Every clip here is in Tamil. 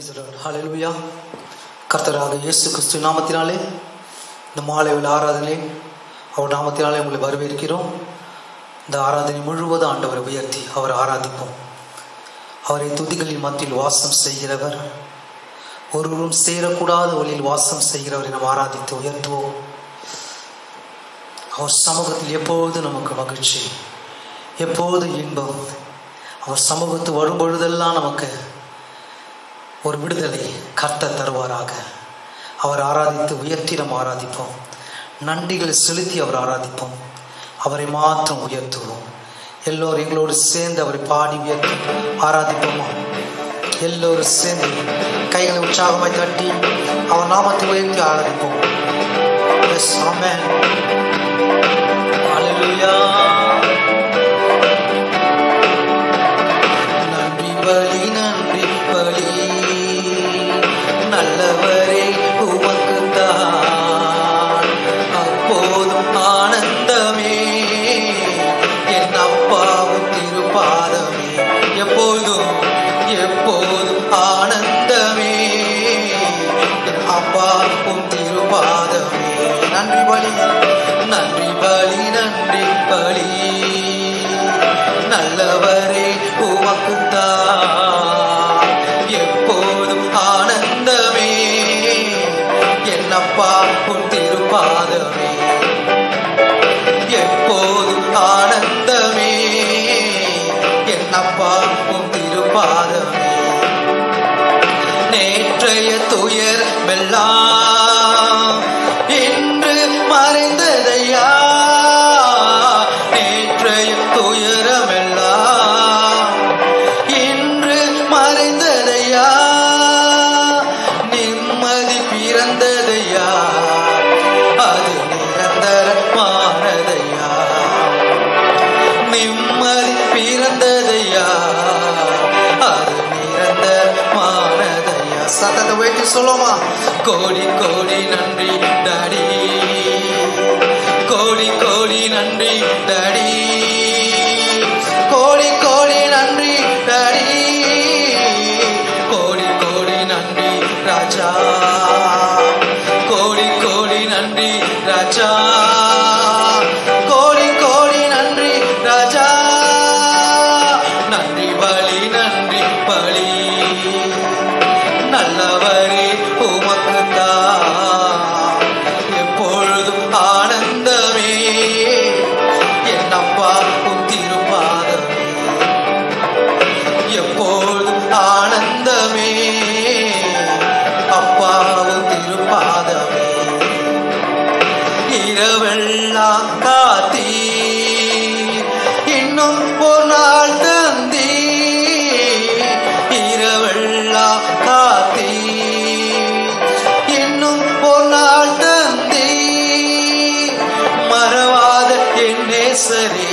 Praise the Lord. Hallelujah. கர்த்தராக இயேசு கிறிஸ்து நாமத்தினாலே இந்த மாலை ஆராதனை அவர் நாமத்தினாலே உங்களை வரவேற்கிறோம். இந்த ஆராதனை முழுவதும் ஆண்டவரை உயர்த்தி அவர் ஆராதிப்போம். அவரை துதிகளின் மத்தியில் வாசம் செய்கிறவர், ஒருவரும் சேரக்கூடாத வழியில் வாசம் செய்கிறவரை நாம் ஆராதித்து உயர்த்துவோம். அவர் சமூகத்தில் எப்போது நமக்கு மகிழ்ச்சி, எப்போது இன்பம். அவர் சமூகத்து வரும்பொழுதெல்லாம் நமக்கு ஒரு விடுதலை கர்த்தர் தருவாராக. அவர் ஆராதித்து உயர்த்தி நாம் ஆராதிப்போம். நன்றிகளை செலுத்தி அவர் ஆராதிப்போம். அவரை மாத்திரம் உயர்த்துவோம். எல்லோரும் எங்களோடு சேர்ந்து அவரை பாடி உயர்த்தி ஆராதிப்போமா? எல்லோரும் சேர்ந்து கைகளை உற்சாகமாய் தட்டி அவர் நாமத்தை உயர்த்தி ஆராதிப்போம். Yes, amen. Hallelujah. நன்றி பலி நன்றி பலி நல்லவரே உமக்குத்தான் அப்போதும் ஆனந்தமே என் அப்பாவும் திருப்பாதமே. எப்போதும் எப்போதும் ஆனந்தமே என் அப்பாவும் திருப்பாதமே. நன்றி பலி நன்றி பலி நன்றி பலி நல்லவரே உமக்குத்தான் எப்போதும் ஆனந்தமே என்னப்பா உன் திருப்பாதமே. எப்போதும் ஆனந்தமே என்னப்பா உன் திருப்பாதமே. நேற்றைய துயர் வெல்லாம் இன்று மறைந்ததையா, நேற்றைய துயரமெல்லாம் இன்று மறைந்ததையா, நிம்மதி பிறந்ததையா, அது நிரந்தரமானதையா. நிம்மதி பிறந்ததையா, அது நிரந்தரமானதையா. சத்தத்தை வைத்து சொல்லுமா? கோடி கோடி நன்றி டாடி, கோடி கோடி நன்றி டாடி, கோடி கோடி நன்றி டாடி, கோடி கோடி நன்றி ராஜா, கோடி கோடி நன்றி ராஜா, கோடி கோடி நன்றி ராஜா. நன்றி பலி நன்றி பலி நல்லவரே உமக்குத்தான் எப்பொழுதும் ஆனந்தமே என் அப்பா உன் திருப்பாதமே. எப்பொழுதும் ஆனந்தமே அப்பா உன் திருப்பாதமே. இரவெல்லாம் காத்தீ இன்னும் ஒரு நாள் தந்தீ, இரவெல்லாம் காத்தீ இன்னும் ஒரு நாள் தந்தீ. மறவாத என் நேசரே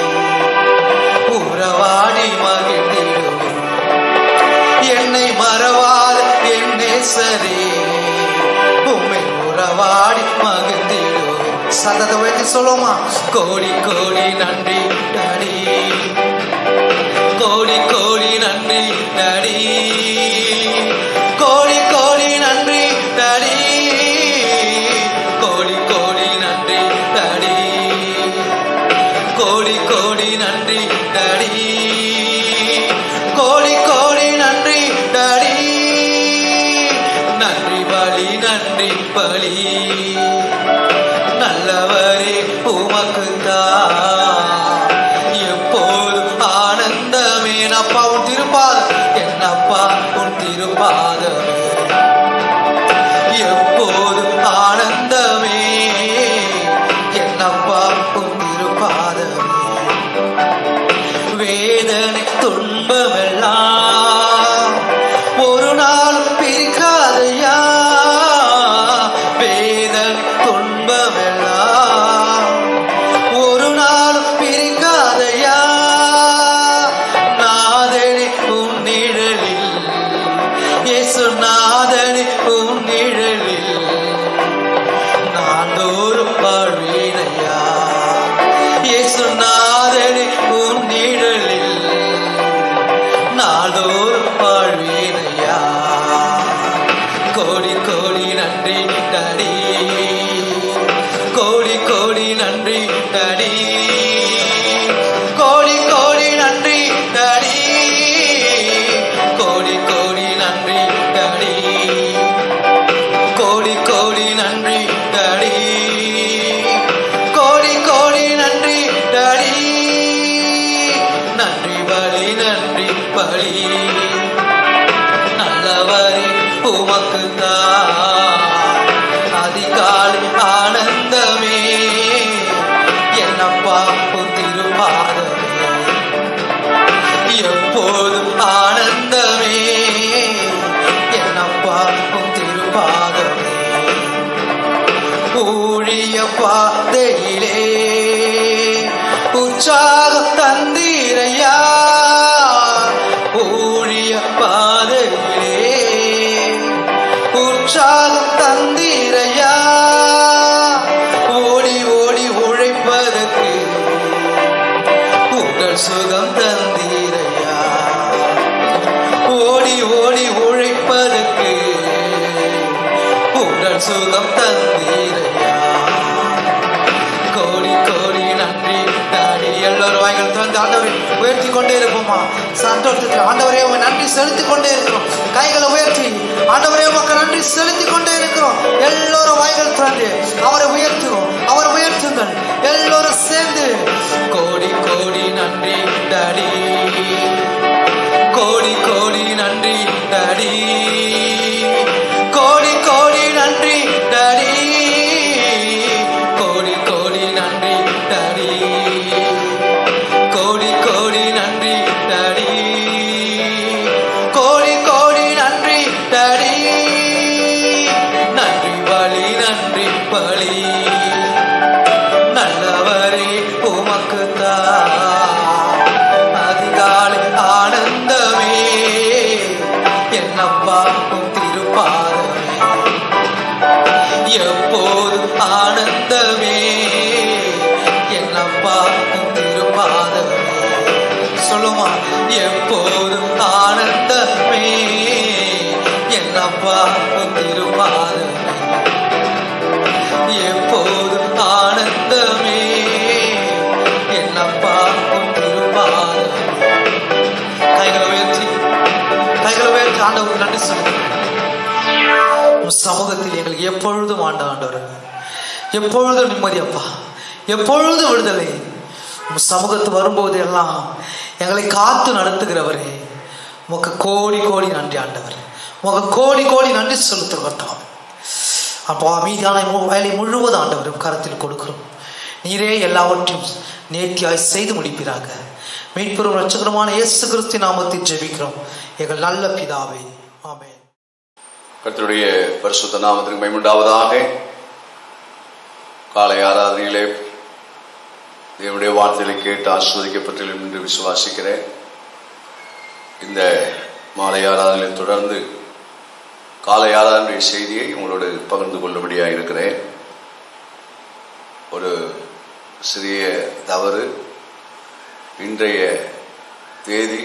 உறவாடி மகிழ்ந்திடுவேன். என்னை மறவாத என் நேசரே உம்மை உறவாடி மகிழ்ந்திடுவேன். சத்தத்தை வைத்து சொல்லுமா? கோடி கோடி நன்றி டாடி, கோடி கோடி நன்றி டாடி, கோடி கோடி நன்றி டாடி, கோடி கோடி நன்றி டாடி, கோடி கோடி நன்றி டாடி, கோடி கோடி நன்றி டாடி. நன்றி பலி நன்றி பலி நல்லவரே உமக்குத்தான் எப்போதும் ஆனந்தமே. அப்பா உன் திருப்பாதம் என்னப்பா உன் திருப்பாதமே. எப்போதும் ஆனந்தமே என்னப்பா உன் திருப்பாதமே. வேதனை துன்பமெல்லாம் ஒரு நாள் பிரிக்காதையா, வேதனை துன்பமெல்லாம் ஒரு நாள் பிரிக்காதையா. நாதனே உன் நிழலில், இயேசு நாதனே உன் நிழலில் நாள்தோறும் வாழ்வேனையா. இயேசு நாதனே உன் நிழலில் நாள்தோறும் வாழ்வேனையா. பலி. நல்லவரே உமக்குத்தான் அதிகாலை ஆனந்தமே, என்னப்பா திருப்பாதமே. எப்போதும் ஆனந்தமே, என்னப்பா திருப்பாதமே. ஊழிய பாதையிலே உற்சாகம் தந்தீரையா, ஊழிய பாதையிலே உற்சாகம் தந்தீரையா. ஓடி ஓடி உழைப்பதற்கு உங்கள் சுகம் தந்தீரையா, ஓடி ஓடி உழைப்பதற்கு உங்கள் சுகம் தந்தீரையா. கோடி கோடி நன்றி தாடி. எல்லோரும் வாய்கள் திறந்து ஆண்டவரை உயர்த்தி கொண்டே இருப்போமா? சந்தோஷத்தில் ஆண்டவரே உங்க நன்றி செலுத்திக் கொண்டே இருக்கிறோம். கைகளை உயர்த்தி ஆண்டவரே உமக்கு நன்றி செலுத்திக் கொண்டே இருக்கிறோம். எல்லோரும் வாய்கள் திறந்து அவரை உயர்த்துவோம், அவரை உயர்த்துங்கள் எல்லோரும் சேர்ந்து. கோடி கோடி நன்றி டாடி, கோடி கோடி நன்றி டாடி, கோடி கோடி நன்றி டாடி, கோடி கோடி நன்றி டாடி, கோடி கோடி நன்றி டாடி, கோடி கோடி நன்றி டாடி. நன்றி பலி, நன்றி பலி. நல்லவரே உமக்குத்தான் அதிகாலை ஆனந்தமே, என்னப்பா திருப்பாதமே. எப்போதும் ஆனந்தமே, என்னப்பா திருப்பாதமே. சொல்லுமா? எப்போதும் ஆனந்தமே, என்னப்பா திருப்பாதமே. எப்போதும் ஆனந்தமே, என்னப்பா திருப்பாதமே. கைகளை உயர்த்தி ஆண்டவருக்கு நன்றி சொல்லுங்க. சமூகத்தில் எங்களுக்கு எப்பொழுதும் ஆண்டவர், எப்பொழுதும் நிம்மதி அப்பா, எப்பொழுதும் விடுதலை. சமூகத்து வரும்போது எல்லாம் எங்களை காத்து நடத்துகிறவரே, உமக்கு கோடி கோடி நன்றி ஆண்டவர், உமக்கு கோடி கோடி நன்றி செலுத்துகிறோம். அப்போ மீதான வேலை முழுவதும் ஆண்டவரும் கரத்தில் கொடுக்கிறோம். நீரே எல்லாவற்றையும் நேர்த்தியாய் செய்து முடிப்பீராக. மீட்பெரும் இரட்சகருமான இயேசு கிறிஸ்து நாமத்தில் ஜெபிக்கிறோம் எங்கள் நல்ல பிதாவே, ஆமென். கர்த்தருடைய பரிசுத்த நாமத்திற்கு மகிமை உண்டாவதாக. காலை ஆராதனையிலே தேவனுடைய வார்த்தைகளை கேட்டு ஆசீர்வதிக்கப்பட்டுள்ளோம் என்று விசுவாசிக்கிறேன். இந்த மாலை ஆராதனையை தொடர்ந்து காலை ஆராதனை செய்தியை உங்களோடு பகிர்ந்து கொள்ளும்படியாக இருக்கிறேன். ஒரு சிறிய தவறு. இன்றைய தேதி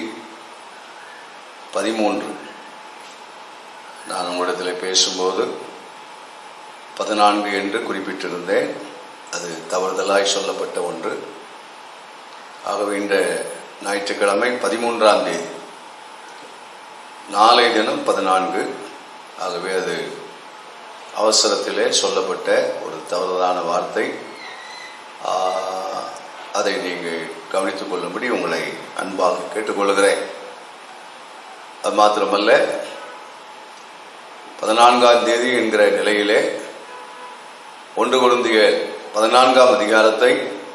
13. நான் உங்களிடத்தில் பேசும்போது 14 என்று குறிப்பிட்டிருந்தேன். அது தவறுதலாய் சொல்லப்பட்ட ஒன்று. ஆகவே இந்த ஞாயிற்றுக்கிழமை 13ஆம் தேதி, நாளை தினம் 14. ஆகவே அது அவசரத்திலே சொல்லப்பட்ட ஒரு தவறுதலான வார்த்தை. அதை நீங்கள் கவனித்துக் கொள்ளும்படி உங்களை அன்பாக கேட்டுக்கொள்கிறேன். அது மாத்திரமல்ல, 14ஆம் தேதி என்கிற நிலையிலே 1 கொரிந்தியர் 14ஆம் அதிகாரத்தை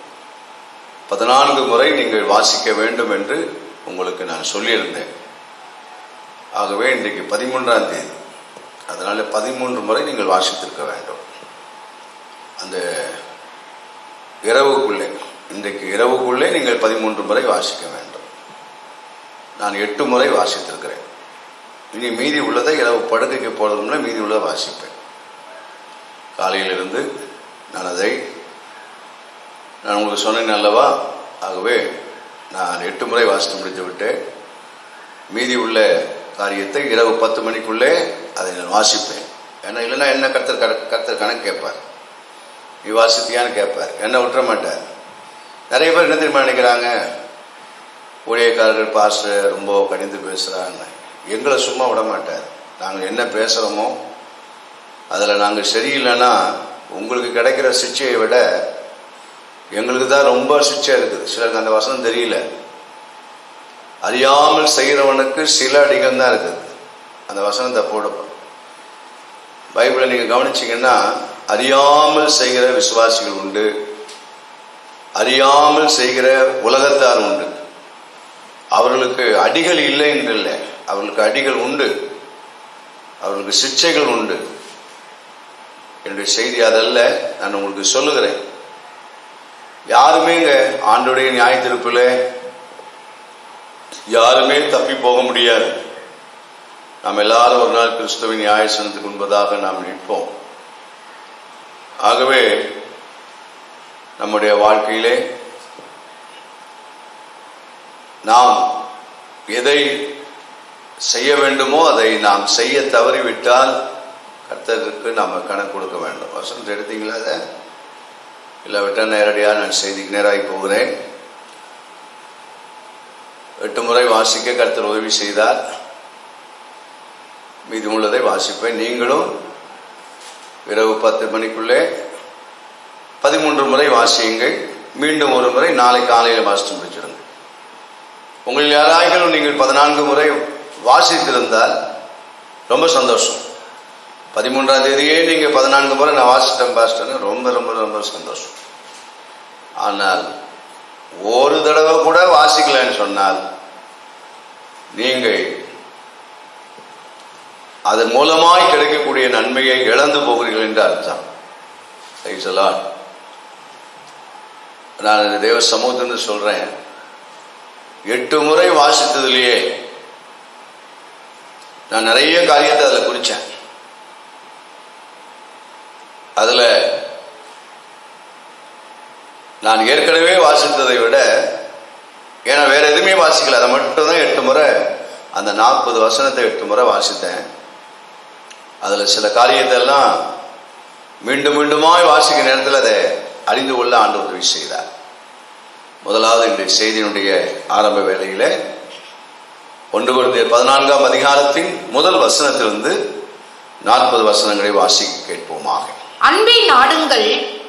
14 முறை நீங்கள் வாசிக்க வேண்டும் என்று உங்களுக்கு நான் சொல்லியிருந்தேன். ஆகவே இன்றைக்கு 13ஆம் தேதி, அதனால 13 முறை நீங்கள் வாசித்திருக்க வேண்டும். அந்த இரவுக்குள்ளே, இன்றைக்கு இரவுக்குள்ளே நீங்கள் 13 முறை வாசிக்க வேண்டும். நான் 8 முறை வாசித்திருக்கிறேன். இனி மீதி உள்ளதை இரவு படுக்கைக்கு போடுறதுல மீதி உள்ளதை வாசிப்பேன். காலையிலிருந்து நான் உங்களுக்கு சொன்னேன் அல்லவா. ஆகவே நான் 8 முறை வாசித்து முடித்து விட்டேன். மீதி உள்ள காரியத்தை இரவு 10 மணிக்குள்ளே அதை நான் வாசிப்பேன். ஏன்னா இல்லைன்னா என்ன கர்த்தர் கணக்கு கேட்பார். நீ வாசித்தியான்னு கேட்பார், என்ன விட்டுற மாட்டார். நிறைய பேர் என்ன தெரியுமா நினைக்கிறாங்க, ஊழியக்காரர்கள் பாஸ்டர் ரொம்ப கடிந்து பேசுகிறாங்க. எங்களை சும்மா விட மாட்டார். நாங்கள் என்ன பேசுகிறோமோ அதில் நாங்கள் சரியில்லைன்னா உங்களுக்கு கிடைக்கிற சிக்ஷையை விட எங்களுக்கு தான் ரொம்ப சிக்ஷை இருக்குது. சிலருக்கு அந்த வசனம் தெரியல. அறியாமல் செய்கிறவனுக்கு சில அடிகள் தான் இருக்குது. அந்த வசனத்தை போடுவோம். பைபிளை நீங்க கவனிச்சீங்கன்னா அறியாமல் செய்கிற விசுவாசிகள் உண்டு, அறியாமல் செய்கிற உலகத்தார் உண்டு. அவர்களுக்கு அடிகள் இல்லை என்று இல்லை, அவர்களுக்கு அடிகள் உண்டு, அவர்களுக்கு சிக்ஷைகள் உண்டு. என்னுடைய செய்தி அதல்ல, நான் உங்களுக்கு சொல்லுகிறேன். யாருமே இங்க ஆண்டோடைய நியாய தீர்ப்பில் யாருமே தப்பி போக முடியாது. நாம் எல்லாரும் ஒரு நாள் கிறிஸ்துவின் நியாயாசனத்துக்கு முன்பதாக நாம் நிற்போம். ஆகவே நம்முடைய வாழ்க்கையிலே நாம் எதை செய்ய வேண்டுமோ அதை நாம் செய்ய தவறிவிட்டால் கர்த்தருக்கு நாம கணக்கு கொடுக்க வேண்டும். வசனத்தை எடுத்தீங்களா? அதை இல்லாவிட்டால் நேரடியாக நான் செய்திக்கு நேராகி போகிறேன். 8 முறை வாசிக்க கர்த்தர் உதவி செய்தார். மீதி உள்ளதை வாசிப்பேன். நீங்களும் இரவு 10 மணிக்குள்ளே 13 முறை வாசியுங்கள். மீண்டும் ஒரு முறை நாளை காலையில் வாசித்து முடிச்சிடுங்க. உங்களில் யாராயிலும் நீங்கள் 14 முறை வாசித்திருந்தால் ரொம்ப சந்தோஷம். 13ஆம் தேதியே நீங்க 14 முறை நான் வாசிட்டேன் பாஸ்டர், ரொம்ப ரொம்ப ரொம்ப சந்தோஷம். ஆனால் ஒரு தடவை கூட வாசிக்கலன்னு சொன்னால் நீங்கள் அதன் மூலமாய் கிடைக்கக்கூடிய நன்மையை இழந்து போகிறீர்கள் என்று அர்த்தம். நான் தேவ சமூகத்திலிருந்து சொல்றேன், 8 முறை வாசித்ததுலேயே நான் நிறைய காரியத்தை அதில் குறிச்சேன். அதுல நான் ஏற்கனவே வாசித்ததை விட, ஏன்னா வேற எதுவுமே வாசிக்கல, அதை மட்டும் தான் 8 முறை, அந்த 40 வசனத்தை 8 முறை வாசித்தேன். அதுல சில காரியத்தை எல்லாம் மீண்டும் மீண்டுமாய் வாசிக்க நேரத்தில் அதை அறிந்து கொள்ள ஆண்டவர் உதவி செய்தார். முதலாவது இன்றைய செய்தியினுடைய ஆரம்ப வேளையில 1 கொரிந்தியர் 14ஆம் அதிகாரத்தின் முதல் வசனத்திலிருந்து 40 வசனங்களை வாசிக்க கேட்போமாக. அன்பை நாடுங்கள்,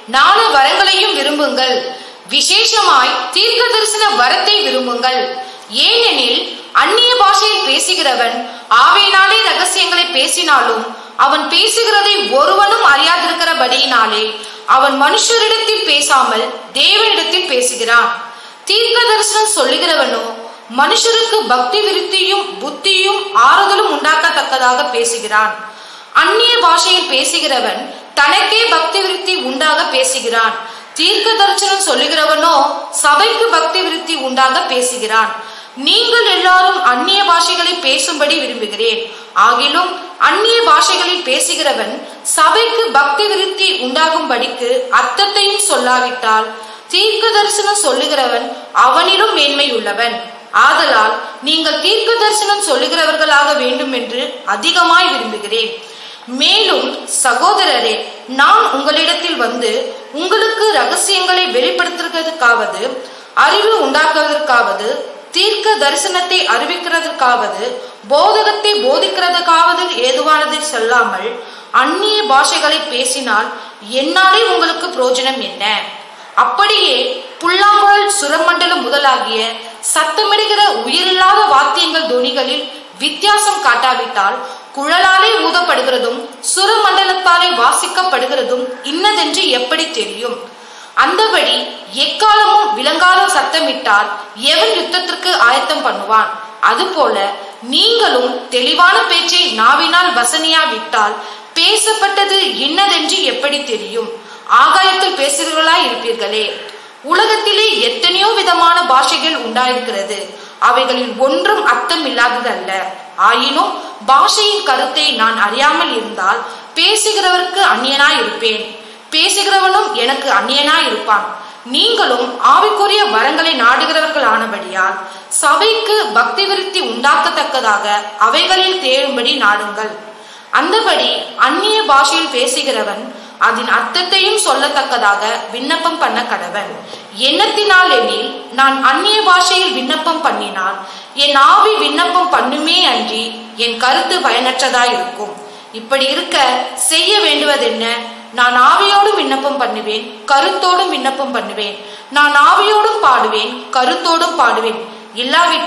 4 வரங்களையும் விரும்புங்கள், விசேஷமாய் தீர்க்க தரிசன வரத்தை விரும்புங்கள். ஏனெனில் அந்நிய பாஷையில் பேசுகிறவன் ஆவியினாலே ரகசியங்களை பேசினாலும் அவன் பேசுகிறதை ஒருவனும் அறியாதிருக்கிறபடியினாலே அவன் மனுஷரிடத்தில் பேசாமல் தேவனிடத்தில் பேசுகிறான். தீர்க்க தரிசனம் சொல்லுகிறவனோ மனுஷருக்கு பக்தி விருத்தியும் புத்தியும் ஆறுதலும் உண்டாக்கத்தக்கதாக பேசுகிறான். அந்நிய பாஷையில் பேசுகிறவன் தனக்கே பக்தி விருத்தி உண்டாக பேசுகிறான். தீர்க்க தரிசனம் சொல்லுகிறவனோ சபைக்கு பக்தி விருத்தி உண்டாக பேசுகிறான். நீங்கள் எல்லாரும் அந்நிய பாஷைகளை பேசும்படி விரும்புகிறேன். ஆகிலும் அந்நிய பாஷைகளில் பேசுகிறவன் சபைக்கு பக்தி விருத்தி உண்டாகும்படிக்கு அர்த்தத்தையும் சொல்லாவிட்டால் தீர்க்க தரிசனம் சொல்லுகிறவன் அவனிலும் மேன்மை உள்ளவன். ஆதலால் நீங்கள் தீர்க்க தரிசனம் சொல்லுகிறவர்களாக வேண்டும் என்று அதிகமாய் விரும்புகிறேன். மேலும் சகோதரரே, நான் உங்களிடத்தில் வந்து உங்களுக்கு ரகசியங்களை வெளிப்படுத்துவதற்காவது, அறிவு உண்டாக்குவதற்காவது, தீர்க்க தரிசனத்தை அறிவிக்கிறதற்காவது, போதகத்தை போதிக்கிறதுக்காவது ஏதுவானதை சொல்லாமல் அந்நிய பாஷைகளை பேசினால் என்னாலே உங்களுக்கு பிரயோஜனம் என்ன? அப்படியே புல்லாங்குழல் சுரமண்டலம் முதலாகிய சத்தமிடுகிற உயிரில்லாத வாத்தியங்கள் தொனிகளில் வித்தியாசம் காட்டாவிட்டால் குழலாலே ஊதப்படுகிறதும் சுரமண்டலத்தாலே வாசிக்கப்படுகிறதும் இன்னதென்று எப்படி தெரியும்? அந்தபடி எக்காலமும் விலங்காலம் சத்தமிட்டால் எவன் யுத்தத்திற்கு ஆயத்தம் பண்ணுவான்? அதுபோல நீங்களும் தெளிவான பேச்சை நாவினால் வசனியாவிட்டால் பேசப்பட்டது இன்னதென்று எப்படி தெரியும்? ஆகாயத்தில் பேசுகிறவர்களாய் இருப்பீர்களே. உலகத்திலே எத்தனையோ விதமான பாஷைகள் உண்டாயிருக்கிறது, அவைகளில் ஒன்றும் அர்த்தம் இல்லாததல்ல. ஆயினும் பாஷையின் கருத்தை நான் அறியாமல் இருந்தால் பேசுகிறவருக்கு அந்நியனாய் இருப்பேன், பேசுகிறவனும் எனக்கு அந்நியனாய் இருப்பான். நீங்களும் ஆவிக்குரிய வரங்களை நாடுகிறவர்கள் ஆனபடியால் சபைக்கு பக்தி விருத்தி உண்டாக்கத்தக்கதாக அவைகளில் தேடும்படி நாடுங்கள். அந்தபடி அந்நிய பாஷையில் பேசுகிறவன் அதன் அர்த்தத்தையும் சொல்லத்தக்கதாக விண்ணப்பம் பண்ண கடவன். எண்ணத்தினால் எனில் நான் அந்நிய பாஷையில் விண்ணப்பம் பண்ணினால் என் ஆவி விண்ணப்பம் பண்ணுமே அன்றி என் கருத்து பயனற்றதாயிருக்கும். இப்படி இருக்க செய்ய வேண்டுவதென்ன? நான் ஆவியோடும் விண்ணப்பம் பண்ணுவேன், கருத்தோடும் விண்ணப்பம் பண்ணுவேன். நான் ஆவியோடும் பாடுவேன், கருத்தோடும் பாடுவேன். இல்லாவிட்டால்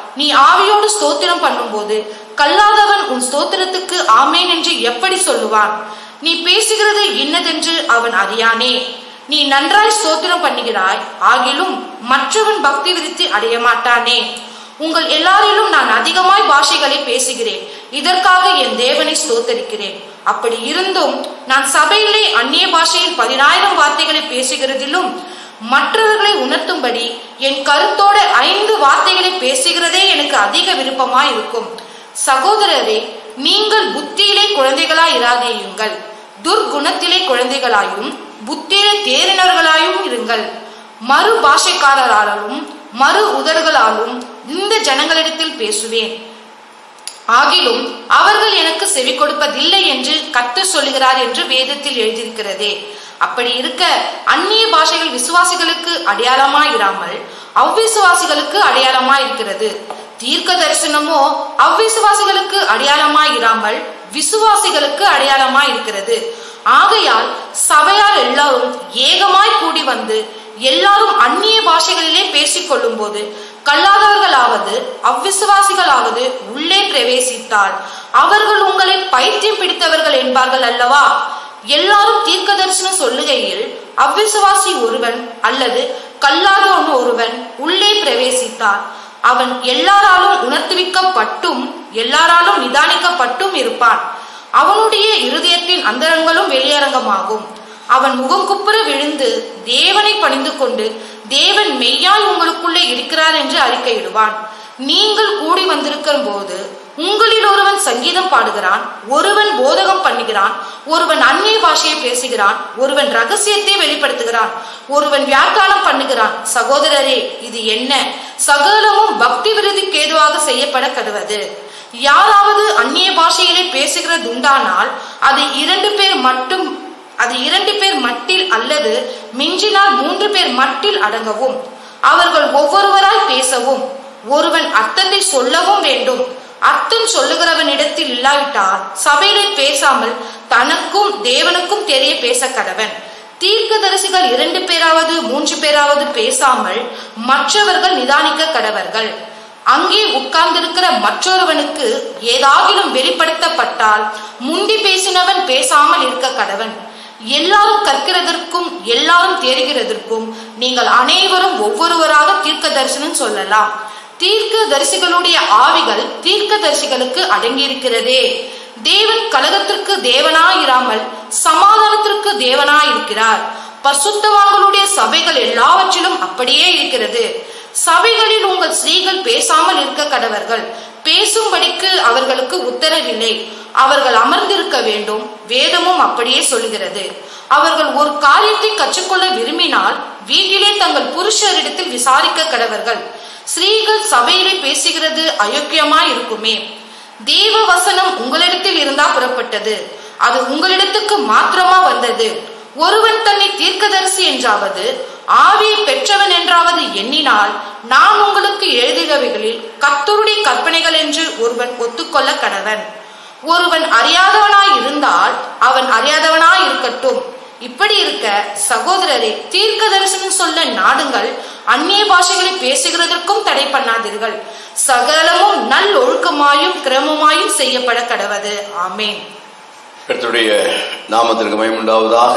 நீ ஆவியோடு ஸ்தோத்திரம் பண்ணும்போது கல்லாதவன் உன் ஸ்தோத்திரத்துக்கு ஆமேன் என்று எப்படி சொல்லுவான்? நீ பேசுகிறது இன்னதென்று அவன் அறியானே. நீ நன்றாய் ஸ்தோத்திரம் பண்ணுகிறாய், ஆகிலும் மற்றவன் பக்தி விருத்தி அடைய மாட்டானே. உங்கள் எல்லாரிலும் நான் அதிகமாய் பாஷைகளை பேசுகிறேன், இதற்காக என் தேவனை ஸ்தோத்தரிக்கிறேன். அப்படி இருந்தும் நான் சபையிலே அந்நிய பாஷையில் 10,000 வார்த்தைகளை பேசுகிறதிலும் மற்றவர்களை உணர்த்தும்படி என் கருத்தோட 5 வார்த்தைகளை பேசுகிறதே எனக்கு அதிக விருப்பமாய் இருக்கும். சகோதரரே, நீங்கள் புத்தியிலே குழந்தைகளாய் இராதேயுங்கள், துர்குணத்திலே குழந்தைகளாயும் புத்தியிலே தேறினவர்களாயும் இருங்கள். மறு பாஷைக்காரராலும் மறு உதடுகளாலும் இந்த ஜனங்களிடத்தில் பேசுவேன், ஆகிலும் அவர்கள் எனக்கு செவி கொடுப்பதில்லை என்று கர்த்தர் சொல்லுகிறார் என்று வேதத்தில் எழுதியிருக்கிறதே. அப்படி இருக்க அந்நிய பாஷைகள் விசுவாசிகளுக்கு அடையாளமாயிராமல் அவ்விசுவாசிகளுக்கு அடையாளமாயிருக்கிறது. தீர்க்க தரிசனமோ அவ்விசுவாசிகளுக்கு அடையாளமாயிராமல் விசுவாசிகளுக்கு அடையாளமாயிருக்கிறது. ஆகையால் சபையார் எல்லாரும் ஏகமாய் கூடி வந்து எல்லாரும் அந்நிய பாஷைகளிலே பேசிக் கொள்ளும் போது கல்லாதவர்களாவது அவ்விசுவாசிகளாவது உள்ளே பிரவேசித்தால் அவர்கள் உங்களை பைத்தியம் பிடித்தவர்கள் என்பார்கள் அல்லவா? எல்லாரும் தீர்க்க தரிசனம் சொல்லுகையில் அவ்விசுவாசி ஒருவன் அல்லது கல்லாதவன் ஒருவன் உள்ளே பிரவேசித்தால் அவன் எல்லாராலும் உணர்த்துவிக்கப்பட்டும் எல்லாராலும் நிதானிக்கப்பட்டும் இருப்பான். அவனுடைய இருதயத்தின் அந்தரங்களும் வெளியரங்கமாகும். அவன் முகம் குப்புற விழுந்து தேவனை பணிந்து கொண்டு தேவன் மெய்யாய் உங்களுக்குள்ளே இருக்கிறார் என்று அறிக்கையிடுவான். நீங்கள் கூடி வந்திருக்கும் போது உங்களில் ஒருவன் சங்கீதம் பாடுகிறான், ஒருவன் போதகம் பண்ணுகிறான், ஒருவன் அந்நிய பாஷையை பேசுகிறான், ஒருவன் ரகசியத்தை வெளிப்படுத்துகிறான், ஒருவன் வியாக்கியானம் பண்ணுகிறான். சகோதரரே, இது என்ன? சகலமும் பக்தி விருதிக்கு ஏதுவாக செய்யப்பட கடுவது. யாராவது அந்நிய பாஷையிலே பேசுகிறது உண்டானால் அது 2 பேர் மட்டில் அல்லது மிஞ்சினால் 3 பேர் மட்டில் அடங்கவும். அவர்கள் ஒவ்வொருவராய் பேசவும், ஒருவன் அர்த்தத்தை சொல்லவும் வேண்டும். அர்த்தம் சொல்லுகிறவனிடத்தில் இல்லாவிட்டால் சபையிலே பேசாமல் தனக்கும் தேவனுக்கும் தெரிய பேச கடவன். தீர்க்கதரிசிகள் 2 பேராவது 3 பேராவது பேசாமல் மற்றவர்கள் நிதானிக்க கடவர்கள். அங்கே உட்கார்ந்திருக்கிற மற்றொருவனுக்கு ஏதாகிலும் வெளிப்படுத்தப்பட்டால் முந்தி பேசினவன் பேசாமல் இருக்க கடவன். எல்லாரும் கற்கிறதற்கும் எல்லாரும் தேறுகிறதற்கும் நீங்கள் அனைவரும் ஒவ்வொருவராக தீர்க்க தரிசனம் சொல்லலாம். தீர்க்க தரிசிகளுடைய ஆவிகள் தீர்க்க தரிசிகளுக்கு அடங்கியிருக்கிறதே. தேவன் கலகத்திற்கு தேவனாயிராமல் சமாதானத்திற்கு தேவனாயிருக்கிறார். பரிசுத்தவான்களுடைய சபைகள் எல்லாவற்றிலும் அப்படியே இருக்கிறது. சபைகளில் உங்கள் ஸ்திரீகள் பேசாமல் இருக்க கடவர்கள். பேசும்படிக்கு அவர்களுக்கு உத்தரவில்லை, அவர்கள் அமர்ந்திருக்க வேண்டும். வேதமும் அப்படியே சொல்லுகிறது. அவர்கள் ஒரு காரியத்தை கற்றுக்கொள்ள விரும்பினால் வீட்டிலே தங்கள் புருஷரிடத்தில் விசாரிக்க கடவர்கள். ஸ்திரீகள் சபையிலே பேசுகிறது அயோக்கியமாய் இருக்குமே. தேவ வசனம் உங்களிடத்தில் இருந்தா புறப்பட்டது, அது உங்களிடத்துக்கு மாத்திரமா வந்தது. ஒருவன் தன்னை தீர்க்கதரிசி என்றாவது ஆவியை பெற்றவன் என்றாவது எண்ணினால் நான் உங்களுக்கு எழுதுகிறவைகளில் கர்த்தருடைய கற்பனைகள் என்று ஒருவன் ஒத்துக்கொள்ள கடவன். ஒருவன் அறியாதவனாய் இருந்தால் அவன் அறியாதவனாய் இருக்கட்டும். இப்படி இருக்க சகோதரரே, தீர்க்க தரிசனம் சொல்ல நாடுங்கள், அந்நிய பாஷைகளை பேசுகிறதற்கும் தடை பண்ணாதீர்கள். சகலமும் நல் ஒழுக்கமாயும் கிரமமாயும் செய்யப்பட கடவது. ஆமேன். கர்த்தருடைய நாமத்திற்கு மகிமை உண்டாவதாக.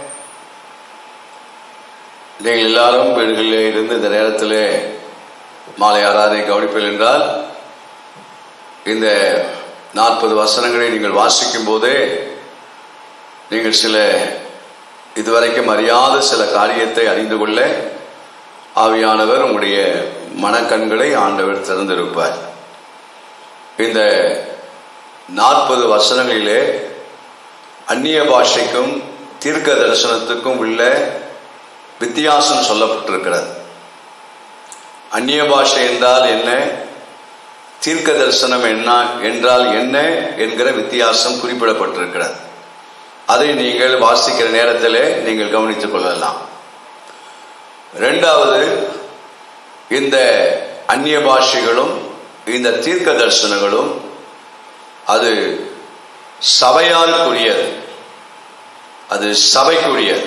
நீங்கள் எல்லாரும் வீடுகளிலே இருந்து இந்த நேரத்திலே மாலை ஆராதனை கவனிப்பீர்கள் என்றால் இந்த 40 வசனங்களை நீங்கள் வாசிக்கும் போதே நீங்கள் சில இதுவரைக்கும் அறியாத சில காரியத்தை அறிந்து கொள்ள ஆவியானவர் உங்களுடைய மனக்கண்களை ஆண்டவர் திறந்திருப்பார். இந்த 40 வசனங்களிலே அந்நிய பாஷைக்கும் தீர்க்க தரிசனத்துக்கும் உள்ள வித்தியாசம் சொல்லப்பட்டிருக்கிறது. அந்நிய பாஷை என்றால் என்ன, தீர்க்க தரிசனம் என்ன என்றால் என்ன என்கிற வித்தியாசம் குறிப்பிடப்பட்டிருக்கிறது. அதை நீங்கள் வாசிக்கிற நேரத்திலே நீங்கள் கவனித்துக் கொள்ளலாம். இரண்டாவது, இந்த அந்நிய பாஷைகளும் இந்த தீர்க்க தரிசனங்களும் அது சபையாருக்குரியது, அது சபைக்குரியது.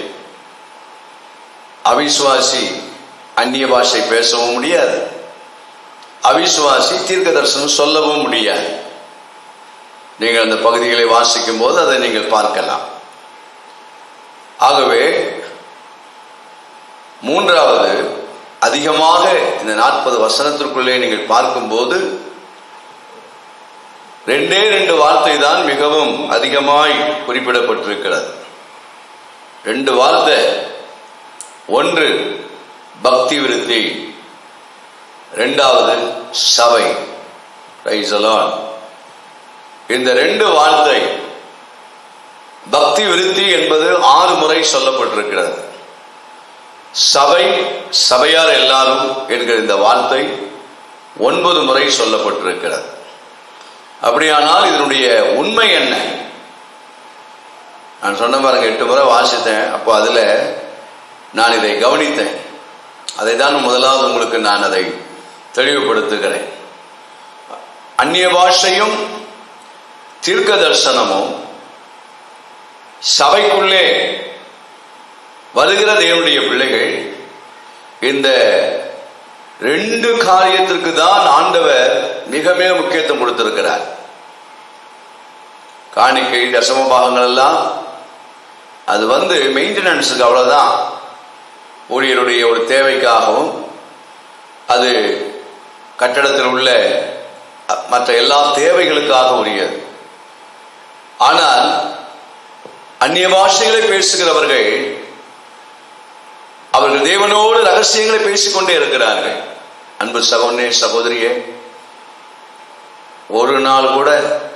அவிசுவாசி அந்நிய பாஷை பேசவும் முடியாது, அவிசுவாசி தீர்க்க தரிசனம் சொல்லவும் முடியாது. நீங்கள் அந்த பகுதிகளை வாசிக்கும் போது அதை நீங்கள் பார்க்கலாம். ஆகவே மூன்றாவது, அதிகமாக இந்த 40 வசனத்திற்குள்ளே நீங்கள் பார்க்கும்போது 2 வார்த்தை தான் மிகவும் அதிகமாய் குறிப்பிடப்பட்டிருக்கிறது. 2 வார்த்தை. ஒன்று பக்தி விருத்தி, 2வது சபை. Praise the lord. இந்த 2 வார்த்தை, பக்தி விருத்தி என்பது 6 முறை சொல்லப்பட்டிருக்கிறது. சபை, சபையார் எல்லாரும் என்கிற இந்த வார்த்தை 9 முறை சொல்லப்பட்டிருக்கிறது. அப்படியானால் இதனுடைய உண்மை என்ன? நான் சொன்ன பாருங்க, 8 முறை வாசித்தேன். அப்போ அதுல நான் இதை கவனித்தேன். அதை தான் முதலாவது உங்களுக்கு நான் அதை தெளிவுபடுத்துகிறேன். அந்நிய பாஷையும் தீர்க்க தரிசனமும் சபைக்குள்ளே வருகிற தேவனுடைய பிள்ளைகள் இந்த 2 காரியத்திற்கு தான் ஆண்டவர் மிக மிக முக்கியத்துவம் கொடுத்திருக்கிறார். காணிக்கை, தசம பாகங்கள் எல்லாம் அது மெயின்டெனன்ஸுக்கு, அவ்வளவுதான். ஊழியருடைய ஒரு தேவைக்காகவும், அது கட்டடத்தில் உள்ள மற்ற எல்லா தேவைகளுக்காக உரியது. ஆனால் அந்நிய பாஷைகளை பேசுகிறவர்கள் அவர்கள் தேவனோடு ரகசியங்களை பேசிக்கொண்டே இருக்கிறார்கள். அன்பு சகோதரனே, சகோதரியே, ஒரு நாள் கூட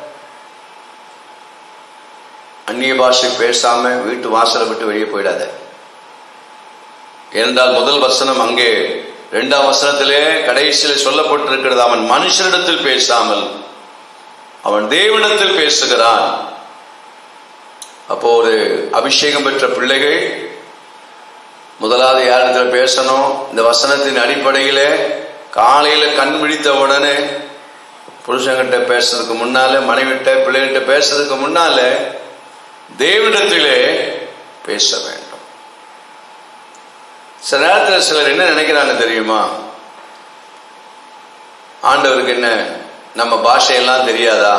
அந்நிய பாஷை பேசாம வீட்டு வாசலை விட்டு வெளியே போயிடாத. ஏனென்றால் முதல் வசனம் அங்கே 2ஆம் வசனத்திலே கடைசியில் சொல்லப்பட்டிருக்கிறது, அவன் மனுஷனிடத்தில் பேசாமல் அவன் தேவனிடத்தில் பேசுகிறான். அப்போ ஒரு அபிஷேகம் பெற்ற பிள்ளைகள் முதலாவது யாரிடத்தில் பேசணும்? இந்த வசனத்தின் அடிப்படையில காலையில கண் விழித்த உடனே புருஷன்கிட்ட பேசுறதுக்கு முன்னால, மனைவிட்ட, பிள்ளைகிட்ட பேசுறதுக்கு முன்னால தேவனிடத்திலே பேச வேண்டும். சில நேரத்தில் சிலர் என்ன நினைக்கிறாங்க தெரியுமா? ஆண்டவருக்கு என்ன நம்ம பாஷையெல்லாம் தெரியாதா?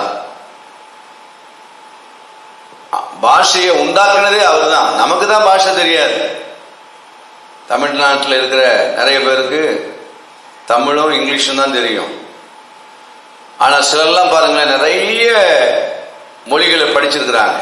பாஷையை உண்டாக்குனதே அவர் தான், நமக்கு தான் பாஷை தெரியாது. தமிழ்நாட்டில் இருக்கிற நிறைய பேருக்கு தமிழும் இங்கிலீஷும் தான் தெரியும். ஆனால் சிலர்லாம் பாருங்களேன், நிறைய மொழிகளை படிச்சிருக்கிறாங்க.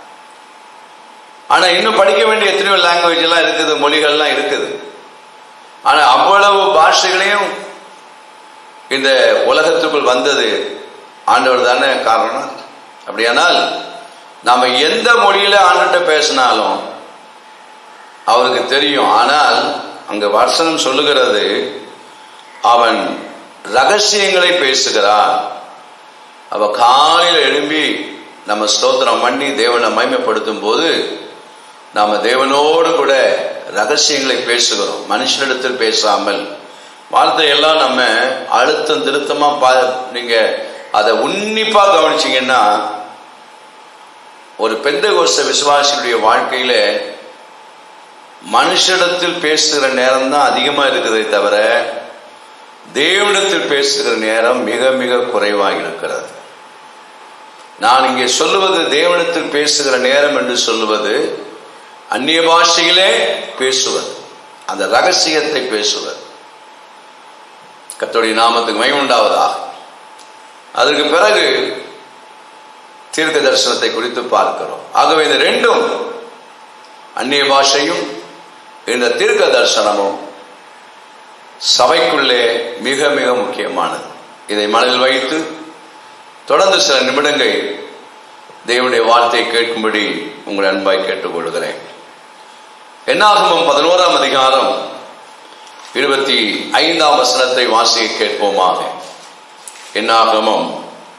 ஆனால் இன்னும் படிக்க வேண்டிய எத்தனையோ லாங்குவேஜ் எல்லாம் இருக்குது, மொழிகள்லாம் இருக்குது. ஆனால் அவ்வளவு பாஷைகளையும் இந்த உலகத்துக்குள் வந்தது ஆண்டவர் தானே காரணம். அப்படியானால் நாம எந்த மொழியில ஆண்டுகிட்ட பேசினாலும் அவருக்கு தெரியும். ஆனால் அங்க வசனம் சொல்லுகிறது, அவன் ரகசியங்களை பேசுகிறான். அவ காலையில எழும்பி நம்ம ஸ்தோத்திரம் பண்ணி தேவனை மகிமைப்படுத்தும் போது நாம தேவனோடு கூட ரகசியங்களை பேசுகிறோம், மனுஷனிடத்தில் பேசாமல். வார்த்தையெல்லாம் நம்ம அழுத்தம் திருத்தமா நீங்க அதை உன்னிப்பா கவனிச்சீங்கன்னா, ஒரு பெந்தெகோஸ்தே விசுவாசியுடைய வாழ்க்கையில மனுஷனிடத்தில் பேசுகிற நேரம் தான் அதிகமா இருக்குதே தவிர தேவனிடத்தில் பேசுகிற நேரம் மிக மிக குறைவாக இருக்கிறது. நான் இங்கே சொல்லுவது தேவனிடத்தில் பேசுகிற நேரம் என்று சொல்லுவது அந்நிய பாஷையிலே பேசுவது, அந்த ரகசியத்தை பேசுவது. கர்த்தருடைய நாமத்துக்கு மகிமை உண்டாவதாக. அதற்கு பிறகு தீர்க்க தரிசனத்தை குறித்து பார்க்கிறோம். ஆகவே இந்த 2ம், அந்நிய பாஷையும் இந்த தீர்க்க தரிசனமும் சபைக்குள்ளே மிக மிக முக்கியமானது. இதை மனதில் வைத்து தொடர்ந்து சில நிமிடங்கள் தேவனுடைய வார்த்தையை கேட்கும்படி உங்கள் அன்பாய் கேட்டுக்கொள்கிறேன். என்னாகமம் 11ஆம் அதிகாரம் 25ஆம் வசனத்தை வாசிக்க கேட்போமாக. என்னாகமம்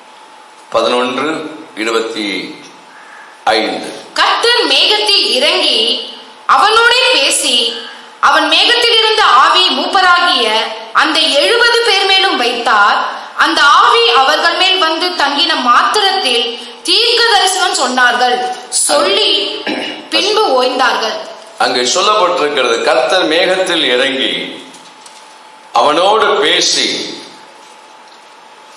11:25. கர்த்தர் மேகத்தில் இறங்கி அவனோடே பேசி, அவன் மேகத்தில் இருந்த ஆவி மூப்பராகிய அந்த 70 பேர் மேலும் வைத்தார். அந்த ஆவி அவர்கள் மேல் வந்து தங்கின மாத்திரத்தில் தீர்க்க தரிசனம் சொன்னார்கள், சொல்லி பின்பு ஓய்ந்தார்கள். அங்கே சொல்லப்பட்டிருக்கிறது, கர்த்தர் மேகத்தில் இறங்கி அவனோடு பேசி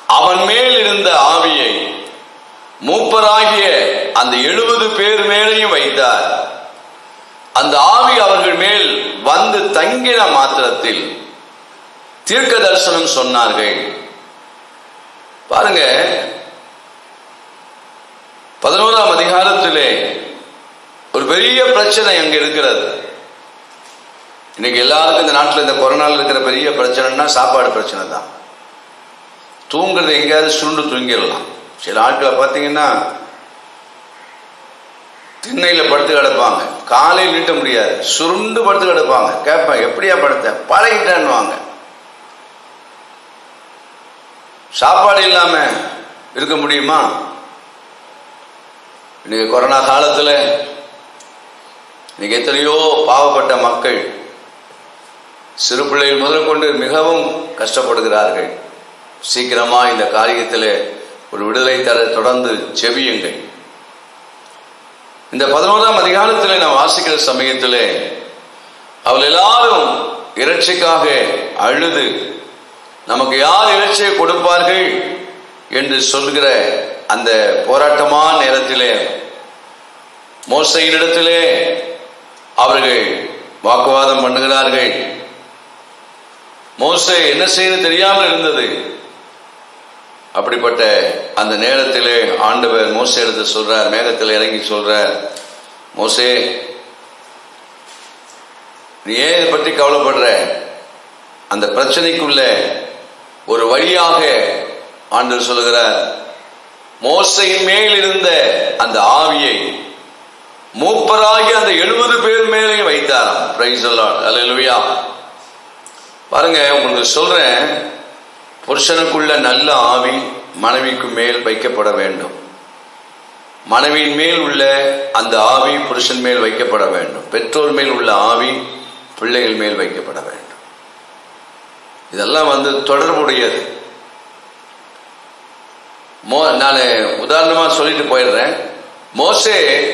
அவன் மேல் இருந்த ஆவியை மூப்பராகிய அந்த 70 பேர் மேலையும் வைத்தார். அந்த ஆவி அவர்கள் மேல் வந்து தங்கின மாத்திரத்தில் தீர்க்க தரிசனம் சொன்னார்கள். பாருங்க, 11ஆம் அதிகாரத்திலே ஒரு பெரிய பிரச்சனை அங்க இருக்கிறது. இன்னைக்கு எல்லாருக்கும் இந்த நாட்டில் இந்த கொரோனாவில் இருக்கிற பெரிய பிரச்சனைனா சாப்பாடு பிரச்சனை தான். தூங்குறது எங்கேயாவது சுருண்டு தூங்கிடலாம். சில ஆட்களை பார்த்தீங்கன்னா திண்ணையில படுத்து கிடப்பாங்க, காலையில் நீட்ட முடியாது, சுருண்டு படுத்து கிடப்பாங்க. கேட்பேன், எப்படியா படுத்த? பழகிட்டேன்னுவாங்க. சாப்பாடு இல்லாம இருக்க முடியுமா? இன்னைக்கு கொரோனா காலத்துல இன்னைக்கு எத்தனையோ பாவப்பட்ட மக்கள், சிறு பிள்ளைகள் முதல் கொண்டு மிகவும் கஷ்டப்படுகிறார்கள். சீக்கிரமா இந்த காரியத்திலே ஒரு விடுதலை தர தொடர்ந்து ஜெபியுங்கள். இந்த 11ஆம் அதிகாரத்திலே நாம் வாசிக்கிற சமயத்திலே அவள் எல்லாரும் இறைச்சிக்காக அழுது, நமக்கு யார் இறைச்சியை கொடுப்பார்கள் என்று சொல்கிற அந்த போராட்டமான நேரத்திலே மோசேயினிடத்திலே அவர்கள் வாக்குவாதம் பண்ணுகிறார்கள். மோசே என்ன செய்ய தெரியாமல் இருந்தது. அப்படிப்பட்ட அந்த நேரத்திலே ஆண்டவர் மோசே எடுத்து சொல்றார், மேகத்தில் இறங்கி சொல்றார், மோசே நீ ஏன் இதை பற்றி கவலைப்படுற? அந்த பிரச்சனைக்குள்ள ஒரு வழியாக ஆண்டவர் சொல்லுகிறார், மோசையின் மேல் இருந்த அந்த ஆவியை மூப்பராகி அந்த 70 பேர் மேலேயும் வைத்தாராம். பிரைஸ் தி லார்ட், அல்லேலூயா. பாருங்க, உங்களுக்கு சொல்றேன், புருஷனுக்குள்ள நல்ல ஆவி மனைவிக்கு மேல் வைக்கப்பட வேண்டும். மனைவியின் மேல் உள்ள அந்த ஆவி புருஷன் மேல் வைக்கப்பட வேண்டும். பெற்றோர் மேல் உள்ள ஆவி பிள்ளைகள் மேல் வைக்கப்பட வேண்டும். இதெல்லாம் தொடர்புடையது. நான் உதாரணமா சொல்லிட்டு போயிடுறேன். மோசே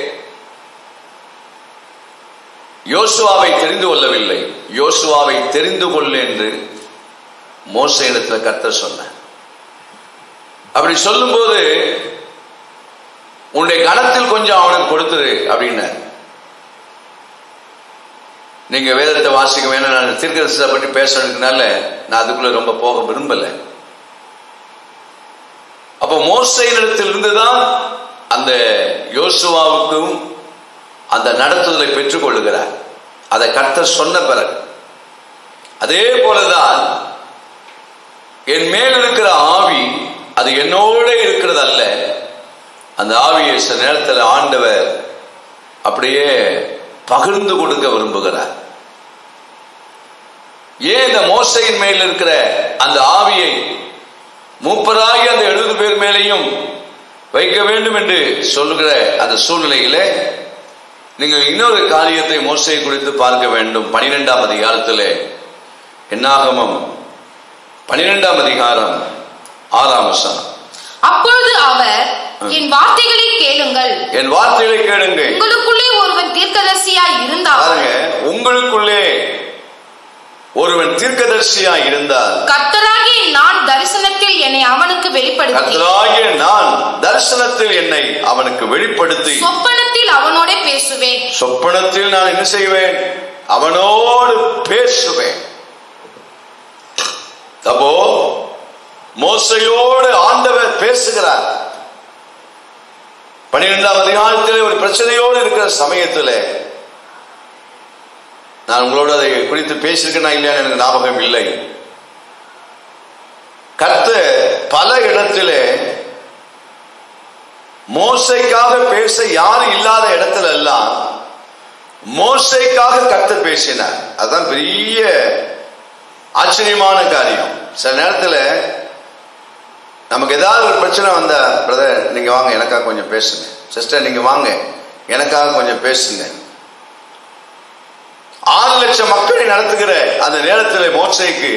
யோசுவாவை தெரிந்து கொள்ளவில்லை. யோசுவாவை தெரிந்து கொள்ள என்று மோசே இடத்துல கர்த்தர் சொன்னார். அப்படி சொல்லும் போது உன்னுடைய கணத்தில் கொஞ்சம் அவனுக்கு கொடுத்துரு அப்படின்னார். நீங்க வேதத்தை வாசிக்க வேணும். நான் தீர்க்கதரிசனத்தை பற்றி பேசுறதுனால நான் அதுக்குள்ள ரொம்ப போக விரும்பல. அப்ப மோசேயினிடத்தில் இருந்துதான் அந்த யோசுவாவுக்கும் அந்த நடத்துதலை பெற்றுக் கொள்ளுகிறார். அதை கர்த்தர் சொன்ன பிறகு அதே போலதான் என் மேல் இருக்கிற ஆவி அது என்னோட இருக்கிறது அல்ல. அந்த ஆவியை சில நேரத்தில் ஆண்டவர் அப்படியே பகிர்ந்து கொடுக்க விரும்புகிறார். ஏன் இந்த மோசையின் மேல் இருக்கிற அந்த ஆவியை மூப்பராகி அந்த 70 பேர் மேலேயும் வைக்க வேண்டும் என்று சொல்லுகிற அந்த சூழ்நிலையிலே நீங்கள் இன்னொரு காரியத்தை மோசையை குறித்து பார்க்க வேண்டும். 12ஆம் அதிகாரத்திலே என்னாகமம் 12ஆம் அதிகாரம் 6ஆம் வசனம். அப்பொழுது அவர், என் வார்த்தைகளை கேளுங்கள், என் வார்த்தைகளை கேளுங்கள். உங்களுக்குள்ளே ஒருவன் தீர்க்கதரிசியாய் இருந்தால், பாருங்க, உங்களுக்குள்ளே ஒருவன் தீர்க்கதரிசியாய் இருந்தால், கர்த்தராகிய நான் தரிசனத்தில் என்னை அவனுக்கு வெளிப்படுத்தி, கர்த்தராகிய நான் தரிசனத்தில் என்னை அவனுக்கு வெளிப்படுத்தி, சொப்பனத்தில் அவனோட பேசுவேன். சொப்பனத்தில் நான் என்ன செய்வேன்? அவனோடு பேசுவேன். அப்போ மோசையோடு ஆண்டவர் பேசுகிறார். 12ஆம் அதிகாரத்திலே ஒரு பிரச்சனையோடு இருக்கிற சமயத்திலே நான் உங்களோடு அதை குறித்து பேசியிருக்கேனா இல்லையா எனக்கு ஞாபகம் இல்லை. கர்த்தர் பல இடத்திலே மோசைக்காக பேச யாரும் இல்லாத இடத்துல எல்லாம் மோசைக்காக கர்த்தர் பேசினார். அதுதான் பெரிய ஆச்சரியமான காரியம். சில நேரத்தில் நமக்கு ஏதாவது ஒரு பிரச்சனை வந்தா, பிரதர் நீங்க வாங்க எனக்காக கொஞ்சம் பேசுங்க, சிஸ்டர் நீங்க வாங்க எனக்காக கொஞ்சம் பேசுங்க. 6 லட்சம் மக்களை நடத்துகிற அந்த நேரத்தில் மோசைக்கு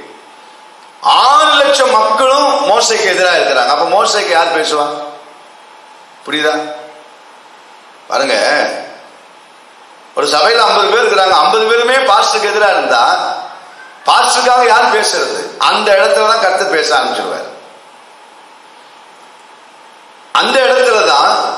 6 லட்சம் மக்களும் மோசைக்கு எதிராக இருக்கிறாங்க. அப்ப மோசைக்கு யார் பேசுவா? புரியுதா? பாருங்க, ஒரு சபையில 50 பேர் இருக்கிறாங்க. 50 பேருமே பாஸ்டருக்கு எதிராக இருந்தா பாஸ்டருக்காக யார் பேசுறது? அந்த இடத்துல தான் கர்த்தர் பேச ஆரம்பிச்சிருவார்.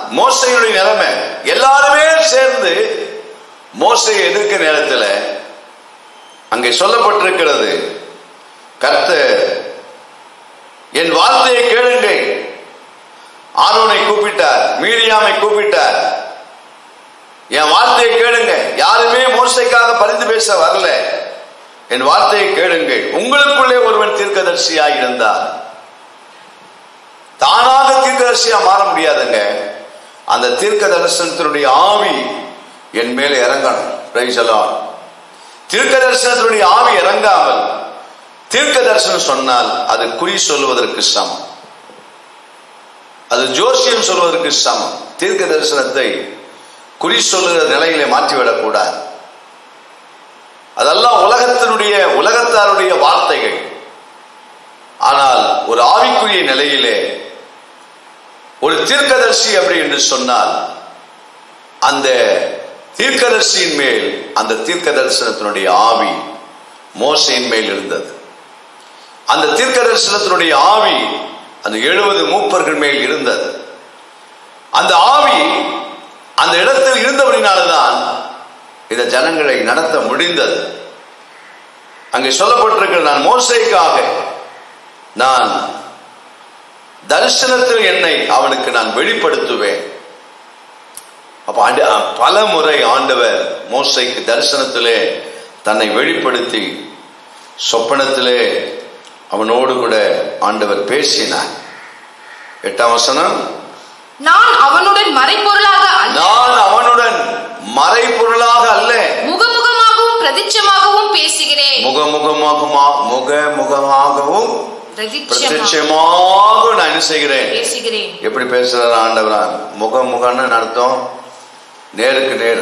மோசையுடைய நிலைமை. எல்லாருமே சேர்ந்து மோசையை எதிர்க்க நேரத்தில் அங்கே சொல்லப்பட்டிருக்கிறது, கர்த்தர் என் வார்த்தையை கேளுங்கள். ஆரோனை கூப்பிட்டார், மீரியாமை கூப்பிட்டார், என் வார்த்தையை கேளுங்க. யாருமே மோசைக்காக பரிந்து பேச வரல. என் வார்த்தையை கேளுங்கள். உங்களுக்குள்ளே ஒருவன் தீர்க்கதரிசியாக இருந்தார். தானாக தீர்க்கதரிசியா மாற முடியாதுங்க. அந்த தீர்க்க தரிசனத்தினுடைய ஆவி என் மேல இறங்கணும். Praise the lord. தீர்க்க தரிசனத்தினுடைய ஆவி இறங்காமல் தீர்க்க தரிசனம் சொன்னால் அது குறி சொல்வதற்கு சமம், அது ஜோசியம் சொல்வதற்கு சமம். தீர்க்க தரிசனத்தை குறி சொல்லுகிற நிலையிலே மாற்றிவிடக் கூடாது. அதெல்லாம் உலகத்தாருடைய வார்த்தைகள். ஆனால் ஒரு ஆவிக்குரிய நிலையிலே ஒரு தீர்க்கதரிசி அப்படி என்று சொன்னால் அந்த தீர்க்கதரிசியின் மேல் அந்த தீர்க்க தரிசனத்தினுடைய ஆவி மோசையின் மேல் இருந்தது. அந்த தீர்க்க தரிசனத்தினுடைய ஆவி அந்த 70 மூப்பர்கள் மேல் இருந்தது. அந்த ஆவி அந்த இடத்தில் இருந்தபடினால்தான் இந்த ஜனங்களை நடத்த முடிந்தது. அங்கே சொல்லப்பட்டிருக்கிற, நான் மோசேக்காக நான் தரிசனத்தில் என்னை அவனுக்கு நான் வெளிப்படுத்துவேன். அப்ப பல முறை ஆண்டவர் மோசேக்கு தரிசனத்திலே தன்னை வெளிப்படுத்தி சொப்பனத்திலே அவனோடு கூட ஆண்டவர் பேசினார். 8ஆம் வசனம், நான் அவனுடன் மறைபொருளாக அல்ல முகமுகமாகவும் பிரதிட்சமாகவும் பேசுகிறேன். முகமுகமாகவும் பிரதிட்சமாக நான் என்ன செய்கிறேன்? எப்படி பேசுறாரு ஆண்டவரா? முகமுகன்னு அர்த்தம் நேருக்கு நேரு.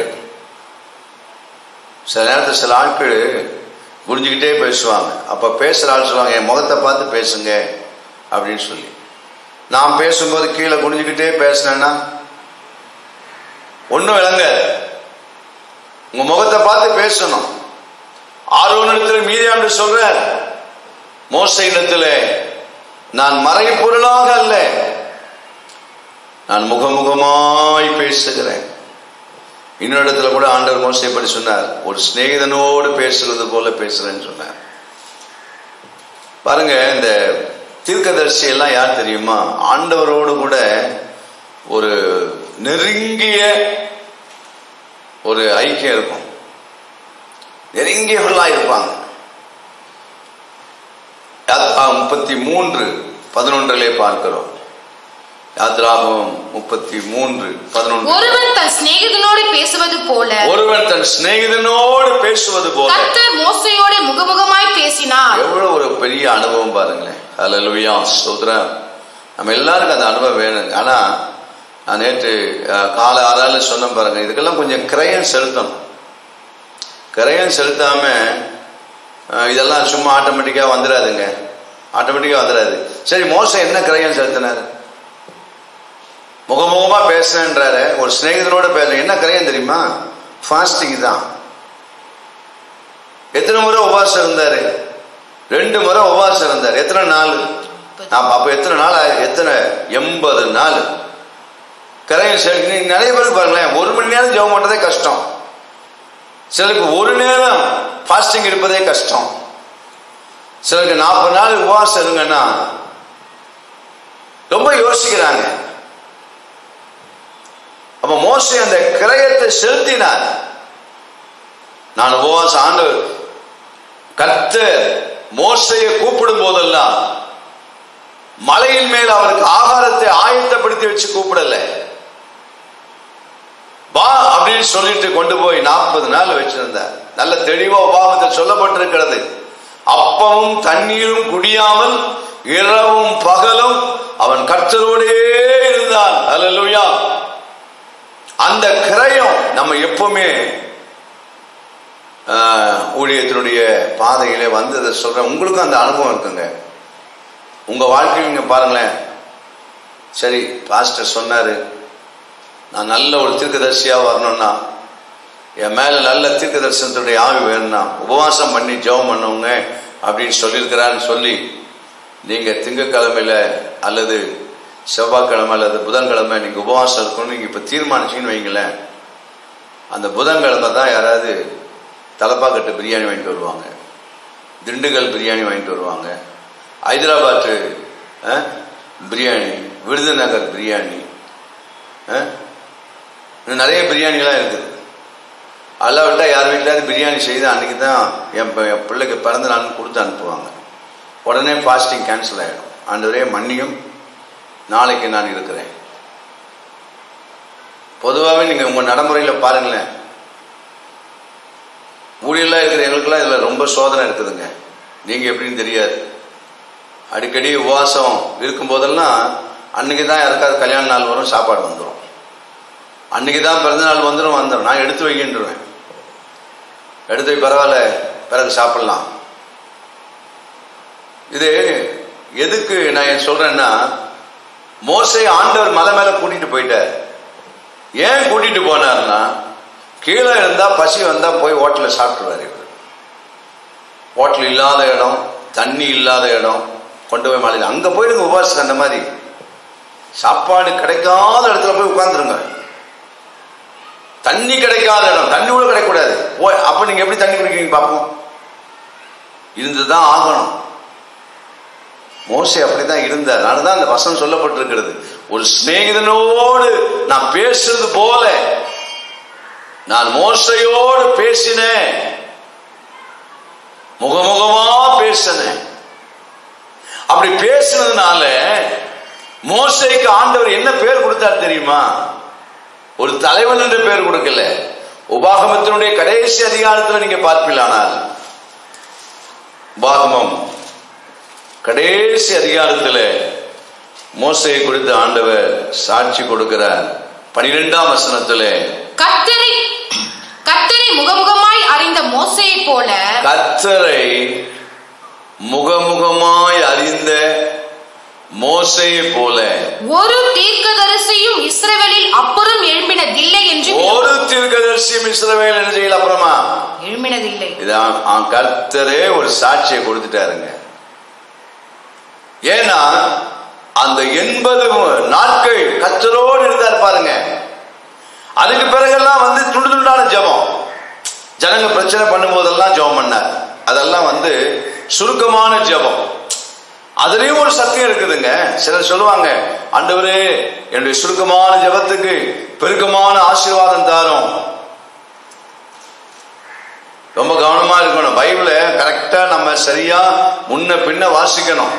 சில நேரத்தில் சில ஆட்கள் புரிஞ்சுக்கிட்டே பேசுவாங்க. அப்ப பேசுற ஆள் சொல்லுவாங்க, என் முகத்தை பார்த்து பேசுங்க அப்படின்னு சொல்லி. நான் பேசும்போது கீழே குனிஞ்சுக்கிட்டே பேசினேன்னா ஒன்னும் விளங்க. உங்க முகத்தை பார்த்து பேசணும். ஆரோனிடத்துல மீதியாண்டு சொல்ற, மோசையிடத்துல நான் மறைபொருளாக அல்ல, நான் முகமுகமாய் பேசுகிறேன். இன்னொரு இடத்துல கூட ஆண்டவர் மோசை பற்றி சொன்னார், ஒரு சிநேகிதனோடு பேசுறது போல பேசுறேன்னு சொன்னார். பாருங்க, இந்த தீர்க்கதரிசி எல்லாம் யார் தெரியுமா? ஆண்டவரோடு கூட ஒரு நெருங்கிய ஒரு ஐக்கியம் இருக்கும், நெருங்கியவர்களா இருப்பாங்க. 33:11 பார்க்கிறோம். யாத்ராகமம் 33:11. ஒருவன் தன் சிநேகிதனோடு பேசுவது போல கர்த்தர் மோசேயோடு முகமுகமாய் பேசினார். எவ்வளவு ஒரு பெரிய அனுபவம் பாருங்களேன். ஹல்லேலூயா, ஸ்தோத்திரம். நம்ம எல்லாருக்கும் அந்த அனுபவம் வேணும். ஆனா நான் நேற்று காலை 6 சொன்ன பாருங்க, இதுக்கெல்லாம் கொஞ்சம் கிரயம் செலுத்தணும். கிரயம் செலுத்தாம இதெல்லாம் சும்மா ஆட்டோமேட்டிக்கா வந்துடாதுங்க. ஆட்டோமேட்டிக்கா வந்துடாது. சரி, மோசே என்ன கிரயம் செலுத்தினாரு? முகமுகமா பேசுறேன்றாரு, ஒரு சிநேகிதனோட பேச. என்ன கிரயம் தெரியுமா? ஃபாஸ்டிங் தான். எத்தனை முறை உபவாசம் இருந்தாரு? 2 முறை உபவாசம் இருந்தார். எத்தனை நாள்? அப்ப எத்தனை நாள்? 80 நாள் கிரயம் செலுத்தி. நிறைய பேருக்கு பாருங்களேன், 1 மணி நேரம் ஜெபம் பண்றதே கஷ்டம். சிலருக்கு 1 நேரம் ஃபாஸ்டிங் இருப்பதே கஷ்டம். சிலருக்கு 40 நாள் உபவாசம் இருங்கன்னா ரொம்ப யோசிக்கிறாங்க. அப்ப மோசே அந்த கிரயத்தை செலுத்தினார். நான் உபவாசம். ஆண்டவர் கர்த்தர் மோசேயை கூப்பிடும் போதெல்லாம் மலையின் மேல் அவருக்கு ஆகாரத்தை ஆயத்தப்படுத்தி வச்சு கூப்பிடல. வா அப்படின்னு சொல்லிட்டு கொண்டு போய் 40 நாள் வச்சிருந்தார். நல்ல தெளிவா உபாகமத்தில் சொல்லப்பட்டிருக்கிறது. அப்பமும் தண்ணீரும் குடியாமல் இரவும் பகலும் அவன் கர்த்தரோடே இருந்தான். அல்லேலூயா. அந்த கிரயம் நம்ம எப்பவுமே ஊழியத்தினுடைய பாதையிலே வந்ததை சொல்றேன். உங்களுக்கும் அந்த அனுபவம் இருக்குங்க. உங்க வாழ்க்கையில் நீங்க பாருங்களேன். சரி, பாஸ்டர் சொன்னாரு நான் நல்ல ஒரு தீர்க்கதரிசியா வரணும்னா, என் மேல நல்ல தீர்க்க தரிசனத்துடைய ஆவி வேணும்னா உபவாசம் பண்ணி ஜெபம் பண்ணுங்க அப்படின்னு சொல்லியிருக்கிறான்னு சொல்லி நீங்க திங்கட்கிழமையில அல்லது செவ்வாய்க்கிழமை அல்லது புதன்கிழமை நீங்கள் உபவாசம் இருக்கணும்னு நீங்கள் இப்போ தீர்மானிச்சின்னு வைங்களேன், அந்த புதன்கிழமை தான் யாராவது தலப்பாக்கட்டு பிரியாணி வாங்கிட்டு வருவாங்க, திண்டுக்கல் பிரியாணி வாங்கிட்டு வருவாங்க, ஹைதராபாத்து பிரியாணி, விருதுநகர் பிரியாணி, நிறைய பிரியாணிலாம் இருக்குது. அதெல்லாம் விட்டால் யார் வீட்டிலாவது பிரியாணி செய்து அன்றைக்கி தான் என் பிள்ளைக்கு பிறந்த நாள்னு கொடுத்து அனுப்புவாங்க. உடனே ஃபாஸ்டிங் கேன்சல் ஆகிடும். ஆண்டவரே மன்னியும், நாளைக்கு நான் இருக்கிறேன். பொதுவாகவே நீங்கள் உங்கள் நடைமுறையில் பாருங்களேன், ஊழியெல்லாம் இருக்கிற எங்களுக்கெல்லாம் இதில் ரொம்ப சோதனை இருக்குதுங்க. நீங்கள் எப்படின்னு தெரியாது. அடிக்கடி உபவாசம் இருக்கும்போதெல்லாம் அன்றைக்கி தான் யாருக்காவது கல்யாண நாள் வரும், சாப்பாடு வந்துடும். அன்றைக்கி தான் பிறந்த நாள் வந்துடும். நான் எடுத்து வைக்கின்றுவேன். எடுத்து வை, பரவாயில்ல, பிறகு சாப்பிட்லாம். இது எதுக்கு நான் சொல்றேன்னா, மோசே ஆண்டவர் மலை மேல கூட்டிட்டு போயிட்டார். ஏன் கூட்டிட்டு போனார்னா, கீழே இருந்தா பசி வந்தா போய் ஹோட்டல்ல சாப்பிட்டுருவாரு. இவர் ஹோட்டல் இல்லாத இடம், தண்ணி இல்லாத இடம் கொண்டு போய் மலையில் அங்க போயிடுங்க உபவாசம். அந்த மாதிரி சாப்பாடு கிடைக்காத இடத்துல போய் உட்கார்ந்துருங்க. தண்ணி கிடைக்காத இடம், தண்ணி கூட கிடைக்கூடாது. அப்ப நீங்க எப்படி தண்ணி குடிக்கிறீங்க பார்ப்போம். இருந்துதான் ஆகணும். மோசே அப்படிதான் இருந்தார். அதனாலதான் அந்த வசனம் சொல்லப்பட்டிருக்கிறது, ஒரு சிநேகிதனோடு நான் பேசுறது போல நான் மோசையோடு பேசினேன், முகமுகமா பேசினேன். அப்படி பேசினதுனால மோசைக்கு ஆண்டவர் என்ன பேர் கொடுத்தார் தெரியுமா? ஒரு தலைவன் என்ற பேர் கொடுக்கல. உபாகமத்தினுடைய கடைசி அதிகாரத்தில் நீங்க பார்ப்பீங்களானால், உபாகமம் கடைசி அதிகாரத்தில் மோசையை குறித்து ஆண்டவர் சாட்சி கொடுக்கிறார். 12ஆம் வசனத்திலே, கர்த்தரை முகமுகமாய் அறிந்த மோசேயை போல, கர்த்தரை முகமுகமாய் அறிந்த மோசேயை போல ஒரு தீர்க்கதரிசியும் இஸ்ரவேலில் அப்புறம் எழும்பினதில்லை என்று. ஒரு தீர்க்கதரிசியும் இஸ்ரவேல் என்ன செய்யல அப்புறமா எழும்பினதில்லை. இதான் கர்த்தரே ஒரு சாட்சியை கொடுத்துட்டாருங்க. ஏன்னா அந்த 80 நாட்கள் கர்த்தரோடு இருந்தார் பாருங்க. அதுக்கு பிறகெல்லாம் வந்து துண்டு துண்டான ஜெபம். ஜனங்க பிரச்சனை பண்ணும் போதெல்லாம் ஜெபம் பண்ணார். அதெல்லாம் வந்து சுருக்கமான ஜெபம். அதுலயும் ஒரு சத்தியம் இருக்குதுங்க. சிலர் சொல்லுவாங்க, ஆண்டவரே என்னுடைய சுருக்கமான ஜெபத்துக்கு பெருக்கமான ஆசீர்வாதம் தாரும். ரொம்ப கவனமா இருக்கணும். பைபிளை கரெக்டா நம்ம சரியா முன்ன பின்ன வாசிக்கணும்.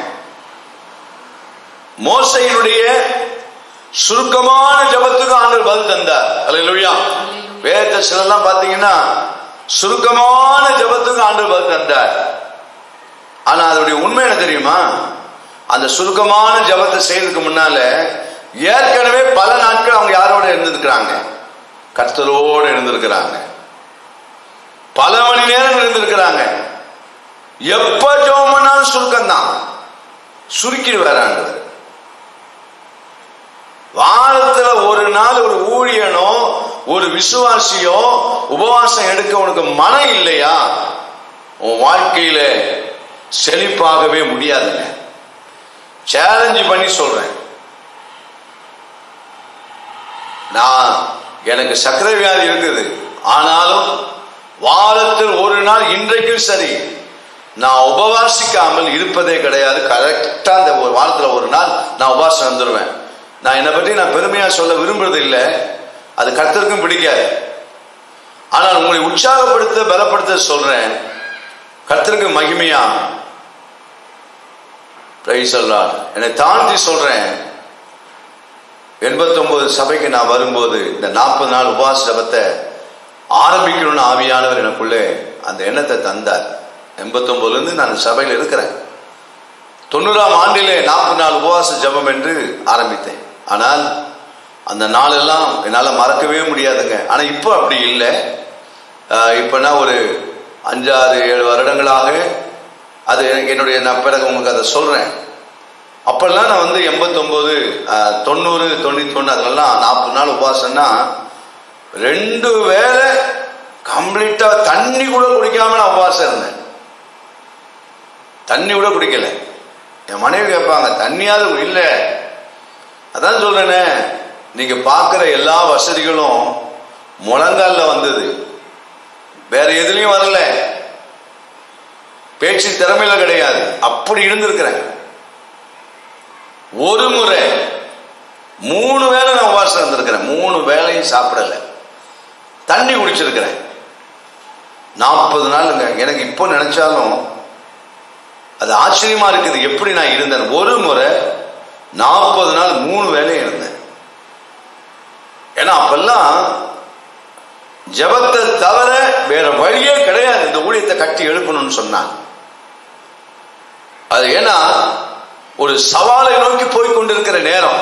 மோசையினுடைய சுருக்கமான ஜெபத்துக்கு ஆண்டவர் பதில் தந்தார். அல்லேலூயா. வேதத்தை சிலர்லாம் பாத்தீங்கன்னா சுருக்கமான ஜெபத்துக்கு ஆண்டவர் பதில் தந்தார். ஆனா அதோடைய உண்மை என்ன தெரியுமா? அந்த சுருக்கமான ஜெபத்தை செய்யறதுக்கு முன்னால ஏற்கனவே பல நாட்கள் அவங்க யாரோட இருந்திருக்கிறாங்க? கர்த்தரோடு இருந்திருக்கிறாங்க. பல மணி நேரம் இருந்திருக்கிறாங்க. எப்ப ஜெபம் பண்ணாலும் சுருக்கம் தான். சுருக்கிடுவார் ஆண்டவர். வாரத்துல ஒரு நாள் ஒரு ஊழியனோ ஒரு விசுவாசியோ உபவாசம் எடுக்க உனக்கு மனம் இல்லையா, உன் வாழ்க்கையில செழிப்பாகவே முடியாதுங்க. சேலஞ்சு பண்ணி சொல்றேன். நான் எனக்கு சர்க்கரை வியாதி இருக்குது, ஆனாலும் வாரத்தில் ஒரு நாள் இன்றைக்கும் சரி நான் உபவாசிக்காமல் இருப்பதே கிடையாது. கரெக்டா அந்த ஒரு வாரத்துல ஒரு நாள் நான் உபவாசம் வந்துடுவேன். நான் என்னை பற்றி நான் பெருமையா சொல்ல விரும்புறது இல்லை, அது கர்த்தருக்கும் பிடிக்காது. ஆனால் உங்களை உற்சாகப்படுத்த பலப்படுத்த சொல்றேன். கர்த்தருக்கு மகிமையா பிரைஸ் அல்லாஹ். என்னை தாழ்த்தி சொல்றேன். 89 சபைக்கு நான் வரும்போது இந்த 40 நாள் உபவாச ஜெபத்தை ஆரம்பிக்கணும்னு ஆவியானவர் எனக்குள்ளே அந்த எண்ணத்தை தந்தார். 89 இருந்து நான் சபையில் இருக்கிறேன். 90ஆம் ஆண்டிலே 40 நாள் உபவாச ஜெபம் என்று ஆரம்பித்தேன். ஆனால் அந்த நாளெல்லாம் என்னால் மறக்கவே முடியாதுங்க. ஆனா இப்போ அப்படி இல்லை. இப்போ நான் ஒரு 5, 6, 7 வருடங்களாக அது என்னுடைய, நான் பிறகு உங்களுக்கு அதை சொல்றேன். அப்பெல்லாம் நான் வந்து 89, 90, 91 அதெல்லாம் 40 நாள் உபவாசம்னா 2 வேளை கம்ப்ளீட்டா தண்ணி கூட குடிக்காம நான் உபவாசம் இருந்தேன். தண்ணி கூட குடிக்கல. என் மனைவி கேட்பாங்க, தண்ணியாவது இல்லை, அதான் சொல்றேனே, நீங்க பார்க்கிற எல்லா வசதிகளும் முழங்கால வந்தது, வேற எதுலயும் வரல. பேச்சு திறமையில கிடையாது. அப்படி இருந்திருக்கிறேன். ஒரு முறை 3 வேளை நான் உபவாசம் இருந்திருக்கிறேன். 3 வேளையும் சாப்பிடல, தண்ணி குடிச்சிருக்கிறேன். 40 நாளுங்க. எனக்கு இப்போ நினைச்சாலும் அது ஆச்சரியமா இருக்குது, எப்படி நான் இருந்தேன். ஒரு முறை 40 நாள் 3 வேளையும் இருந்தேன். ஏன்னா அப்பெல்லாம் ஜபத்தை தவிர வேற வழியே கிடையாது இந்த ஊழியத்தை கட்டி எழுப்பணும்னு சொன்னாங்க. அது ஏன்னா ஒரு சவாலை நோக்கி போய் கொண்டிருக்கிற நேரம்.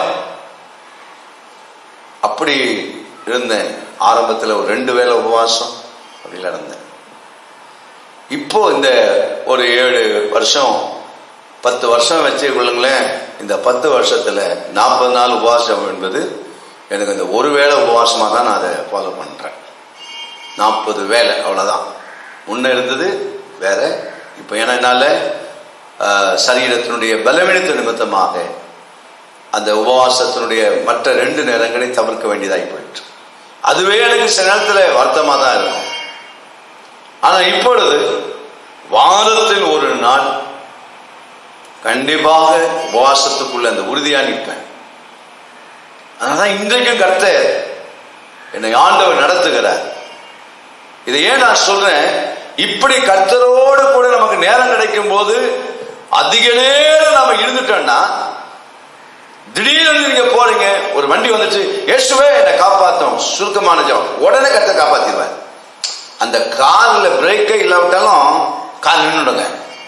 அப்படி இருந்தேன். ஆரம்பத்தில் ஒரு 2 வேளை உபவாசம் அப்படிலாம் இருந்தேன். இப்போ இந்த ஒரு 7 வருஷம் 10 வருஷம் வச்சு கொள்ளுங்களேன். இந்த 10 வருஷத்துல 40 நாள் உபவாசம் என்பது எனக்கு இந்த ஒரு வேளை உபவாசமா தான் நான் அதை ஃபாலோ பண்றேன். 40 வேளை அவ்வளவுதான். முன்ன இருந்தது வேற. இப்ப என்னால சரீரத்தினுடைய பலவீனத்து நிமித்தமாக அந்த உபவாசத்தினுடைய மற்ற 2 நேரங்களை தவிர்க்க வேண்டியதாகி போயிட்டு, அதுவே எனக்கு சில நேரத்தில் வருத்தமா தான் இருக்கும். ஆனா இப்பொழுது வாரத்தில் ஒரு நாள் கண்டிப்பாக உபவாசத்துக்குள்ள அந்த உறுதியா நிற்பேன். அதனால இன்றைக்கும் கர்த்தர் என்னை ஆண்டவர் நடத்துகிறார். இதை ஏன் நான் சொல்றேன், இப்படி கர்த்தரோடு கூட நமக்கு நேரம் கிடைக்கும் போது அதிக நேரம் நாம இருந்துட்டோம்னா, திடீர்னு நீங்க போறீங்க, ஒரு வண்டி வந்துச்சு, இயேசுவே என்னை காப்பாத்தும், சுருக்கமான ஜெபம், உடனே கர்த்தர் காப்பாத்திடுவார். அந்த கார்ல பிரேக்கே இல்லாவிட்டாலும் கார் நின்றுடுங்க.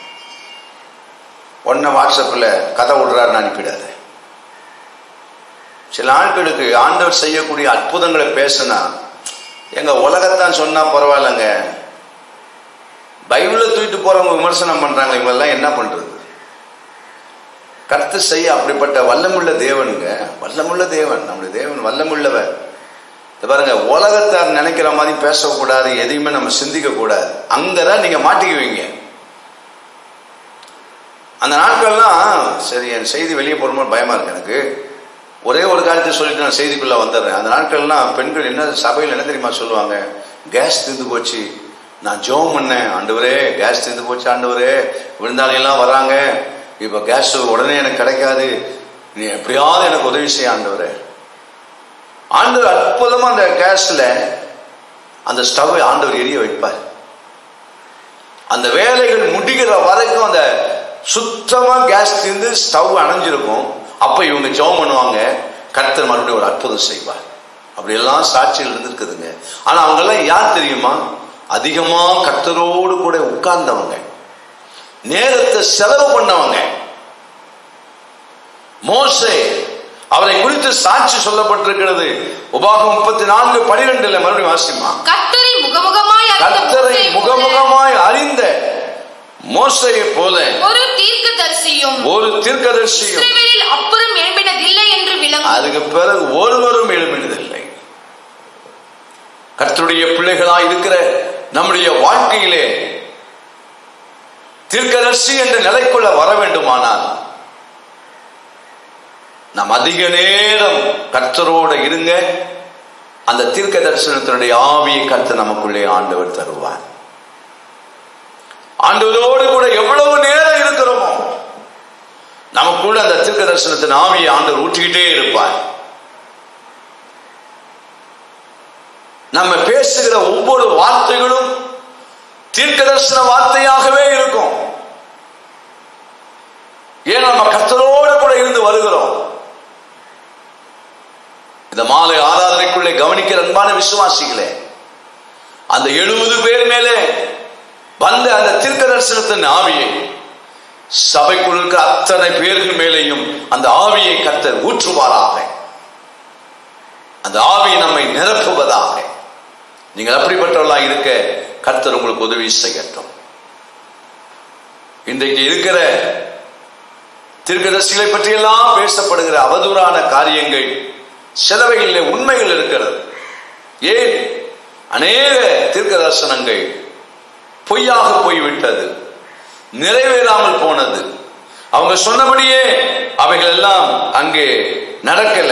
உடனே வாட்ஸ்அப்ல கதை விடுறாருன்னு அனுப்பிடாது. சில ஆட்களுக்கு ஆண்டவர் செய்யக்கூடிய அற்புதங்களை பேசினா, எங்க உலகத்தான் சொன்னா பரவாயில்லைங்க, பைபிளை தூக்கிட்டு போறவங்க விமர்சனம் பண்றாங்க, இவங்கெல்லாம் என்ன பண்றது? கர்த்தர் செய்ய அப்படிப்பட்ட வல்லமுள்ள தேவனுங்க, வல்லமுள்ள தேவன், நம்முடைய தேவன் வல்லமுள்ளவர். பாருங்க, உலகத்தார் நினைக்கிற மாதிரி பேசக்கூடாது, எதையுமே நம்ம சிந்திக்க கூடாது. அங்கதான் நீங்க மாட்டிக்குவீங்க. அந்த நாட்கள்லாம் சரி, என் செய்தி வெளியே போகும்போது பயமா இருக்கு எனக்கு. ஒரே ஒரு காரியத்தை சொல்லிட்டு நான் செய்திக்குள்ள வந்துடுறேன். அந்த நாட்கள்லாம் பெண்கள் என்ன சபையில் என்ன தெரியுமா சொல்லுவாங்க, கேஸ் தீர்ந்து போச்சு, நான் ஜெபம் பண்ணேன், ஆண்டவரே கேஸ் தீர்ந்து போச்சு, ஆண்டவரே விருந்தாளியெல்லாம் வராங்க, இப்ப கேஸ் உடனே எனக்கு கிடைக்காது, நீ எப்படியாவது எனக்கு உதவி செய்ய ஆண்டவரே. ஆண்டவர் அற்புதமா அந்த கேஸ்ல அந்த ஸ்டவ்வை ஆண்டவர் எரிய வைப்பார். அந்த வேலைகள் முடிகிற வரைக்கும் அந்த சுத்தமா கேஸ் தீர்ந்து ஸ்டவ் அணைஞ்சிருக்கும். அப்ப இவங்க ஜெபம் பண்ணுவாங்க, கர்த்தர் மறுபடியும் ஒரு அற்புதம் செய்வார். அப்படி எல்லாம் சாட்சிகள் இருந்திருக்குதுங்க. ஆனா அவங்க எல்லாம் யார் தெரியுமா? அதிகமா கர்த்தரோடு கூட உட்கார்ந்தவங்க, நேரத்தை செலவு பண்ணவங்க. மோசே, அவரை குறித்து சாட்சி சொல்லப்பட்டிருக்கிறது. உபாகமம் 34:12 மறுபடியும் வாசிமா. கர்த்தரை முகமுகமாய் அறிந்த மோசையை போல ஒரு தீர்க்கதரிசியும் இஸ்ரவேலில் அப்புறம் எழும்பினதில்லை என்று விளங்கும். அதுக்கு பிறகு ஒருவரும் எழும்பினதில்லை. கர்த்தருடைய பிள்ளைகளாய் இருக்கிற நம்முடைய வாழ்க்கையிலே தீர்க்கதரிசி என்ற நிலைக்குள்ள வர வேண்டுமானால் நாம் அதிக நேரம் கர்த்தரோட இருங்க. அந்த தீர்க்க தரிசனத்தினுடைய ஆவியை கர்த்தர் நமக்குள்ளே ஆண்டவர் தருவார். ஆண்டவரோடு கூட எவ்வளவு நேரம் இருக்கிறோமோ நமக்குள்ள அந்த தீர்க்க தரிசனத்தின் ஆவியை ஆண்டவர் ஊற்றிக்கிட்டே இருப்பார். நம்ம பேசுகிற ஒவ்வொரு வார்த்தைகளும் தீர்க்க தரிசன வார்த்தையாகவே இருக்கும். ஏன் நம்ம கர்த்தரோடு கூட இருந்து வருகிறோம். இந்த மாலை ஆராதனைக்குள்ளே கவனிக்கிற அன்பான விசுவாசிகளே, அந்த 70 பேர் மேலே வந்த அந்த தீர்க்க தரிசனத்தின் ஆவியை சபைக்குள் இருக்கிற அத்தனை பேர்கள் மேலேயும் அந்த ஆவியை கர்த்தர் ஊற்றுவாராக. அந்த ஆவி நம்மை நிரப்புவதாக. நீங்கள் அப்படிப்பட்டவர்களாக இருக்க கர்த்தர் உங்களுக்கு உதவி செய்யட்டும். இன்றைக்கு இருக்கிற தீர்க்கதரிசிகளை பற்றியெல்லாம் பேசப்படுகிற அவதூறான காரியங்கள் சிலவைகளில் உண்மைகள் இருக்கிறது. ஏன் அநேக தீர்க்க தரிசனங்கள் பொய்யாக போய்விட்டது, நிறைவேறாமல் போனது. அவங்க சொன்னபடியே அவைகள் எல்லாம் அங்கே நடக்கல.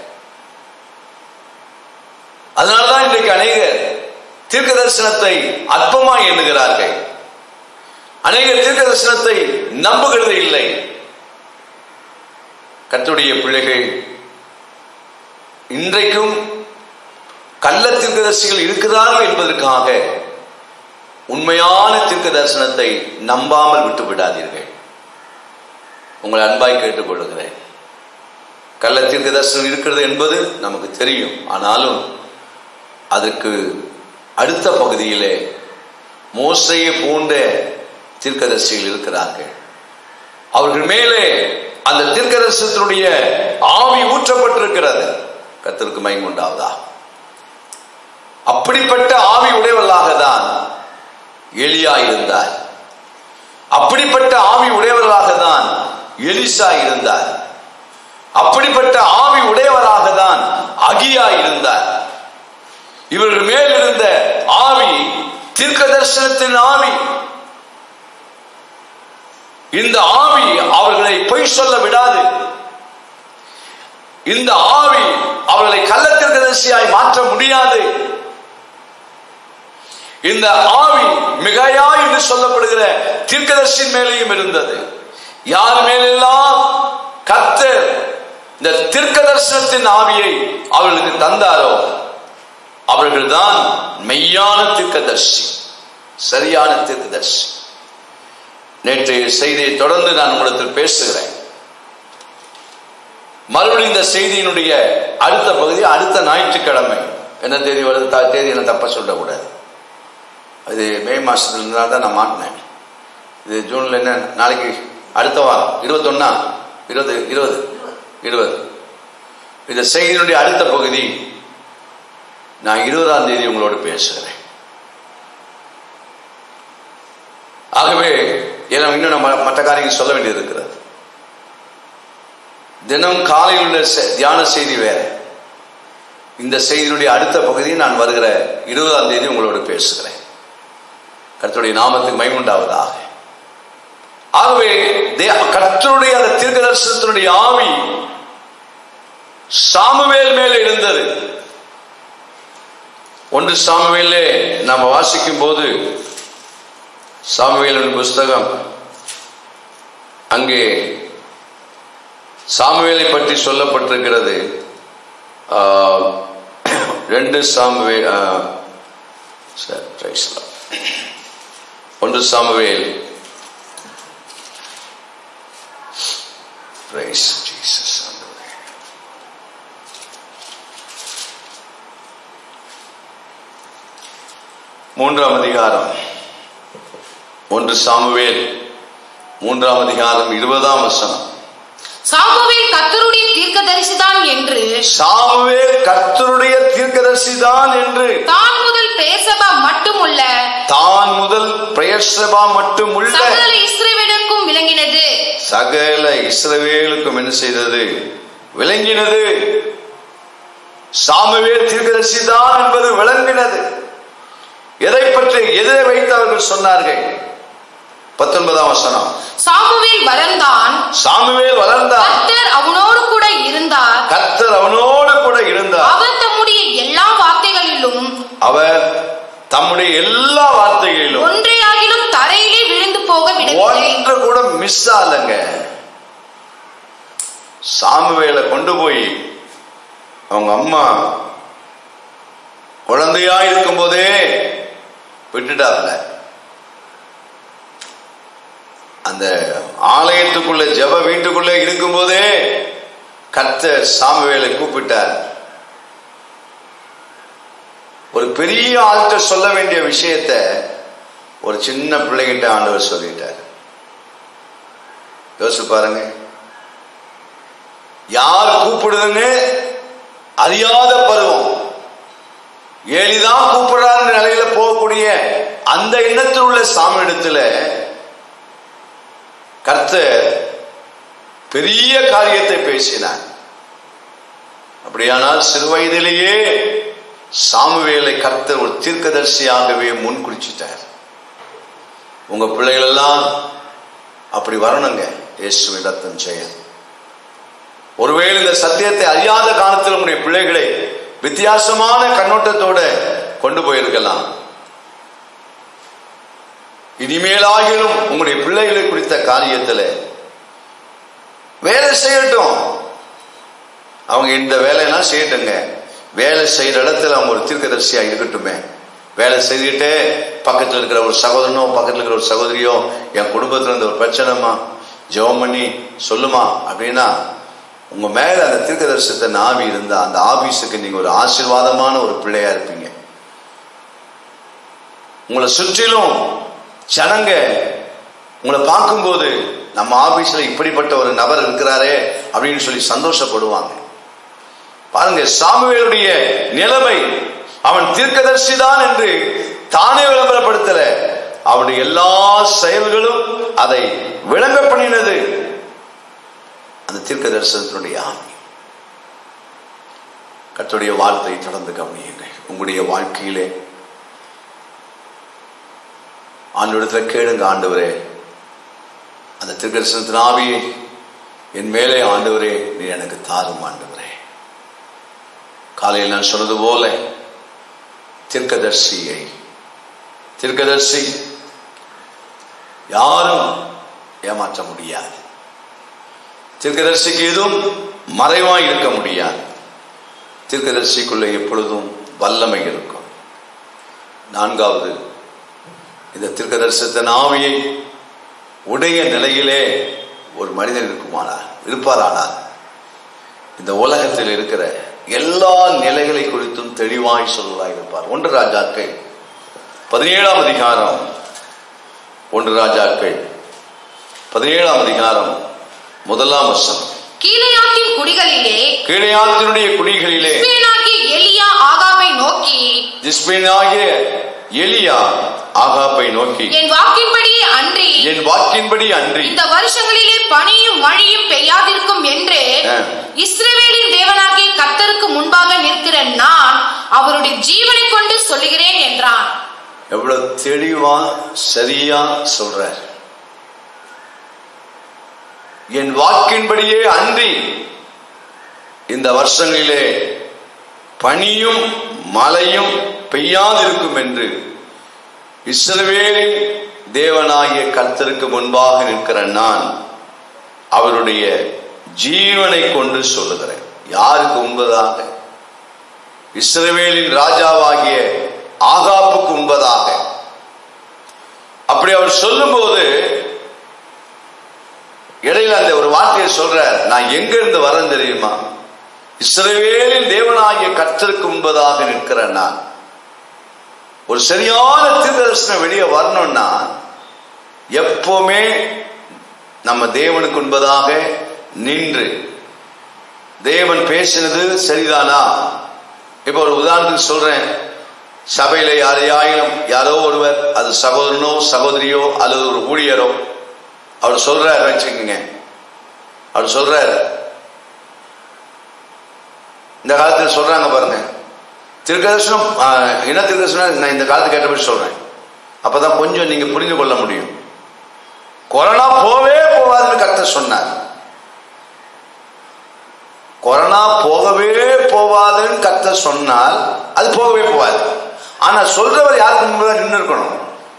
அதனால்தான் இன்றைக்கு அநேகர் தீர்க்க தரிசனத்தை அற்பமாய் எண்ணுகிறார்கள். அநேகர் தீர்க்க தரிசனத்தை நம்புகிறது இல்லை. கர்த்தருடைய பிள்ளைகள், இன்றைக்கும் கள்ள தீர்க்கதரிசிகள் இருக்கிறார்கள் என்பதற்காக உண்மையான தீர்க்க தரிசனத்தை நம்பாமல் விட்டு விடாதீர்கள். உங்களை அன்பாய் கேட்டுக்கொள்கிறேன். கள்ள தீர்க்க தரிசனம் இருக்கிறது என்பது நமக்கு தெரியும். ஆனாலும் அதற்கு அடுத்த பகுதியிலே மோசேயை போன்ற தீர்க்கதரிசிகள் இருக்கிறார்கள். அவர்கள் மேலே அந்த தீர்க்கதரிசனத்தினுடைய ஆவி ஊற்றப்பட்டிருக்கிறது. கர்த்தருக்கு மகிமை உண்டாவதா. அப்படிப்பட்ட ஆவி உடையவர்களாக தான் எலியா இருந்தார். அப்படிப்பட்ட ஆவி உடையவர்களாக தான் எலிசா இருந்தார். அப்படிப்பட்ட ஆவி உடையவராக தான் அகியா இருந்தார். இவர்கள் மேல் இருந்த ஆவி தீர்க்க தரிசனத்தின் ஆவி. இந்த ஆவி அவர்களை பொய் சொல்ல விடாது. இந்த ஆவி அவர்களை கள்ள தீர்க்கதரிசியாய் மாற்ற முடியாது. இந்த ஆவி மிகையா என்று சொல்லப்படுகிற தீர்க்கதரிசியின் மேலேயும் இருந்தது. யார் மேலெல்லாம் கர்த்தர் இந்த தீர்க்க தரிசனத்தின் ஆவியை அவர்களுக்கு தந்தாரோ அவர்கள்தான் மெய்யான தீர்க்கதரிசி, சரியான தீர்க்கதரிசி. நேற்றைய செய்தியை தொடர்ந்து நான் உங்களிடத்தில் பேசுகிறேன். மறுபடியும் இந்த செய்தியினுடைய அடுத்த பகுதி அடுத்த ஞாயிற்றுக்கிழமை. என்ன தேதி வருது? தேதி என்ன தப்ப சொல்லக்கூடாது. அது மே மாசத்துல இருந்தால் தான் நான் மாட்டினேன். இது ஜூன்ல என்ன நாளைக்கு அடுத்த வாரம் 21 இந்த செய்தியினுடைய அடுத்த பகுதி நான் 20ஆம் தேதி உங்களோடு பேசுகிறேன். ஆகவே இன்னும் நம்ம மற்ற காரியங்கள் சொல்ல வேண்டியது இருக்கிறது. தினம் காலையில் உள்ள தியான செய்தி வேற. இந்த செய்தியினுடைய அடுத்த பகுதியை நான் வருகிற 20ஆம் தேதி உங்களோடு பேசுகிறேன். கர்த்தருடைய நாமத்துக்கு மகிமை உண்டாவதாக. ஆகவே கர்த்தருடைய அந்த தீர்க்க தரிசனத்தினுடைய ஆவி சாமுவேல் மேலே இருந்தது. 1 சாமுவேலே நாம் வாசிக்கும் போது சாமுவேலின் புஸ்தகம் அங்கே சாமுவேலை பற்றி சொல்லப்பட்டிருக்கிறது. 2 சாமுவேல் 1 சாமுவேல் Praise Jesus. 3ஆம் அதிகாரம் 1 சாமுவேல் 3ஆம் அதிகாரம் 20ஆம் வசனம். சாமுவேல் கர்த்தருடைய தீர்க்கதரிசிதான் என்று தான் முதல் பெயர்சபா மட்டுமுள்ள சகல இஸ்ரவேலுக்கும் விளங்கினது. சகல இஸ்ரவேலுக்கும் என்ன செய்தது? விளங்கினது. சாமுவேல் தீர்க்கதரிசிதான் என்பது விளங்கினது. எதை பற்றி எதை வைத்து அவர்கள் சொன்னார்கள்? 19ஆம் வசனம். சாமுவேல் வளர்ந்தான். கர்த்தர் அவனோடு கூட இருந்தார். அவர் தம்முடைய எல்லா வார்த்தைகளிலும் ஒன்றையாகிலும் தரையிலே விழுந்து போக விடவில்லை. ஒன்று கூட மிஸ் ஆகலங்க. சாமுவேலை கொண்டு போய் அவங்க அம்மா குழந்தையா இருக்கும் போதே விட்டுட்டாங்க. அந்த ஆலயத்துக்குள்ள ஜெப வீட்டுக்குள்ளே இருக்கும் போதே கர்த்தர் சாமுவேலை கூப்பிட்டார். ஒரு பெரிய ஆள்கிட்ட சொல்ல வேண்டிய விஷயத்தை ஒரு சின்ன பிள்ளைகிட்ட ஆண்டவர் சொல்லிட்டார். யோசிச்சு பாருங்க. யார் கூப்பிடுதுன்னு அறியாத பருவம், ஏலிதான் கூப்பிடுறாரு நிலையில போகக்கூடிய அந்த இனத்தில் உள்ள சாமியிடத்துல கர்த்தர் பெரிய காரியத்தை பேசினார். அப்படியானால் சிறு வயதிலேயே சாமுவேலை கர்த்தர் ஒரு தீர்க்கதரிசியாகவே முன் குறிச்சிட்டார். உங்க பிள்ளைகள் எல்லாம் அப்படி வரணுங்க. இயேசுவின் ரத்தம் ஜெயம். ஒருவேளை இந்த சத்தியத்தை அறியாத காலத்தில் உங்களுடைய பிள்ளைகளை வித்தியாசமான கண்ணோட்டத்தோட கொண்டு போயிருக்கலாம். இனிமேலாகிலும் உங்களுடைய பிள்ளைகளை குறித்த காரியத்தில் வேலை செய்யட்டும். அவங்க இந்த வேலையெல்லாம் செய்யட்டுங்க. வேலை செய்யற இடத்துல அவங்க ஒரு தீர்க்கதரிசியா இருக்கட்டுமே. வேலை செய்துட்டு பக்கத்தில் இருக்கிற ஒரு சகோதரனோ பக்கத்தில் இருக்கிற ஒரு சகோதரியோ என் குடும்பத்தில் இருந்த ஒரு பிரச்சனைமா ஜெபம் பண்ணி சொல்லுமா அப்படின்னா உங்க மேல அந்த தீர்க்கதரிசனத்தின் ஆவி இருந்தா அந்த ஆபீஸுக்கு நீங்க ஒரு ஆசீர்வாதமான ஒரு பிள்ளையா இருப்பீங்க. உங்களை சுற்றிலும் ஜனங்க உங்களை பார்க்கும்போது நம்ம ஆபீஸ்ல இப்படிப்பட்ட ஒரு நபர் இருக்கிறாரே அப்படின்னு சொல்லி சந்தோஷப்படுவாங்க. பாருங்க, சாமுவேலுடைய நிலைமை அவன் தீர்க்கதரிசி தான் என்று தானே விளம்பரப்படுத்தல, அவனுடைய எல்லா செயல்களும் அதை விளங்க பண்ணினது அந்த தீர்க்க தரிசனத்தினுடைய ஆவி. கர்த்தருடைய வார்த்தை தொடர்ந்து கவனியுங்கள். உங்களுடைய வாழ்க்கையிலே ஆண்டவரிடத்துல கேளுங்க, ஆண்டவரே அந்த தீர்க்க தரிசனத்தின் ஆவியை என் மேலே ஆண்டவரே நீ எனக்கு தாரும் ஆண்டவரே. காலையில் நான் சொன்னது போல தீர்க்கதரிசி யாரும் ஏமாற்ற முடியாது. தீர்க்கதரிசிக்கு எதுவும் மறைவாய் இருக்க முடியாது. தீர்க்கதரிசிக்குள்ள எப்பொழுதும் வல்லமை இருக்கும். நான்காவது, இந்த தீர்க்கதரிசனத்தின் ஆவியை உடைய நிலையிலே ஒரு மனிதன் இருப்பாரானால் இந்த உலகத்தில் இருக்கிற எல்லா நிலைகளை குறித்தும் தெளிவாய் சொல்வதாக இருப்பார். 1 ராஜாக்கள் 17ஆம் அதிகாரம் 1 ராஜாக்கள் 17ஆம் அதிகாரம் 1ஆம் வசனம். கீலேயாத்தின் குடிகளிலே கீலேயாத்தினுடைய குடிகளிலே திஸ்பேனாகிய எலியா ஆகாபை நோக்கி என் வாக்கின்படி அன்றி இந்த வருஷங்களிலே பனியும் மழையும் பெய்யாதிருக்கும் என்று இஸ்ரவேலின் தேவனாகிய கர்த்தருக்கு முன்பாக நிற்கிற நான் அவருடைய ஜீவனை கொண்டு சொல்லுகிறேன் என்றான். எவ்வளவு தெளிவா சரியா சொல்றார். என் வாக்கின்படியே அன்றி இந்த வருஷங்களிலே பனியும் மழையும் பெய்யாதிருக்கும் என்று இஸ்ரவேலின் தேவனாகிய கர்த்தருக்கு முன்பாக நிற்கிற நான் அவருடைய ஜீவனை கொண்டு சொல்லுகிறேன். யாருக்கு முன்பதாக? இஸ்ரவேலின் ராஜாவாகிய ஆகாப்புக்கு முன்பதாக. அப்படி அவர் சொல்லும் போது இடையில அந்த ஒரு வார்த்தையை சொல்றார். நான் எங்க இருந்து வரேன் தெரியுமா? இஸ்ரவேலின் தேவனாகிய கர்த்தருக்கு முன்பதாக நிற்கிற நான். ஒரு சரியான தீர்க்கதரிசனம் வெளியே வரணும்னா எப்பவுமே நம்ம தேவனுக்கு முன்பதாக நின்று தேவன் பேசினது சரிதானா? இப்ப ஒரு உதாரணத்துக்கு சொல்றேன். சபையில யாரையாயிலும் யாரோ ஒருவர், அது சகோதரனோ சகோதரியோ அல்லது ஒரு ஊழியரோ, அவர் சொல்றாரு வச்சுக்கோங்க, அவர் சொல்றாரு, இந்த காலத்தில் சொல்றாங்க பாருங்க, தீர்க்கதரிசனம் என்ன தீர்க்கதரிசனம் நான் இந்த காலத்துக்கு கேட்டபடி சொல்றேன், அப்பதான் கொஞ்சம் நீங்க புரிந்து கொள்ள முடியும். கொரோனா போவே போவாதுன்னு கர்த்தர் சொன்னார். கொரோனா போகவே போவாதுன்னு கர்த்தர் சொன்னால் அது போகவே போவாது. ஆனா சொல்றவர் யாருக்கு முன்னால நின்று இருக்கணும்?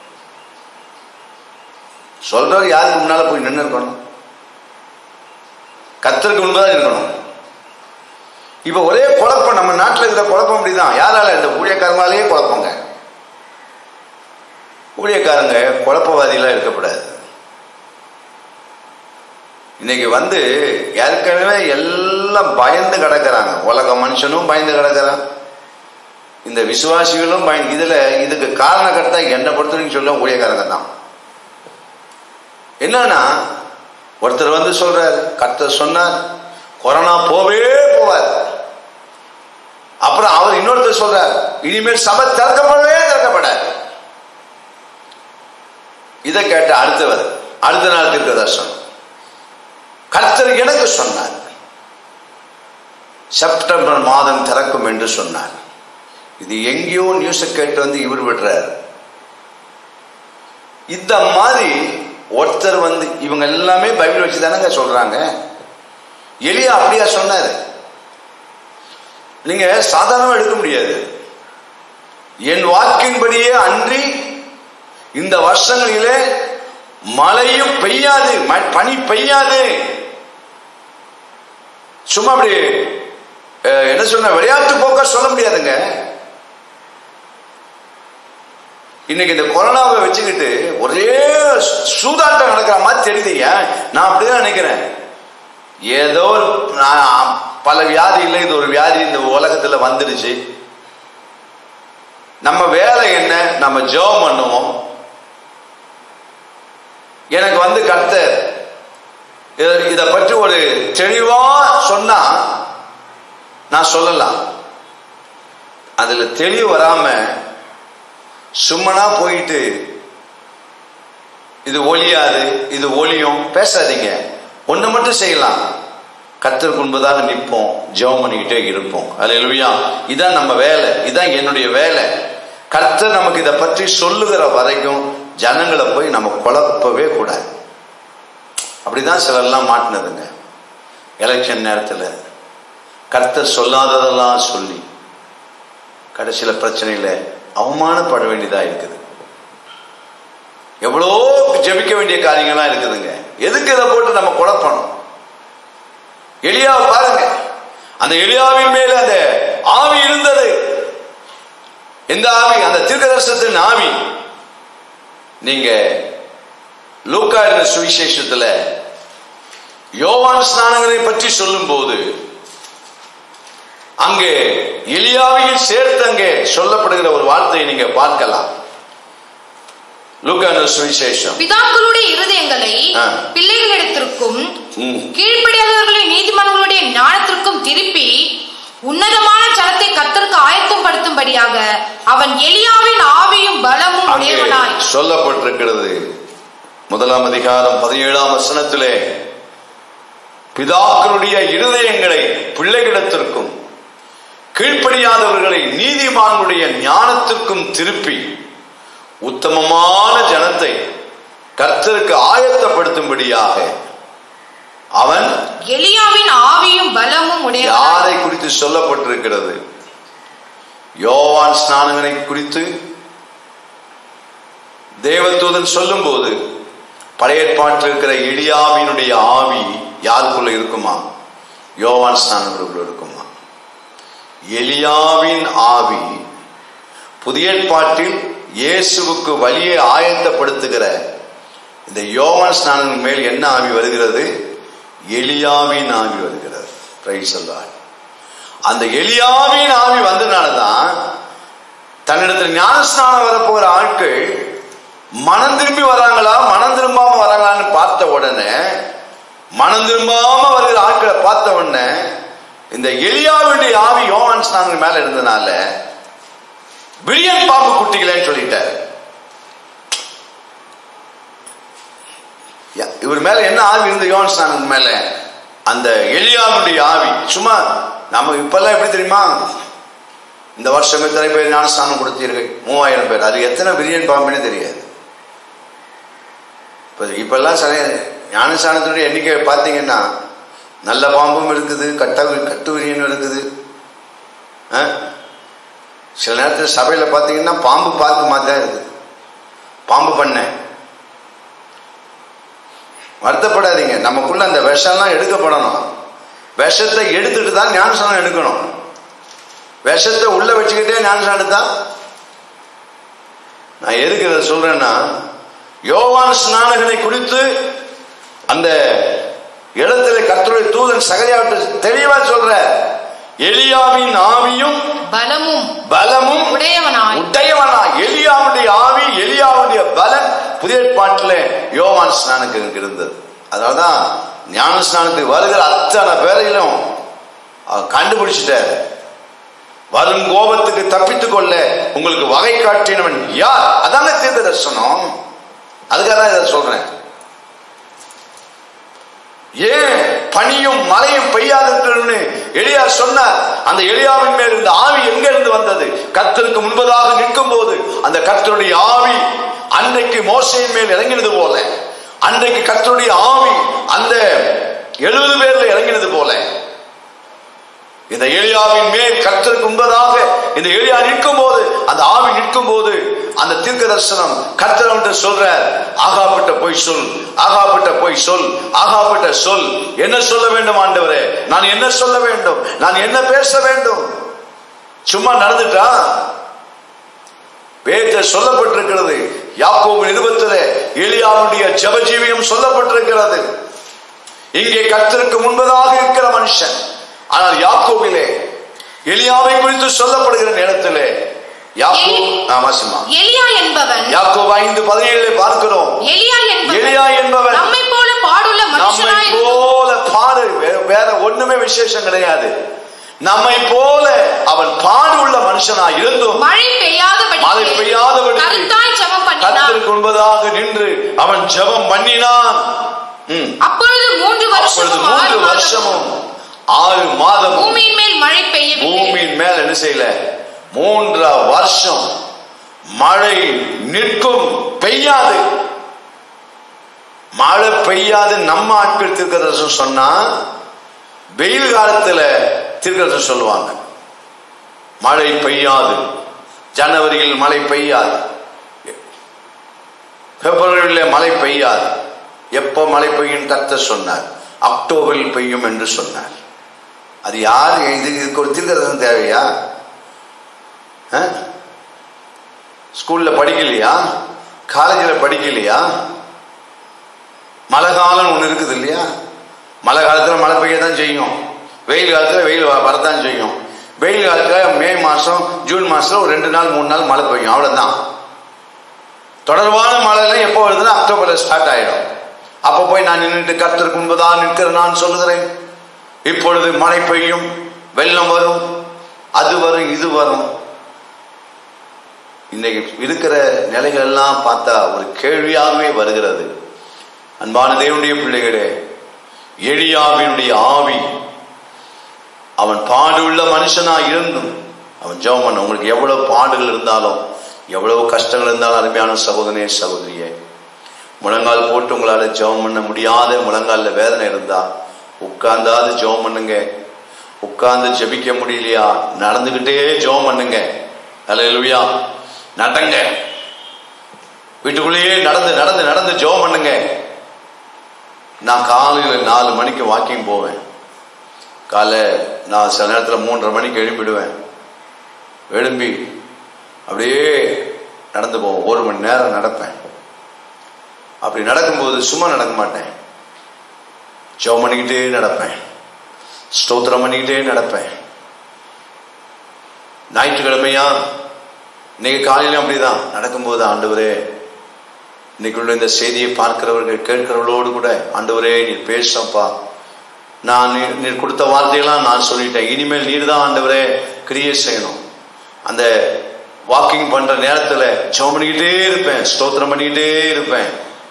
சொல்றவர் யாருக்கு முன்னால போய் நின்று இருக்கணும்? கர்த்தருக்கு முன்பதான் இருக்கணும். இப்ப ஒரே குழப்பம், நம்ம நாட்டில் இருக்கிற குழப்பம் அப்படிதான். யாரால? இந்த ஊழியக்காரங்களாலேயே குழப்பங்க. ஊழியக்காரங்க குழப்பவாதிகளா இருக்கப்படாது. இன்னைக்கு ஏற்கனவே எல்லாம் பயந்து கிடக்கிறாங்க. உலக மனுஷனும் பயந்து கிடக்கிறான், இந்த விசுவாசிகளும் இதுக்கு காரணக்கர்த்தா என்ன பொறுத்தவரைக்கும் சொல்ல ஊழியக்காரங்க தான். என்னன்னா ஒருத்தர் சொல்றாரு, கர்த்தர் சொன்னார் கொரோனா போவே போவார். அப்புறம் அவர் இன்னொருத்தர் சொல்றார், இனிமேல் சபை திறக்கப்படவே திறக்கப்படாது. இதை கேட்ட அடுத்த நாள் தீர்க்கதரிசனம், கர்த்தர் எனக்கு சொன்னார் செப்டம்பர் மாதம் திறக்கும் என்று சொன்னார். இது எங்கேயோ நியூஸை கேட்டு இவர் விடுறார். இந்த மாதிரி ஒருத்தர் வந்து இவங்க எல்லாமே பைபிள் வச்சு தானங்க சொல்றாங்க. எலியா அப்படியா சொன்னாரு? நீங்க சாதாரணமா எடுக்க முடியாது. என் வாக்கின்படியே அன்றி இந்த வருஷங்களிலே மழையும் பெய்யாது, பனி பெய்யாது. சும்மா அப்படி என்ன சொன்ன விளையாட்டு போக்க சொல்ல முடியாதுங்க. இன்னைக்கு இந்த கொரோனாவை வச்சுக்கிட்டு ஒரே சூதாட்டம் நடக்கிற மாதிரி தெரியுதுங்க. நான் அப்படிதான் நினைக்கிறேன். ஏதோ பல வியாதி இல்லை, இது ஒரு வியாதி இந்த உலகத்துல வந்துடுச்சு. நம்ம வேலை என்ன? நம்ம ஜெபம் பண்ணுவோம். எனக்கு வந்து கர்த்தர் இத பற்றி ஒரு தெளிவா சொன்னா நான் சொல்லலாம். அதுல தெளிவு வராம சும்மனா போயிட்டு இது ஒளியாது இது ஒளியும் பேசாதீங்க. ஒண்ணு மட்டும் செய்யலாம், கர்த்தருக்கு முன்பதாக நிற்போம், ஜெபம் பண்ணிக்கிட்டே இருப்போம். அல்லேலூயா. இதான் நம்ம வேலை, இதான் என்னுடைய வேலை. கர்த்தர் நமக்கு இதை பற்றி சொல்லுகிற வரைக்கும் ஜனங்களை போய் நம்ம குழப்பவே கூடாது. அப்படிதான் சிலர்லாம் மாட்டினதுங்க. எலெக்ஷன் நேரத்தில் கர்த்தர் சொல்லாததெல்லாம் சொல்லி கடைசியில பிரச்சனையில அவமானப்பட வேண்டியதா இருக்குது. எவ்வளோ ஜெபிக்க வேண்டிய காரியங்கள்லாம் இருக்குதுங்க. எதுக்கு இதை போட்டு நம்ம குழப்பணும்? எலியாவை பாருங்க, அந்த எலியாவின் மேல அந்த ஆவி இருந்தது. எந்த ஆவி? அந்த தீர்க்கதரிசனத்தின் ஆவி. நீங்க லூக்கா என்ற சுவிசேஷத்துல யோவான் ஸ்நானகரை பற்றி சொல்லும் போது அங்கே எலியாவையும் சேர்த்து அங்கே சொல்லப்படுகிற ஒரு வார்த்தையை நீங்க பார்க்கலாம். லூக்கா என்ற சுவிசேஷம், பிதாக்களுடைய இருதயங்களை பிள்ளைகளிடத்திற்கும் கீழ்ப்படியாதவர்களின் நீதிமன்றங்களுடைய ஞானத்திற்கும் திருப்பி உன்னதமான ஜனத்தை கர்த்தருக்கு ஆயத்தம் படுத்தும்படியாக அவன் எலியாவின் ஆவியும் பலமும் உடையவனாய் சொல்லப்பட்டிருக்கிறது. 1 அதிகாரம் 17ஆம் வசனத்திலே பிதாக்களுடைய இருதயங்களை பிள்ளைகளிடத்திற்கும் கீழ்ப்படியாதவர்களை நீதிமான்களுடைய ஞானத்திற்கும் திருப்பி உத்தமமான ஜனத்தை கர்த்தருக்கு ஆயத்தப்படுத்தும்படியாக அவன் எலியாவின் ஆவியும் பலமும் உடையவனாய். யாரை குறித்து சொல்லப்பட்டிருக்கிறது? யோவான் ஸ்நானகனை குறித்து தேவதூதன் சொல்லும் போது பழைய ஏற்பாட்டில் இருக்கிற எலியாவினுடைய ஆவி யாருக்குள்ள இருக்குமா? யோவான் ஸ்நானகருக்குள்ள இருக்குமா? எலியாவின் ஆவி புதிய ஏற்பாட்டில் இயேசுவுக்கு வழியை ஆயத்தப்படுத்துகிற இந்த யோவான் ஸ்நானகன் மேல் என்ன ஆவி வருகிறது? எலியாவின் ஆவி வருகிறது. Praise the lord. அந்த எலியாவின் ஆவி வந்தனாலதான் தன்னிடத்தில் ஞானஸ்நானம் வரப்போகிற ஆட்கள் மனம் திரும்பி வராங்களா மனம் திரும்பாம வராங்களான்னு பார்த்த உடனே, மனம் திரும்பாம வருகிற ஆட்களை பார்த்த உடனே இந்த எலியாவுடைய ஆவி யோவான் ஸ்நானகன் மேல இருந்தனால விரியன் பாம்பு குட்டிகளேன்னு சொல்லிட்டார். இவர் மேல என்ன ஆவி இருந்த? யோவான் ஸ்நானகன் மேல அந்த எலியாவுடைய ஆவி. சும்மா நம்ம இப்பெல்லாம் எப்படி தெரியுமா? இந்த வருஷம் எத்தனை பேர் ஞானஸ்நானம் கொடுத்தீர்கள்? 3000 பேர். அது எத்தனை விரியன் பாம்புன்னு தெரியாது. இப்பெல்லாம் சில ஞானஸ்நானத்தினுடைய எண்ணிக்கை பார்த்தீங்கன்னா நல்ல பாம்பும் இருக்குது, கட்டு விரியனும் இருக்குது. சில நேரத்தில் சபையில பார்த்தீங்கன்னா பாம்பு பார்த்து மாத்தான் இருக்குது. பாம்பு பண்ண வருத்தப்படாதீங்க. நமக்குள்ள அந்த விஷம்லாம் எடுக்கப்படணும். விஷத்தை எடுத்துட்டு தான் ஞானஸ்நானம் எடுக்கணும். விஷத்தை உள்ள வச்சுக்கிட்டே ஞானஸ்நானம் எடுத்தா, நான் எதுக்கு இதை சொல்றேன்னா, யோவான் ஸ்நானகனை குறித்து அந்த இடத்துல கர்த்தருடைய தூதன் சகரியாவிட்ட தெளிவா சொல்ற, எலியாவின் ஆவியும் பலமும் உடையவனாய். எலியாவுடைய ஆவி, எலியாவுடைய பலன் புதிய ஏற்பாட்டில் யோவான் ஸ்நானகனுக்கு இருந்தது. அதனாலதான் ஞான ஸ்நானத்துக்கு வருகிற அத்தனை பேரையிலும் கண்டுபிடிச்சிட்டார். வரும் கோபத்துக்கு தப்பித்துக் கொள்ள உங்களுக்கு வகை காட்டினவன் யார்? அதாங்க தீர்க்க தரிசனம். அதுக்காக தான் இதை சொல்றேன். ஏன் பனியும் மழையும் பெய்யாதுன்னு எலியா சொன்னார். அந்த எலியாவின் மேல் இருந்த ஆவி எங்க இருந்து வந்தது? கர்த்தருக்கு முன்பதாக நிற்கும் போது அந்த கர்த்தருடைய ஆவி அன்றைக்கு மோசேயின் மேல் இறங்கினது போல அன்றைக்கு கர்த்தருடைய ஆவி அந்த 70 பேர்ல இறங்கினது போல இந்த எலியாவின் மேல் கர்த்தருக்கு முன்பதாக இந்த எலியா நிற்கும் போது, அந்த ஆவி நிற்கும் போது, அந்த தீர்க்க தரிசனம் கர்த்தர் அவன்கிட்ட சொல்றார், ஆகாபிட்ட போய் சொல், ஆகாபிட்ட போய் சொல், ஆகாபிட்ட சொல். என்ன சொல்ல வேண்டும் ஆண்டவரே? நான் என்ன சொல்ல வேண்டும்? நான் என்ன பேச வேண்டும்? சும்மா நடந்துட்டா? வேதத்தில் சொல்லப்பட்டிருக்கிறது, யாக்கோபு நிருபத்திலே எலியாவுடைய ஜெபஜீவியம் சொல்லப்பட்டிருக்கிறது. இங்கே கர்த்தருக்கு முன்பதாக இருக்கிற மனுஷன், ஆனால் யாக்கோபிலே எலியாவை குறித்து சொல்லப்படுகிற நேரத்திலே எலியா என்பவன், யாக்கோபு 5:17 பார்க்கிறோம், எலியா என்பவன் நம்மை போல பாடுள்ள மனுஷனாய், நம்மை போல பாடு, வேற ஒண்ணுமே விசேஷம் கிடையாது. நம்மை போல அவன் பாடு உள்ள மனுஷனாய் இருந்தும் மழை பெய்யாதபடி கர்த்தருக்கு முன்பதாக நின்று அவன் ஜெபம் பண்ணினான். அப்பொழுது 3 வருஷமும் 6 மாதம் பூமியின் மேல் மழை பெய்யவில்லை. பூமியின் மேல் என்ன செய்யல? 3 வருஷம் மழை நிற்கும், பெய்யாது. மழை பெய்யாது. நம்ம ஆட்கள் தீர்க்கதரிசனம் சொன்னா வெயில் காலத்துல தீர்க்கதரிசனம் சொல்லுவாங்க, மழை பெய்யாது, ஜனவரியில் மழை பெய்யாது, பிப்ரவரியில் மழை பெய்யாது. எப்போ மழை பெய்யும் கர்த்தர் சொன்னார், அக்டோபரில் பெய்யும் என்று சொன்னார். அது யார்? இதுக்கு ஒரு தீர்க்கதரிசனம் தேவையா? ஸ்கூல்ல படிக்கலையா? காலேஜில் படிக்கலையா? மழை காலம் ஒன்று இருக்குது இல்லையா? மழை காலத்தில் மழை பெய்ய தான் செய்யும், வெயில் காலத்தில் வெயில் வரதான் செய்யும். வெயில் காலத்தில் மே மாதம் ஜூன் மாதத்தில் ஒரு 2 நாள் 3 நாள் மழை பெய்யும், அவ்வளோதான். தொடர்பான மழைலாம் எப்போ வருதுன்னா அக்டோபரில் ஸ்டார்ட் ஆகிடும். அப்போ போய் நான் நின்றுட்டு கர்த்தருக்கு முன்பதாக நிற்கிறேன், நான் சொல்லுகிறேன், இப்பொழுது மழை பெய்யும், வெள்ளம் வரும், அது வரும், இது வரும். இன்னைக்கு இருக்கிற நிலைகள் எல்லாம் பார்த்தா ஒரு கேள்வியாகவே வருகிறது. அன்பான தேவனுடைய பிள்ளைகளே, எலியாவினுடைய ஆவி அவன் பாடுள்ள மனுஷனா இருந்தும் அவன் ஜெபம் பண்ண. உங்களுக்கு எவ்வளவு பாடுகள் இருந்தாலும், எவ்வளவு கஷ்டங்கள் இருந்தாலும், அருமையான சகோதரனே சகோதரியே, முழங்கால் போட்டு உங்களால ஜெபம் பண்ண முடியாத, முழங்கால வேதனை இருந்தா உட்கார்ந்தாது ஜெபம் பண்ணுங்க. உட்கார்ந்து ஜெபிக்க முடியலையா, நடந்துகிட்டே ஜெபம் பண்ணுங்க. அல்லேலூயா. நடங்க, வீட்டுக்குள்ளேயே நடந்து நடந்து நடந்து ஜெபம் பண்ணுங்க. நான் காலையில் 4 மணிக்கு வாக்கிங் போவேன். காலை நான் சில நேரத்தில் 3:30 மணிக்கு எழும்பிடுவேன். எழும்பி அப்படியே நடந்து போவேன். 1 மணி நேரம் நடப்பேன். அப்படி நடக்கும்போது சும்மா நடக்க மாட்டேன், ஜெபம் பண்ணிக்கிட்டே நடப்பேன், ஸ்தோத்திரம் பண்ணிக்கிட்டே நடப்பேன். ஞாயிற்றுக்கிழமையா இன்னைக்கு காலையில அப்படிதான் நடக்கும்போது, ஆண்டவரே இன்னைக்குள்ள இந்த செய்தியை பார்க்கிறவர்கள் கேட்கிறவர்களோடு கூட, ஆண்டவரே நீர் பேசப்பா, நான் நீர் கொடுத்த வார்த்தையெல்லாம் நான் சொல்லிட்டேன், இனிமேல் நீர் தான் ஆண்டவரே கிரியை செய்யணும். அந்த வாக்கிங் பண்ற நேரத்துல ஜெபம் பண்ணிக்கிட்டே இருப்பேன், ஸ்தோத்திரம் பண்ணிக்கிட்டே இருப்பேன்.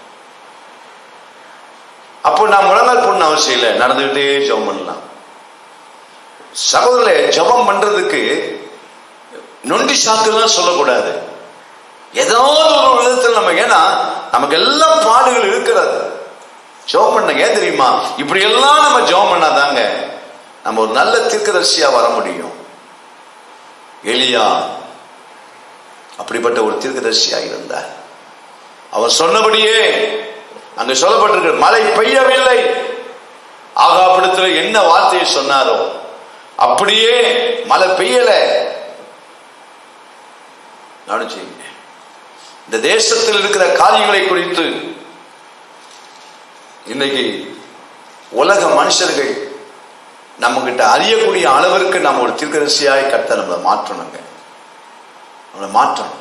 அப்போ நான் முழங்கால் போடணும் அவசியம் இல்லை, நடந்துகிட்டே ஜெபம் பண்ணலாம். சகோதரர்களே, ஜெபம் பண்றதுக்கு நொண்டி சாக்குலாம் சொல்லக்கூடாது. ஏதாவது ஒரு விதத்தில் நம்ம, ஏன்னா நமக்கு எல்லாம் பாடுகள் இருக்கிறது. ஜெபம் பண்ண ஏன் தெரியுமா? இப்படி எல்லாம் நம்ம ஜெபம் பண்ணாதாங்க நம்ம ஒரு நல்ல தீர்க்கதரிசியா வர முடியும். எலியா அப்படிப்பட்ட ஒரு தீர்க்கதரிசியா இருந்தார். அவர் சொன்னபடியே அங்கு சொல்லப்பட்டிருக்கிற மழை பெய்யவில்லை. ஆகாபிடத்தில் என்ன வார்த்தையை சொன்னாரோ அப்படியே மழை பெய்யல. இந்த தேசத்தில் இருக்கிற காரியங்களை குறித்து இன்னைக்கு உலக மனுஷர்கள் நம்ம கிட்ட அறியக்கூடிய அளவிற்கு நம்ம ஒரு தீர்க்கதரிசியாய் கர்த்தர் நம்மளை மாற்றணுங்க, நம்மளை மாற்றணும்.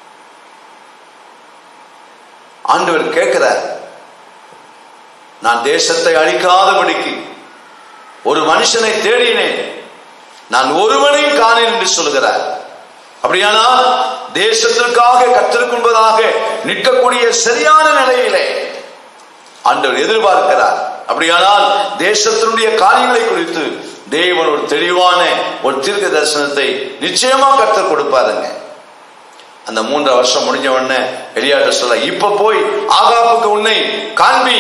ஆண்டவர் கேட்கிறார், நான் தேசத்தை அழிக்காதபடிக்கு ஒரு மனுஷனை தேடினேன், நான் ஒருவனையும் காணேன் என்று சொல்கிறார். அப்படியானால் தேசத்திற்காக கர்த்தருக்கு முன்பதாக நிற்கக்கூடிய சரியான நிலையிலே ஆண்டவர் எதிர்பார்க்கிறார். அப்படியானால் தேசத்தினுடைய காரியங்களை குறித்து தேவன் ஒரு தெளிவான ஒரு தீர்க்க தரிசனத்தை நிச்சயமா கர்த்தர் கொடுப்பாருங்க. அந்த 3 வருஷம் முடிஞ்ச உடனே எலியாட்ட சொல்ல, இப்ப போய் ஆகாப்புக்கு உன்னை காண்பி.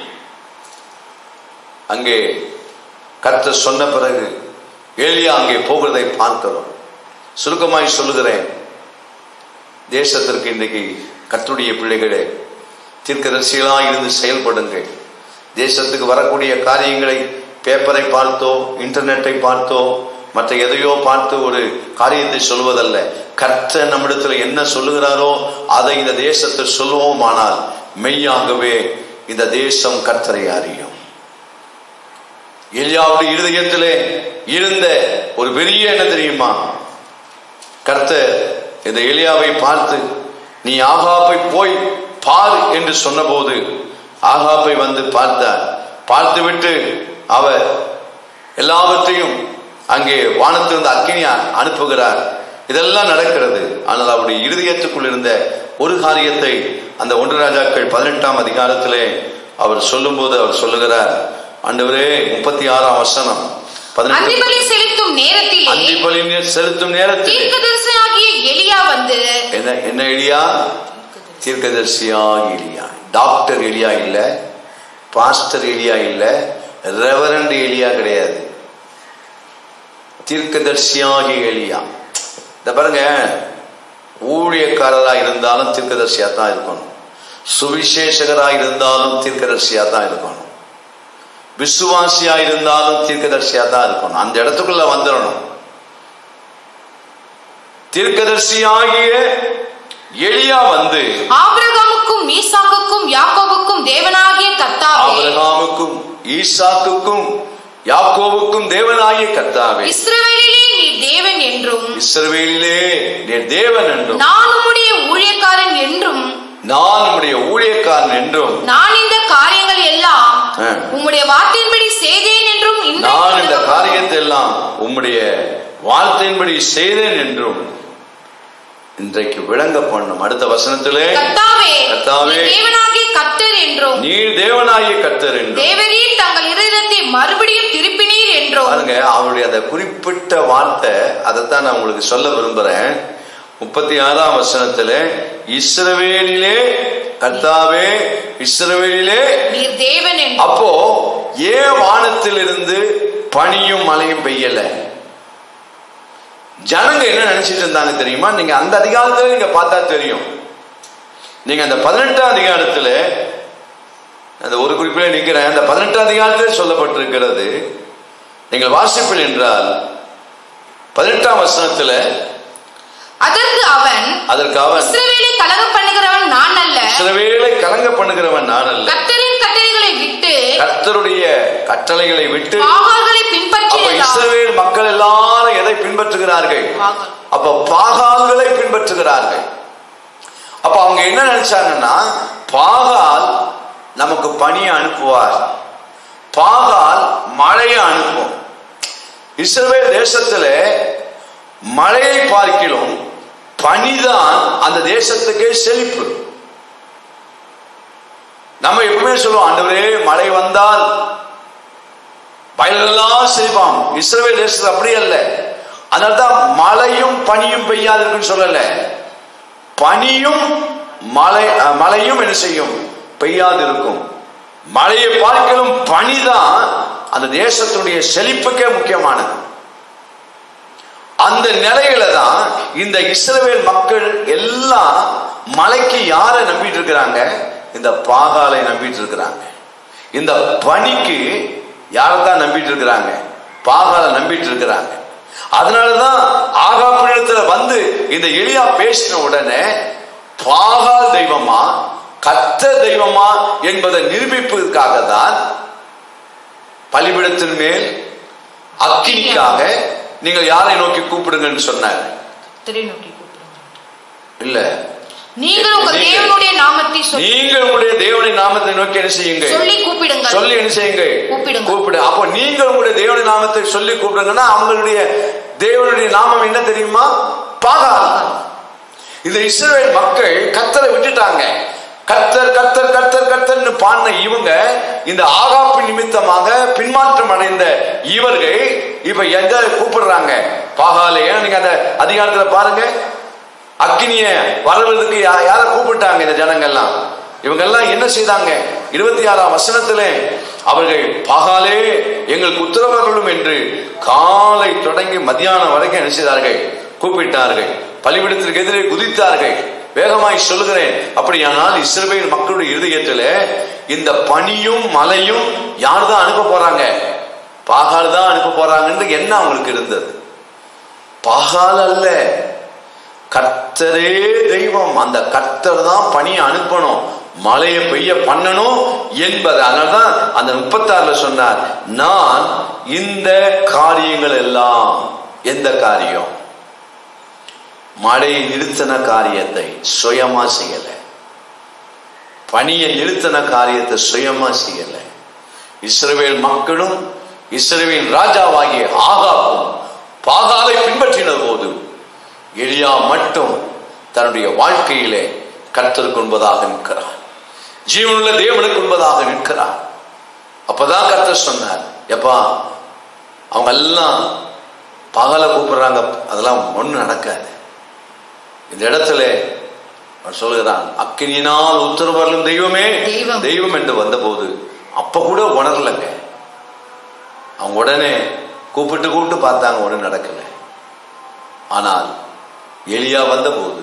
அங்கே கர்த்தர் சொன்ன பிறகு எலியா அங்கே போகிறதை பார்க்கிறோம். சுருக்கமாய் சொல்லுகிறேன், தேசத்திற்கு இன்றைக்கு கர்த்தருடைய பிள்ளைகளே தீர்க்கதரிசிகளாய் இருந்து செயல்படுங்கள். தேசத்துக்கு வரக்கூடிய காரியங்களை பேப்பரை பார்த்தோ இன்டர்நெட்டை பார்த்தோ மற்ற எதையோ பார்த்து ஒரு காரியத்தை சொல்வதல்ல. கர்த்தர் நம்மிடத்தில் என்ன சொல்லுகிறாரோ அதை இந்த தேசத்தில் சொல்லுவோமானால் மெய்யாகவே இந்த தேசம் கர்த்தரை அறியும். எலியாவுடைய இருதயத்திலே இருந்த ஒரு பெரிய என்ன தெரியுமா? கர்த்தர் இந்த எலியாவை பார்த்து நீ ஆகாப்பை போய் பார் என்று சொன்னபோது ஆகாப்பை வந்து பார்த்தார். பார்த்துவிட்டு அவர் எல்லாவற்றையும் அங்கே வானத்திலிருந்து அக்கினியா அனுப்புகிறார். இதெல்லாம் நடக்கிறது. ஆனால் அவருடைய இருதயத்துக்குள் இருந்த ஒரு காரியத்தை அந்த 1 ராஜாக்கள் 18ஆம் அதிகாரத்திலே அவர் சொல்லும் போது அவர் சொல்லுகிறார், ஆண்டவரே 36ஆம் வசனம், அந்திபலி செலுத்தும் நேரத்தில் தீர்க்கதரிசியாகிய எலியா வந்து, என்ன எலியா? தீர்க்கதரிசியாகிய எலியா. டாக்டர் எலியா இல்ல, பாஸ்டர் எலியா இல்ல, ரெவரண்ட் எலியா கிடையாது, தீர்க்கதரிசியாகிய எலியா. இத பாருங்க, ஊழியக்காரராக இருந்தாலும் தீர்க்கதரிசியா தான் இருக்கணும், சுவிசேஷகராக இருந்தாலும் தீர்க்கதரிசியா தான் இருக்கணும், விசுவாசியா இருந்தாலும் தீர்க்கதரிசியா தான் இருக்கணும். அந்த இடத்துக்குள்ள வந்துடணும். தீர்க்கதரிசியாகிய எலியா வந்து ஆபிரகாமுக்கும் ஈசாக்குக்கும் யாக்கோபுக்கும் தேவனாகிய கர்த்தாவே, ஆபிரகாமுக்கும் ஈசாக்குக்கும் யாக்கோபுக்கும் தேவனாகிய கர்த்தாவே, இஸ்ரவேலிலே நீர் தேவன் என்றும், இஸ்ரவேலிலே நீர் தேவன் என்றும், நான் உம்முடைய ஊழியக்காரன் என்றும், நான் இந்த காரியங்கள் எல்லாம் உம்முடைய வார்த்தையின்படி செய்தேன் என்றும், நான் இந்த காரியத்தை எல்லாம் உம்முடைய வார்த்தையின்படி செய்தேன் என்றும் இன்றைக்கு விளங்க பண்ணும். அடுத்த வசனத்திலே கர்த்தாவே தேவனாகிய கர்த்தர் என்றும், நீர் தேவனாகிய கர்த்தர் என்றும், தேவரீர் தங்கள் இருதயத்தை மறுபடியும் திருப்பினீர் என்றும். பாருங்க, அவருடைய அந்த குறிப்பிட்ட வார்த்தை, அதைத்தான் நான் உங்களுக்கு சொல்ல விரும்புறேன். 36ஆம் வசனத்திலே இஸ்ரவேலிலே கர்த்தாவே, இஸ்ரவேலிலே நீர் தேவன் என்றும். அப்போ ஏன் வானத்திலிருந்து பனியும் மழையும் பெய்யல? ஜனங்க என்ன நினைச்சிட்டு இருந்தாங்க தெரியுமா? நீங்க அந்த அதிகாரத்துல நீங்க பார்த்தா தெரியும். நீங்க அந்த 18ஆம் அதிகாரத்துல, அந்த ஒரு குறிப்பிலே நிற்கிறேன், அந்த 18ஆம் அதிகாரத்தில் சொல்லப்பட்டிருக்கிறது. நீங்கள் வாசிப்பீர்கள் என்றால் 18ஆம் வசனத்துல அதற்கு அவன் இஸ்ரவேலை கலங்க பண்ணுகிறவன் நான் அல்ல, இஸ்ரவேலை கலங்க பண்ணுகிறவன் நான் அல்ல, கர்த்தரின் கட்டளைகளை விட்டு, கர்த்தருடைய கட்டளைகளை விட்டு பாகால்களை பின்பற்றினார். இஸ்ரவேல் மக்கள் எல்லாரும் எதை பின்பற்றுகிறார்கள்? அப்ப பாகால்களை பின்பற்றுகிறார்கள். அப்ப அவங்க என்ன நினைச்சாங்கன்னா, பாகால் நமக்கு பனியை அனுப்புவார், பாகால் மழையை அனுப்பும். இஸ்ரவேல் தேசத்துல மழையை பார்க்கிலும் பனிதான் அந்த தேசத்துக்கே செழிப்பு. நம்ம எப்பவுமே சொல்லுவோம், ஆண்டவரே மழை வந்தால் வயலெல்லாம் செழிப்பாம். இஸ்ரவேல் தேசத்துல அப்படி அல்ல. அதனால்தான் மழையும் பனியும் பெய்யாது இருக்குன்னு சொல்லல, பனியும் மழையும் என்ன செய்யும்? பெய்யாது இருக்கும். மழையை பார்க்கலும் பனிதான் அந்த தேசத்தினுடைய செழிப்புக்கே முக்கியமானது. அந்த நிலையில தான் இந்த இஸ்ரவேல் மக்கள் எல்லாம் மழைக்கு யாரை நம்பிட்டு இருக்கிறாங்க? இந்த பாகாலை நம்பிட்டு இருக்கிறாங்க. இந்த பனிக்கு யாரைத்தான் நம்பிட்டு இருக்கிறாங்க? பாகாலை நம்பிட்டு இருக்கிறாங்க. அதனாலதான் ஆகாப்பிடத்துல வந்து இந்த எலியா பேசின உடனே பாகால் தெய்வமா கர்த்தர் தெய்வமா என்பதை நிரூபிப்பதற்காக தான் பலிபீடத்தின் மேல் அக்கினிக்காக நீங்கள் யாரை நோக்கி கூப்பிடுங்கன்னு சொன்னார். இல்ல, நீங்கள் உங்களுடைய தேவனுடைய நாமத்தை நோக்கி என்ன செய்யுங்க? சொல்லி என்ன செய்யுங்க? கூப்பிடு. அப்போ நீங்கள் உங்களுடைய தேவனுடைய நாமத்தை சொல்லி கூப்பிடுங்கன்னா அவங்களுடைய தேவனுடைய நாமம் என்ன தெரியுமா? பாகால். இந்த இஸ்ரவேல் மக்கள் கர்த்தரை விட்டுட்டாங்க. கர்த்தர் கர்த்தர் கர்த்தர் கர்த்தர்னு பாடின இவங்க, இந்த ஆகாப்பு நிமித்தமாக பின்மாற்றம் அடைந்த இவர்கள் இப்ப எதை கூப்பிடுறாங்க? பாகாலே. நீங்க அந்த அதிகாரத்துல பாருங்க, அக்கினிய வரவதற்கு யார கூப்பிட்டாங்க இந்த ஜனங்கள்லாம்? இவங்கெல்லாம் என்ன செய்தாங்க? 26ஆம் வசனத்திலே அவர்கள் பாகாலே எங்களுக்கு உத்தரவர்களும் என்று காலை தொடங்கி மத்தியானம் வரைக்கும் என்ன செய்தார்கள்? கூப்பிட்டார்கள். பலிபீடத்திற்கு எதிரே குதித்தார்கள். வேகமாய் சொல்லுகிறேன், அப்படியானால் இஸ்ரவேல் மக்களுடைய இருதயத்தில் இந்த பனியும் மலையும் யார் தான் அனுப்ப போறாங்க? பாகால் தான் அனுப்ப போறாங்கன்னு என்ன அவங்களுக்கு இருந்தது? பாகால் அல்ல, கர்த்தரே தெய்வம். அந்த கர்த்தர் தான் பனியை அனுப்பணும், மழையை பெய்ய பண்ணணும் என்பது. அதனால்தான் அந்த 36 சொன்னார், நான் இந்த காரியங்கள் எல்லாம். எந்த காரியம்? மழையை நிறுத்தின காரியத்தை சுயமா செய்யல, பனியை நிறுத்தின காரியத்தை சுயமா செய்யல. இஸ்ரவேல் மக்களும் இஸ்ரவேல் ராஜாவாகிய ஆகாபும் பாகாலை பின்பற்றின போது எலியா மட்டும் தன்னுடைய வாழ்க்கையிலே கர்த்தருக்கு உண்பதாக நிற்கிறார், ஜீவனுள்ள தேவனுக்கு உண்பதாக நிற்கிறார். அப்பதான் கர்த்தர் சொன்னார், எப்பா அவங்க எல்லாம் பாகாலை கூப்பிடுறாங்க, அதெல்லாம் ஒண்ணு நடக்காது. இந்த இடத்துல சொல்லுகிறான், அக்கினியினால் உத்தரவர்களும் தெய்வமே தெய்வம் என்று வந்த போது அப்ப கூட உணரலங்க. அவங்க உடனே கூப்பிட்டு பார்த்தாங்க, ஒன்றும் நடக்கல. ஆனால் எலியா வந்த போது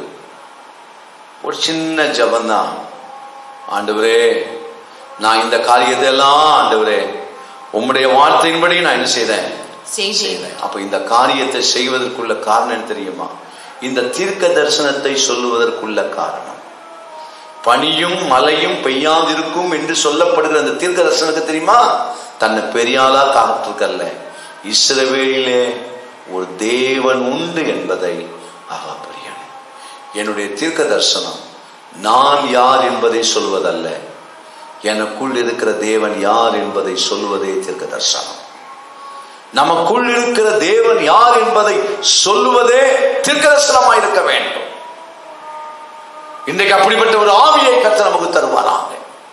ஒரு சின்ன ஜபந்தான், ஆண்டவரே நான் இந்த காரியத்தை எல்லாம் ஆண்டவரே உம்முடைய வார்த்தையின்படி நான் என்ன செய்தேன்? அப்ப இந்த காரியத்தை செய்வதற்குள்ள காரணம் என்ன தெரியுமா? இந்த தீர்க்க தரிசனத்தை சொல்லுவதற்குள்ள காரணம், பனியும் மலையும் பெய்யாதிருக்கும் என்று சொல்லப்படுகிற அந்த தீர்க்க தரிசனத்துக்கு தெரியுமா? தன்னை பெரியாளா காட்டிருக்கல்ல, இஸ்ரவேலிலே ஒரு தேவன் உண்டு என்பதை ஆகாபரியன். என்னுடைய தீர்க்க தரிசனம் நான் யார் என்பதை சொல்வதல்ல, எனக்குள் இருக்கிற தேவன் யார் என்பதை சொல்வதே தீர்க்க தரிசனம். நமக்குள் இருக்கிற தேவன் யார் என்பதை சொல்லுவதே தீர்க்கதரிசனமாய் இருக்க வேண்டும். இன்றைக்கு அப்படிப்பட்ட ஒரு ஆவியை கர்த்தர் நமக்கு தருவாராக.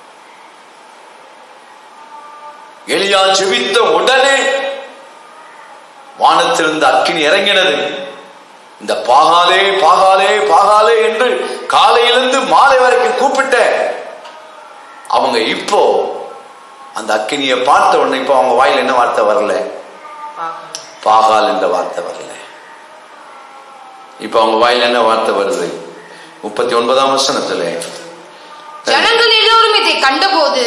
எலியா ஜெபித்த உடனே வானத்திலிருந்து அக்கினி இறங்கினது. இந்த பாகாலே பாகாலே பாகாலே என்று காலையிலிருந்து மாலை வரைக்கும் கூப்பிட்ட அவங்க இப்போ அந்த அக்கினியை பார்த்த உடனே இப்போ அவங்க வாயில் என்ன வார்த்தை வரல? பாகால் என்ற வார்த்தை வரல. இப்ப அவங்க வாயில் என்ன வார்த்தை வருது? 39ஆம் வசனத்துல ஜனங்கள் எல்லாரும் இதை கண்டபோது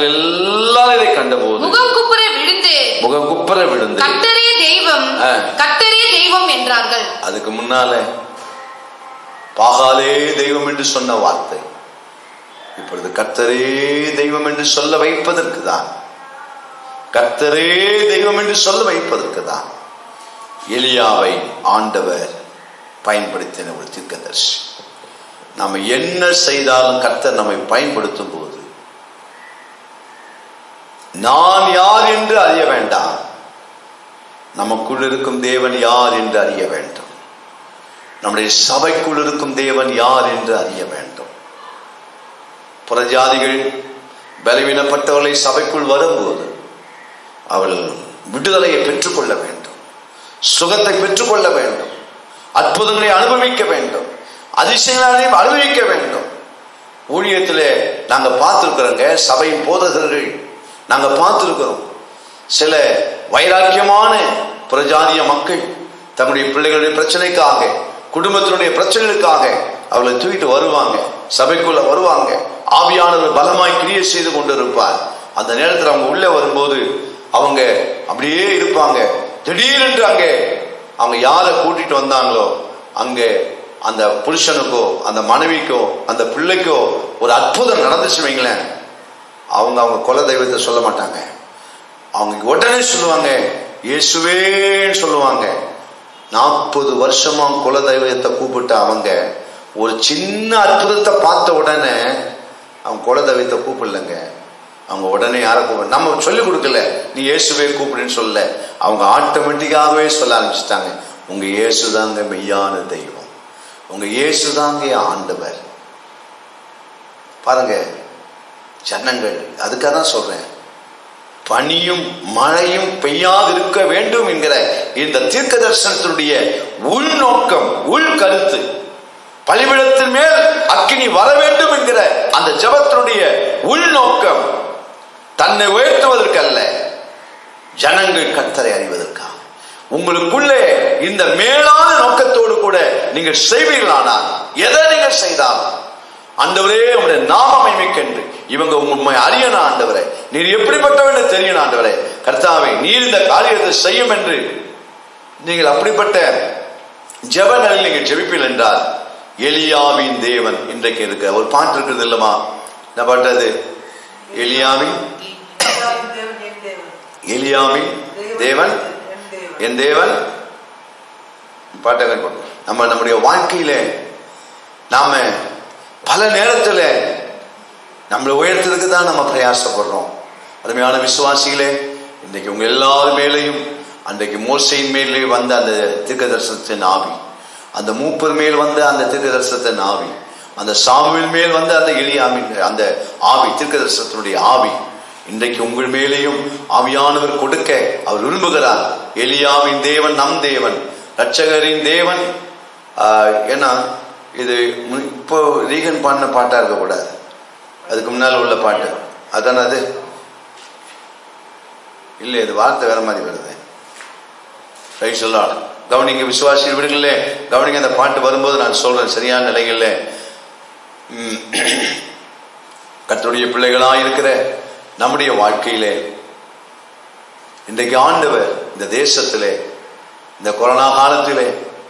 முகம் குப்புற விழுந்து கர்த்தரே தெய்வம் என்றார்கள். அதுக்கு முன்னால பாகாலே தெய்வம் என்று சொன்ன வார்த்தை இப்பொழுது கர்த்தரே தெய்வம் என்று சொல்ல வைப்பதற்கு தான், கர்த்தரே தெய்வம் என்று சொல்ல வைப்பதற்கு தான் எலியாவை ஆண்டவர் பயன்படுத்தின ஒரு தீர்க்கதரிசி. நாம என்ன செய்தாலும் கர்த்தர் நம்மை பயன்படுத்தும் போது நான் யார் என்று அறிய வேண்டாம், நமக்குள் இருக்கும் தேவன் யார் என்று அறிய வேண்டும். நம்முடைய சபைக்குள் இருக்கும் தேவன் யார் என்று அறிய வேண்டும். புறஜாதிகள் பலவீனப்பட்டவர்களை சபைக்குள் வரும்போது அவர்கள் விடுதலையை பெற்றுக்கொள்ள வேண்டும், சுகத்தை பெற்றுக்கொள்ள வேண்டும், அற்புதங்களை அனுபவிக்க வேண்டும், அதிசயங்களை அனுபவிக்க வேண்டும். ஊழியத்திலே நாங்க பார்த்திருக்கிறோங்க, சபையின் போதகர்கள் நாங்க பார்த்திருக்கிறோம். சில வைராக்கியமான புறஜாதிய மக்கள் தம்முடைய பிள்ளைகளுடைய பிரச்சனைக்காக, குடும்பத்தினுடைய பிரச்சனைகளுக்காக அவர்களை தூக்கிட்டு வருவாங்க, சபைக்குள்ள வருவாங்க. ஆவியானவர் பலமாய் கிரியை செய்து கொண்டிருப்பார். அந்த நேரத்தில் அவங்க உள்ள வரும்போது அவங்க அப்படியே இருப்பாங்க. திடீரென்று அங்கே அவங்க யாரை கூட்டிட்டு வந்தாங்களோ அங்கே அந்த புருஷனுக்கோ அந்த மனைவிக்கோ அந்த பிள்ளைக்கோ ஒரு அற்புதம் நடந்துச்சு வைங்களேன், அவங்க குல தெய்வத்தை சொல்ல மாட்டாங்க, அவங்க உடனே சொல்லுவாங்க இயேசுவேன்னு சொல்லுவாங்க. 40 வருஷமா குல தெய்வத்தை கூப்பிட்டு அவங்க ஒரு சின்ன அற்புதத்தை பார்த்த உடனே அவங்க குல தெய்வத்தை கூப்பிடலங்க, அவங்க உடனே யாரை கூப்பிட, நம்ம சொல்லிக் கொடுக்கல நீ இயேசுவே கூப்பிடுன்னு சொல்ல, அவங்க ஆட்டோமேட்டிக்காகவே சொல்ல ஆரம்பிச்சுட்டாங்க, உங்க இயேசுதாங்க மெய்யான தெய்வம், உங்க இயேசுதாங்க ஆண்டவர். பாருங்க ஜனங்கள், அதுக்காக தான் சொல்றேன், பனியும் மழையும் பெய்யாதிருக்க வேண்டும் என்கிற இந்த தீர்க்க தரிசனத்தினுடைய உள்நோக்கம், உள் கருத்து பலிபீடத்தின் மேல் அக்கினி வர வேண்டும் என்கிற அந்த ஜெபத்தினுடைய உள்நோக்கம் தன்னை உயர்த்துவதற்கு அல்ல, ஜனங்கள் கர்த்தரை அறிவதற்காக. உங்களுக்குள்ளே இந்த மேலான நோக்கத்தோடு கூட நீங்கள் செய்வீர்களானால், எதை நீங்கள் செய்தாலும், ஆண்டவரே உங்களுடைய நாம மகிமைக்கென்று இவங்க உண்மை அறியணும் ஆண்டவரே, நீர் எப்படிப்பட்டவன் தெரியணும் ஆண்டவரே, கர்த்தாவே நீர் இந்த காரியத்தை செய்யும் என்று நீங்கள் அப்படிப்பட்ட ஜெபங்களில் நீங்கள் ஜெபிப்பீர்கள் என்றால், எலியாவின் தேவன் இன்றைக்கு இருக்க ஒரு பாட்டு இருக்கிறது இல்லமா, என்ன பாட்டது? எலியாவின் தேவன் என் தேவன் பாட்டை நம்முடைய வாழ்க்கையில நாம பல நேரத்தில் நம்மளை உயர்த்துறதுக்கு தான் நம்ம பிரயாசப்படுறோம். அருமையான விசுவாசிகளே, இன்றைக்கு உங்க எல்லாரும் மேலையும் அன்றைக்கு மோசையின் மேலே வந்த அந்த தீர்க்கதரிசனத்தின் ஆவி, அந்த மூப்பர் மேல் வந்த அந்த தீர்க்கதரிசனத்தின் ஆவி, அந்த சாமுவேல் மேல் வந்த அந்த எலியாவின் அந்த ஆவி, தீர்க்கதரிசனத்தினுடைய ஆவி, இன்றைக்கு உங்கள் மேலேயும் ஆவியானவர் கொடுக்க அவர் விரும்புகிறார். எலியாவின் தேவன் நம் தேவன், ரட்சகரின் தேவன். ஏன்னா இது இப்போ ரீகன் பாடின பாட்டா இருக்கக்கூடாது, அதுக்கு முன்னால் உள்ள பாட்டு அதான, அது இல்லை, இது வார்த்தை வேற மாதிரி வருது. கவனிங்க விசுவாசிகள் விடுங்களே, கவனிங்க. அந்த பாட்டு வரும்போது நான் சொல்றேன் சரியான நிலைகள்ல கர்த்தருடைய பிள்ளைகளாக இருக்கிற நம்முடைய வாழ்க்கையிலே இன்றைக்கு ஆண்டவர் இந்த தேசத்திலே இந்த கொரோனா காலத்திலே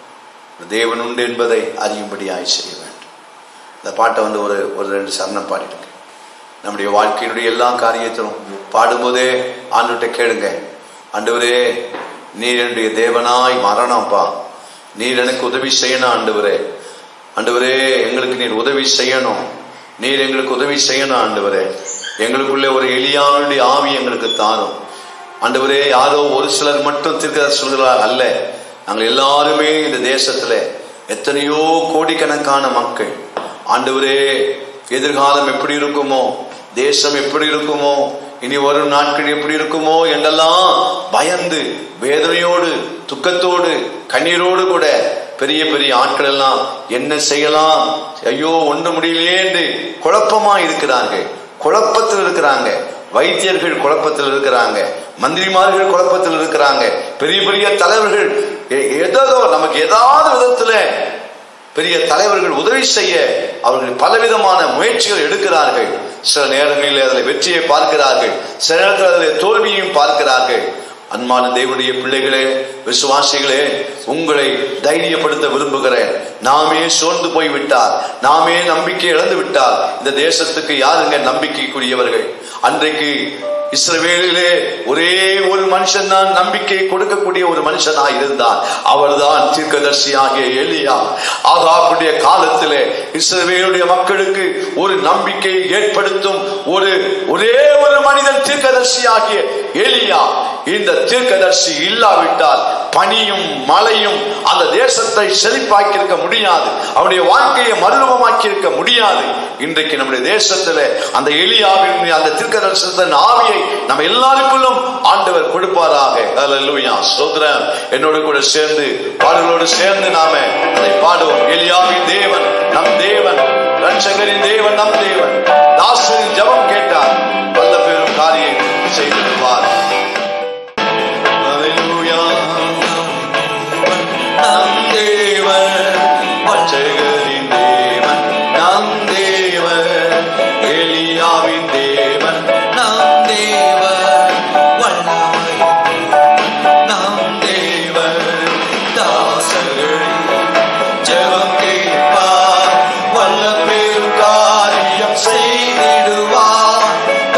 தேவன் உண்டு என்பதை அறியும்படியாய் செய்ய வேண்டும். இந்த பாட்டை ஒரு 2 சரணம் பாடிடுங்க. நம்முடைய வாழ்க்கையினுடைய எல்லா காரியத்திலும் பாடும்போதே ஆண்டுகிட்ட கேளுங்க, ஆண்டவரே நீர் என்னுடைய தேவனாய் மரணம்ப்பா, நீர் எனக்கு உதவி செய்யணும் ஆண்டவரே, ஆண்டவரே எங்களுக்கு நீர் உதவி செய்யணும், நீர் எங்களுக்கு உதவி செய்யணும் ஆண்டவரே, எங்களுக்குள்ளே ஒரு எலியாவினுடைய ஆவி எங்களுக்கு தாரும் ஆண்டவரே. யாரோ ஒரு சிலர் மட்டும் தீர்க்கதரிசிகளாக அல்ல, நாங்கள் எல்லாருமே இந்த தேசத்துல எத்தனையோ கோடிக்கணக்கான மக்கள் ஆண்டவரே, எதிர்காலம் எப்படி இருக்குமோ, தேசம் எப்படி இருக்குமோ, இனி வரும் நாட்கள் எப்படி இருக்குமோ என்றெல்லாம் பயந்து வேதனையோடு துக்கத்தோடு கண்ணீரோடு கூட பெரிய பெரிய ஆட்கள் எல்லாம் என்ன செய்யலாம், ஐயோ ஒன்று முடியலையே என்று குழப்பமா இருக்கிறார்கள், குழப்பத்தில் இருக்கிறாங்க. வைத்தியர்கள் குழப்பத்தில் இருக்கிறாங்க, மந்திரிமார்கள் குழப்பத்தில் இருக்கிறாங்க, பெரிய பெரிய தலைவர்கள் ஏதோ நமக்கு ஏதாவது விதத்துல பெரிய தலைவர்கள் உதவி செய்ய அவர்கள் பலவிதமான முயற்சிகள் எடுக்கிறார்கள். சில நேரங்களில் அதில் வெற்றியை பார்க்கிறார்கள், சில நேரத்தில் அதில் தோல்வியையும் பார்க்கிறார்கள். அன்பான தேவனுடைய பிள்ளைகளே, விசுவாசிகளே, உங்களை தைரியப்படுத்த விரும்புகிறேன். நாமே சோர்ந்து போய்விட்டால், நாமே நம்பிக்கை இழந்து விட்டால் இந்த தேசத்துக்கு யாருங்க நம்பிக்கைக்குரியவர்கள்? அன்றைக்கு இஸ்ரவேலிலே ஒரே ஒரு மனுஷன் தான் நம்பிக்கை கொடுக்கக்கூடிய ஒரு மனுஷனாய் இருந்தான். அவர்தான் தீர்க்கதரிசியாகிய எலியா. ஆகாபுடைய காலத்திலே இஸ்ரவேலுடைய மக்களுக்கு ஒரு நம்பிக்கையை ஏற்படுத்தும் ஒரே ஒரு மனிதன் தீர்க்கதரிசியாகிய எலியா. இந்த தீர்க்கதரிசி இல்லாவிட்டால் பனியும் மழையும் அந்த தேசத்தை செழிப்பாக்கி இருக்க முடியாது, அவனுடைய வாழ்க்கையை மறுரூபமாக்கி இருக்க முடியாது. இன்றைக்கு நம்முடைய தேசத்திலே அந்த எலியாவின் அந்த தீர்க்கதரிசனத்தின் ஆவியை நம்ம எல்லாருக்குள்ளும் ஆண்டவர் கொடுப்பாராக. அல்லேலூயா, ஸ்தோத்திரம். என்னோடு கூட சேர்ந்து பாடலோடு சேர்ந்து நாம அதை பாடுவோம். எலியாவின் தேவன் நம் தேவன், ரட்சகரின் தேவன் நம் தேவன். தாசரின் ஜெபம் கேட்டார், வல்ல பெரும் காரியம் செய்திருப்பார். அல்லேலூயா, நம் தேவன், ரட்சகரின் தேவன் நம் தேவன், எலியாவின் தேவன் நம் தேவன், வல்லமையின் நம் தேவன். தாசர்களின் ஜெபம் கேட்பார், வல்ல பெரும் காரியம் செய்திடுவார்.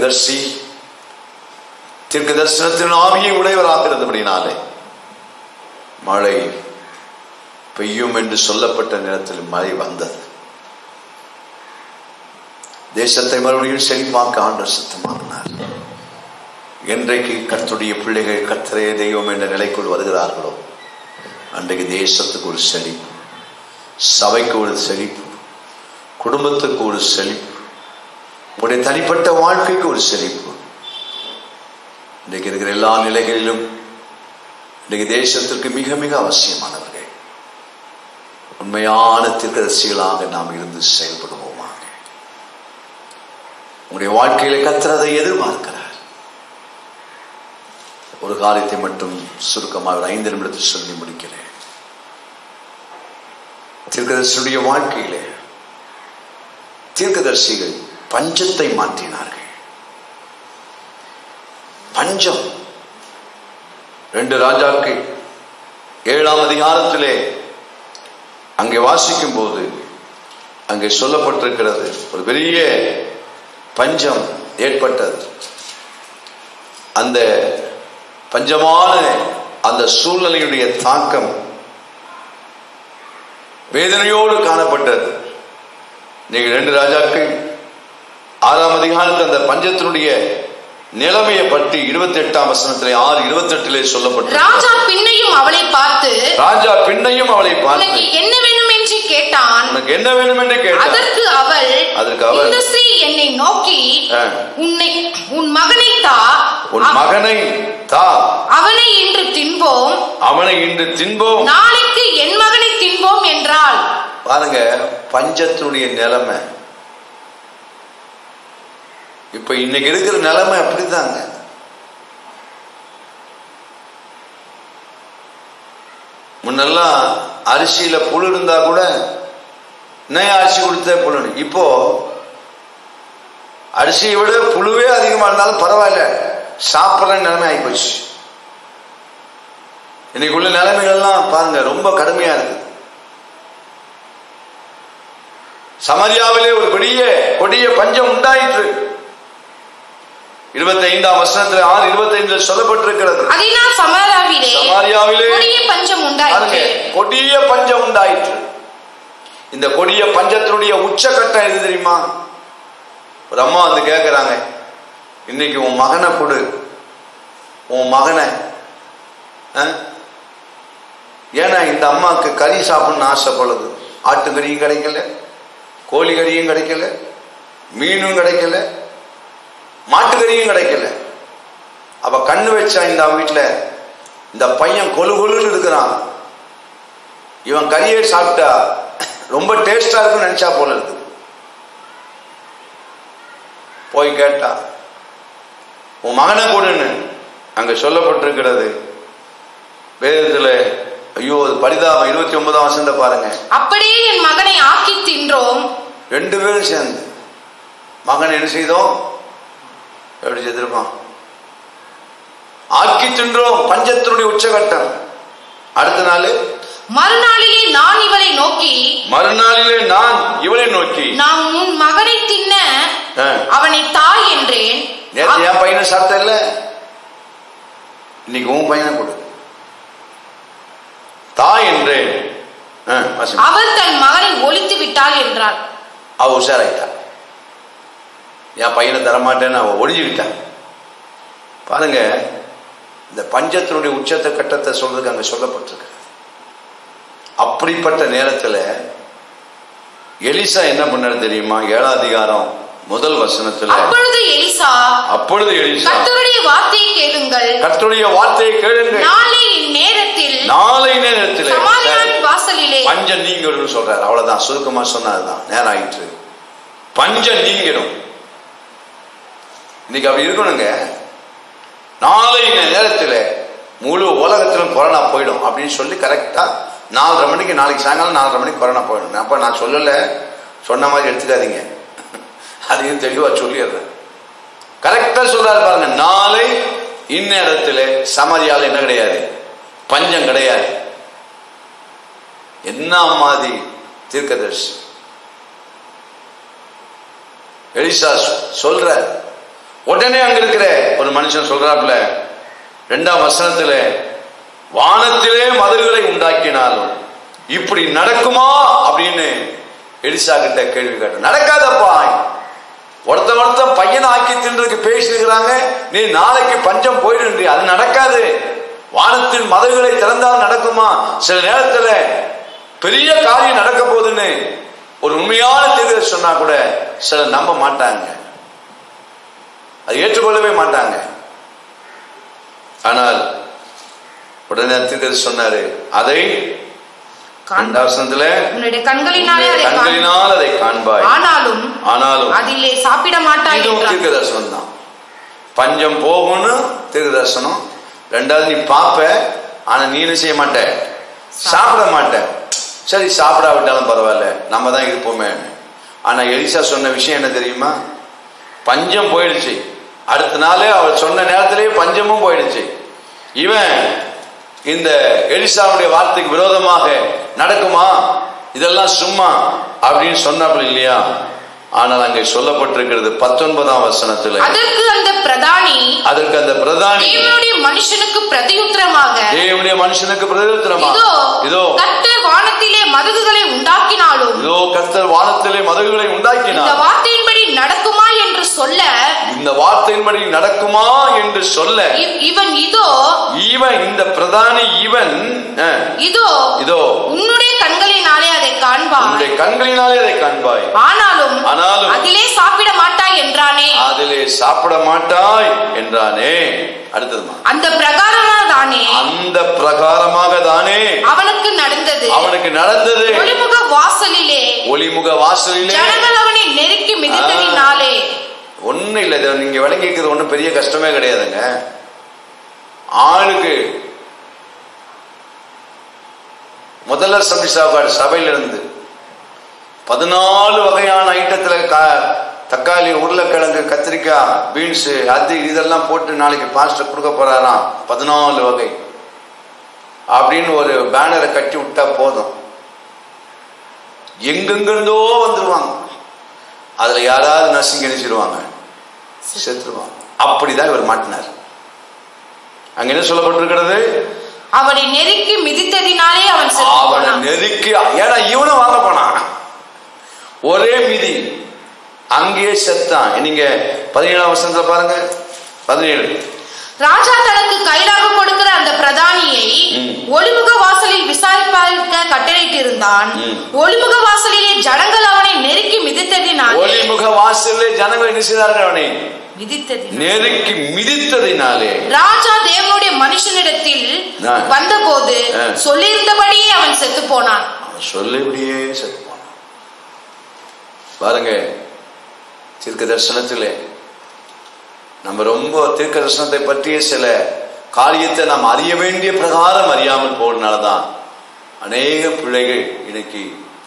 தீர்க்கதரிசி தீர்க்க தரிசனத்தின் ஆவியை உடையவராக இருந்தபடினாலே மழை பெய்யும் என்று சொல்லப்பட்ட நேரத்தில் மழை வந்தது. தேசத்தை மறுபடியும் செழிப்பாக்க ஆண்டவர் சித்தமாக்கினார். என்றைக்கு கர்த்தருடைய பிள்ளைகள் கர்த்தரே தெய்வம் என்ற நிலைக்குள் வருகிறார்களோ அன்றைக்கு தேசத்துக்கு ஒரு செழிப்பு, சபைக்கு ஒரு செழிப்பு, குடும்பத்துக்கு ஒரு செழிப்பு, உங்களுடைய தனிப்பட்ட வாழ்க்கைக்கு ஒரு செழிப்பு. இன்றைக்கு இருக்கிற எல்லா நிலைகளிலும் இன்றைக்கு தேசத்திற்கு மிக மிக அவசியமானவர்கள் உண்மையான தீர்க்கதரிசிகளாக நாம் இருந்து செயல்படுவோமாக. உங்களுடைய வாழ்க்கையில கர்த்தர் அதை எதிர்பார்க்கிறார். ஒரு காரியத்தை மட்டும் சுருக்கமாக 5 நிமிடத்தில் சொல்லி முடிக்கிறேன். தீர்க்கதரிசியுடைய வாழ்க்கையிலே தீர்க்கதரிசிகள் பஞ்சத்தை மாற்றினார்கள். பஞ்சம் 2 ராஜாக்கள் 7ஆம் அதிகாரத்திலே அங்கே வாசிக்கும் போது அங்கே சொல்லப்பட்டிருக்கிறது, ஒரு பெரிய பஞ்சம் ஏற்பட்டது. அந்த பஞ்சமான அந்த சூழ்நிலையுடைய தாக்கம் வேதனையோடு காணப்பட்டது. நீங்கள் 2 ராஜாக்கள் 6ஆம் அதிகாரத்தில் அந்த பஞ்சத்தினுடைய நிலைமையை பற்றி 28ஆம் வசனத்திலே 6:28 சொல்லப்பட்டது. ராஜா பின்னையும் அவளை பார்த்து உனக்கு என்ன வேண்டும் என்று கேட்டான். அதற்கு அவள் இந்த ஸ்திரீ என்னை நோக்கி உன் மகனை தா, அவனை இன்று தின்போம், நாளைக்கு என் மகனை தின்போம் என்றாள். பாருங்க பஞ்சத்தினுடைய நிலைமை. இப்ப இன்னைக்கு இருக்கிற நிலைமை அப்படித்தாங்க. முன்னெல்லாம் அரிசியில புழு இருந்தா கூட இன்னும் அரிசி கொடுத்த புழு, இப்போ அரிசியை விட புழுவே அதிகமா இருந்தாலும் பரவாயில்ல, சாப்பிட்ற நிலைமை ஆகிப்போச்சு. இன்னைக்குள்ள நிலைமைகள்லாம் பாருங்க ரொம்ப கடுமையா இருக்கு. சமாரியாவிலே ஒரு கொடிய பஞ்சம் உண்டாயிற்று. 25ஆம் வசனத்தில் 6:25 சொல்லப்பட்டிருக்கிறது. சமாரியாவிலே கொடிய பஞ்சம் உண்டாயிற்று. இந்த கொடிய பஞ்சத்தினுடைய உச்சகட்டம் எது தெரியுமா? ஒரு அம்மா வந்து கேட்கிறாங்க, இன்னைக்கு உன் மகனை கொடு, உன் மகனை. ஏன்னா இந்த அம்மாவுக்கு கறி சாப்பிடணும்னு ஆசைப்படுது. ஆட்டுக்கறியும் கிடைக்கல, கோழிக்கறியும் கிடைக்கல, மீனும் கிடைக்கல, மாட்டுக்கறியும் கிடைக்கல. அவ கண்ணு வச்சா இந்த வீட்டுல இந்த பையன் கொலு கொலுன்னு இருக்கிறான், இவன் கறியை சாப்பிட்டா ரொம்ப டேஸ்டா இருக்குன்னு நினைச்சா போல இருக்கு. போய் கேட்டா உன் மகனை கொடுன்னு அங்க சொல்லப்பட்டிருக்கிறது வேதத்துல. ஐயோ அது பரிதாபம். 29ஆம் வசனத்தை பாருங்க. அப்படியே என் மகனை ஆக்கி தின்றோம். 2 பேரும் சேர்ந்து மகன் என்ன செய்தோம்? எப்படி செய்திருப்பான்? ஆக்கி தின்றோம். பஞ்சத்தினுடைய உச்சகட்டம். அடுத்த நாள் மறுநாளிலே நான் இவளை நோக்கி நான் உன் மகனை தின்ன அவனை தாய் என்றேன். நேற்று என் பையனை சாப்பிட்ட இல்ல, இன்னைக்கு உன் பையனை கொடு தாய் என்றேன். அவள் தன் மகனை ஒழித்து விட்டாள் என்றாள். அவ உஷாராயிட்டாள். என் பையனை தரமாட்டேன்னு அவ ஒழிஞ்சுக்கிட்டான். பாருங்க இந்த பஞ்சத்தினுடைய உச்சத்தை கட்டத்தை சொல்றதுக்கு அங்க சொல்லப்பட்டிருக்கு. அப்படிப்பட்ட நேரத்துல எலிசா என்ன பண்ணாரு தெரியுமா? 7ஆம் அதிகாரம் 1 வசனத்துல அப்பொழுது எலிசா கர்த்தருடைய வார்த்தையை கேளுங்கள், நாளை நேரத்தில் சமாரியாவின் வாசலிலே பஞ்சம் நீங்கிடும் சொல்றாரு. அவ்வளவுதான், சுருக்கமா சொன்னதுதான். நேரம் ஆயிற்று, பஞ்சம் நீங்கிடும். இன்னைக்கு அப்படி இருக்கணுங்க. நாளை நேரத்தில் முழு உலகத்திலும் கொரோனா போயிடும் அப்படின்னு சொல்லி கரெக்டா 4:30 மணிக்கு, நாளைக்கு சாயங்காலம் 4:30 மணிக்கு கொரோனா போயிடும். அப்ப நான் சொல்லல, சொன்ன மாதிரி எடுத்துக்காதீங்க, அதையும் தெளிவா சொல்லிடுறேன். கரெக்டா சொல்றாரு பாருங்க. நாளை இந்நேரத்துல சமாரியால என்ன கிடையாது? பஞ்சம் கிடையாது. என்ன மாதிரி தீர்க்கதரிசி எலிசா சொல்ற. உடனே அங்க இருக்கிற ஒரு மனுஷன் சொல்றாப்புல 2ஆம் வசனத்துல, வானத்திலே மதில்களை உண்டாக்கினாலும் இப்படி நடக்குமா அப்படின்னு எலிசா கிட்ட கேள்வி கேட்ட. நடக்காதப்பா, ஒருத்த பையனை ஆக்கி தின்றதுக்கு பேசிருக்கிறாங்க, நீ நாளைக்கு பஞ்சம் போயிடு, அது நடக்காது. வானத்தின் மதில்களை திறந்தால் நடக்குமா? சில நேரத்துல பெரிய காரியம் நடக்க போகுதுன்னு ஒரு உண்மையான தீர்க்கதரிசி சொன்னா கூட சிலர் நம்ப மாட்டாங்க, அது ஏற்றுக்கொள்ளவே மாட்டாங்க. ஆனால் உடனே தீர்க்கதரிசி சொன்னாரு, அதை கண்களினால் அதை காண்பாய், ஆனாலும் அதிலே சாப்பிட மாட்டாய். தீர்க்கதரிசனம் தான். பஞ்சம் போகும்னு தீர்க்கதரிசனம். 2வது நீ பாப்ப, ஆனா நீ என்ன செய்ய மாட்ட, சாப்பிட மாட்ட. சரி, சாப்பிடாவிட்டாலும் பரவாயில்ல, நம்ம தான் இருப்போமே. ஆனா எலிசா சொன்ன விஷயம் என்ன தெரியுமா? பஞ்சம் போயிடுச்சு. அடுத்த நாளே அவர் சொன்ன நேரத்திலேயே பஞ்சமும் போயிடுச்சு. இவன் இந்த எலிசாவுடைய வார்த்தைக்கு விரோதமாக நடக்குமா, இதெல்லாம் சும்மா அப்படின்னு சொன்னாப்புல இல்லையா? ஆனால் அங்கே சொல்லப்பட்டிருக்கிறது 19ஆம் வசனத்துல, அதற்கு அந்த பிரதானி தேவனுடைய மனுஷனுக்கு பிரதியுத்தரமாக இதோ கர்த்தர் வானத்திலே மதகுகளை உண்டாக்கினாலும் இந்த வார்த்தையின்படி நடக்குமா என்று சொல்ல, இவன் இந்த பிரதானி இதோ உன்னுடைய கண்களினாலே அதை காண்பாய், ஆனாலும் அதிலே சாப்பிட மாட்டாய் என்றானே. அடுத்தது, அந்த பிரகாரமாக தானே அவனுக்கு நடந்தது. ஒளிமுக வாசலிலே ஜனங்கள் அவனை நெருக்கி மிதித்ததினாலே. ஒண்ணு இல்ல, நீங்க விளங்கிக்கிறது ஒண்ணும் பெரிய கஷ்டமே கிடையாதுங்க. ஆளுக்கு முதல்ல சபையில இருந்து 14 வகையான ஐட்டத்துல தக்காளி, உருளைக்கிழங்கு, கத்திரிக்காய், பீன்ஸ், அது இதெல்லாம் போட்டு நாளைக்கு பாஸ்டர் கொடுக்க போறாராம். 14 வகை அப்படின்னு ஒரு பேனரை கட்டி விட்டா போதும், எங்கெங்கிருந்தோ வந்துருவாங்க. அதுல யாராவது நசுங்கி நினைச்சிருவாங்க, செத்துருவாங்க. அப்படிதான் இவர் மாட்டினார். அங்க என்ன சொல்லப்பட்டிருக்கிறது? அவனை நெருக்கி மிதித்ததினாலே அவன் நெருக்கி, ஏன்னா இவனும் வாங்க போனான், ஒரே மிதி, அங்கேயே செத்தான். நீங்க 17ஆம் வசனத்துல பாருங்க. 17, ராஜா தனக்கு கைலாக கொடுக்கிற அந்த பிரதானியை ஒளிமுக வாசலில் விசாரிப்பதற்கு கட்டளையிட்டிருந்தான். ஒளிமுக வாசலிலே ஜனங்கள் அவனை நெருக்கி மிதித்ததினாலே, ஒளிமுக வாசலிலே ஜனங்கள் என்ன செய்தார்கள்? அவனை நெருக்கி மிதித்ததினாலே ராஜா தேவனுடைய மனுஷனிடத்தில் வந்தபோது சொல்லியிருந்தபடியே அவன் செத்து போனான். சொல்லிபடியே செத்து போனான். பாருங்க, தீர்க்க தரிசனத்திலே நம்ம ரொம்ப தீர்க்க தரிசனத்தை பற்றிய சில காரியத்தை நாம் அறிய வேண்டிய பிரகாரம் அறியாமல் போறதுனாலதான் அநேக பிழைகள், இன்னைக்கு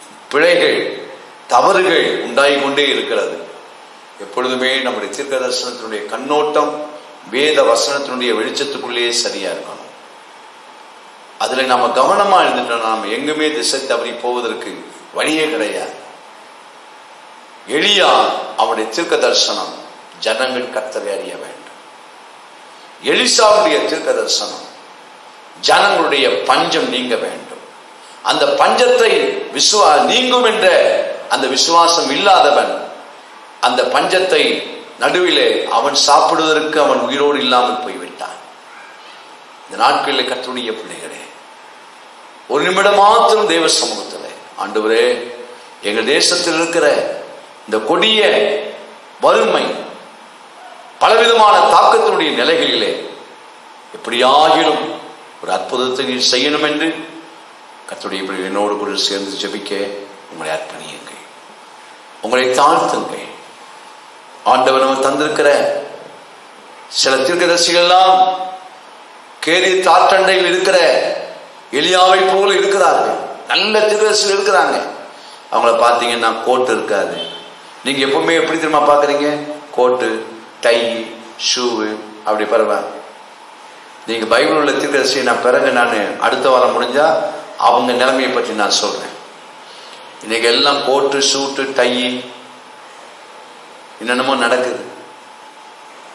தவறுகள் உண்டாகி கொண்டே இருக்கிறது. எப்பொழுதுமே நம்முடைய தீர்க்க தரிசனத்தினுடைய கண்ணோட்டம் வேத வசனத்தினுடைய வெளிச்சத்துக்குள்ளேயே சரியா இருக்கணும். அதுல நாம கவனமா இருந்துட்டோம், நாம எங்குமே திசை தவறி போவதற்கு வழியே கிடையாது. எலியா அவனுடைய தீர்க்க தரிசனம், ஜனங்கள் கர்த்தரை அறிய வேண்டும். எலிசாவுடைய தீர்க்க தரிசனம், ஜனங்களுடைய பஞ்சம் நீங்க வேண்டும். அந்த பஞ்சத்தை நீங்கும் என்ற அந்த விசுவாசம் இல்லாதவன் அந்த பஞ்சத்தை நடுவிலே அவன் சாப்பிடுவதற்கு அவன் உயிரோடு இல்லாமல் போய்விட்டான். இந்த நாட்களில் கர்த்தருடைய பிள்ளைகளே, ஒரு நிமிடம் மாத்திரம் தேவ சமூகத்தில், ஆண்டவரே, எங்கள் தேசத்தில் இருக்கிற இந்த கொடிய வறுமை, பலவிதமான தாக்கத்தினுடைய நிலைகளிலே எப்படியாகிலும் ஒரு அற்புதத்தை நீர் செய்யணும் என்று கர்த்தருடைய என்னோடு கூட சேர்ந்து ஜெபிக்க உங்களை அர்ப்பணியுங்கள், உங்களை தாழ்த்துங்கள். ஆண்டவர் நம்ம தந்திருக்கிற சில தீர்க்கதரிசிகள் எல்லாம் கேரி தாற்றண்டையில் இருக்கிற எலியாவை போல இருக்கிறார்கள். நல்ல தீர்க்கதரிசிகள் இருக்கிறாங்க. அவங்கள பார்த்தீங்கன்னா கோட்டு இருக்காது. நீங்க எப்பவுமே எப்படி தெரியுமா பாக்குறீங்க? கோட்டு, டை, ஷூவு, அப்படி பரவாயில்ல. நீங்க பைபிள் உள்ள தீர்க்கதரிசியை நான் பிறகு நான் அடுத்த வாரம் முடிஞ்சா அவங்க நிலைமையை பற்றி நான் சொல்றேன். இன்னைக்கு எல்லாம் கோட்டு, ஷூட்டு, டை, என்னென்னமோ நடக்குது.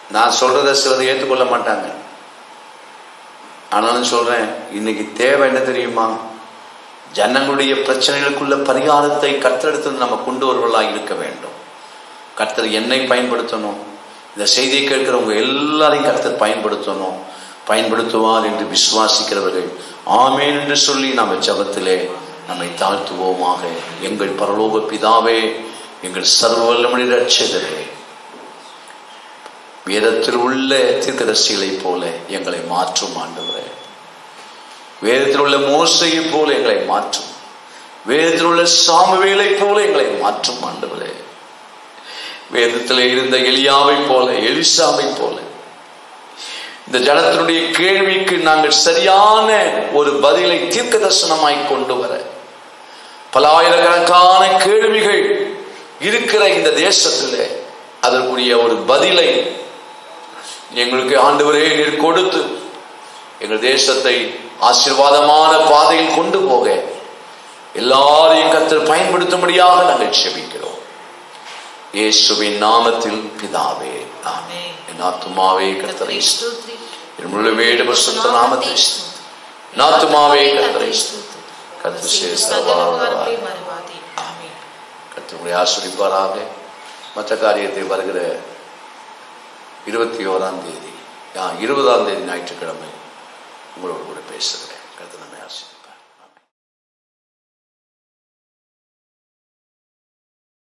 நான் சொல்றதை சிலதை ஏற்றுக்கொள்ள மாட்டாங்க. ஆனாலும் சொல்றேன், இன்னைக்கு தேவை என்ன தெரியுமா? ஜனங்களுடைய பிரச்சனைகளுக்குள்ள பரிகாரத்தை கர்த்தரிடத்தில் நம்ம கொண்டு வருவர்களாக இருக்க வேண்டும். கர்த்தர் என்னை பயன்படுத்தணும், இந்த செய்தியை கேட்கிறவங்க எல்லாரையும் கர்த்தர் பயன்படுத்துவார் என்று விசுவாசிக்கிறவர்கள் ஆமேன் என்று சொல்லி நம்ம ஜெபத்திலே நம்மை தாழ்த்துவோமாக. எங்கள் பரலோக பிதாவே, எங்கள் சர்வ வல்லமையுள்ள இரட்சகரே, வேதத்தில் உள்ள தீர்க்கதரிசிகளை போல எங்களை மாற்றும் ஆண்டவரே. வேதத்தில் உள்ள மோசையை போல எங்களை மாற்றும். வேதத்தில் உள்ள சாமுவேலை போல எங்களை மாற்றும் ஆண்டவரே. வேதத்தில் இருந்த எலியாவை போல, எலிசாவை போல இந்த ஜனத்தினுடைய கேள்விக்கு நாங்கள் சரியான ஒரு பதிலை தீர்க்க தரிசனமாய் கொண்டு வர, பல ஆயிரக்கணக்கான கேள்விகள் இருக்கிற இந்த தேசத்திலே அதற்குரிய ஒரு பதிலை எங்களுக்கு ஆண்டவரே நீர் கொடுத்து எங்கள் தேசத்தை ஆசீர்வாதமான பாதையில் கொண்டு போக எல்லாரையும் கர்த்தர் பயன்படுத்தும்படியாக நாங்கள் செபிக்கிறோம். இயேசுவின் நாமத்தில் பிதாவே, ஆமென். என் ஆத்துமாவே கர்த்தரை ஸ்தோத்திரி, என் முழுவே பரிசுத்த நாமத்தை ஸ்தோத்திரி. என் ஆத்துமாவே கர்த்தரை ஸ்தோத்திரி, கர்த்தர் சர்வவல்லவர். ஆமென். கர்த்தர் ஆசீர்வதிப்பாராக. மற்ற காரியத்தை வருகிற 21ஆம் தேதி 20ஆம் தேதி ஞாயிற்றுக்கிழமை உங்களோடு கூட பேசுகிறேன். கர்த்தர் நம்மை ஆசீர்வதிப்பார்.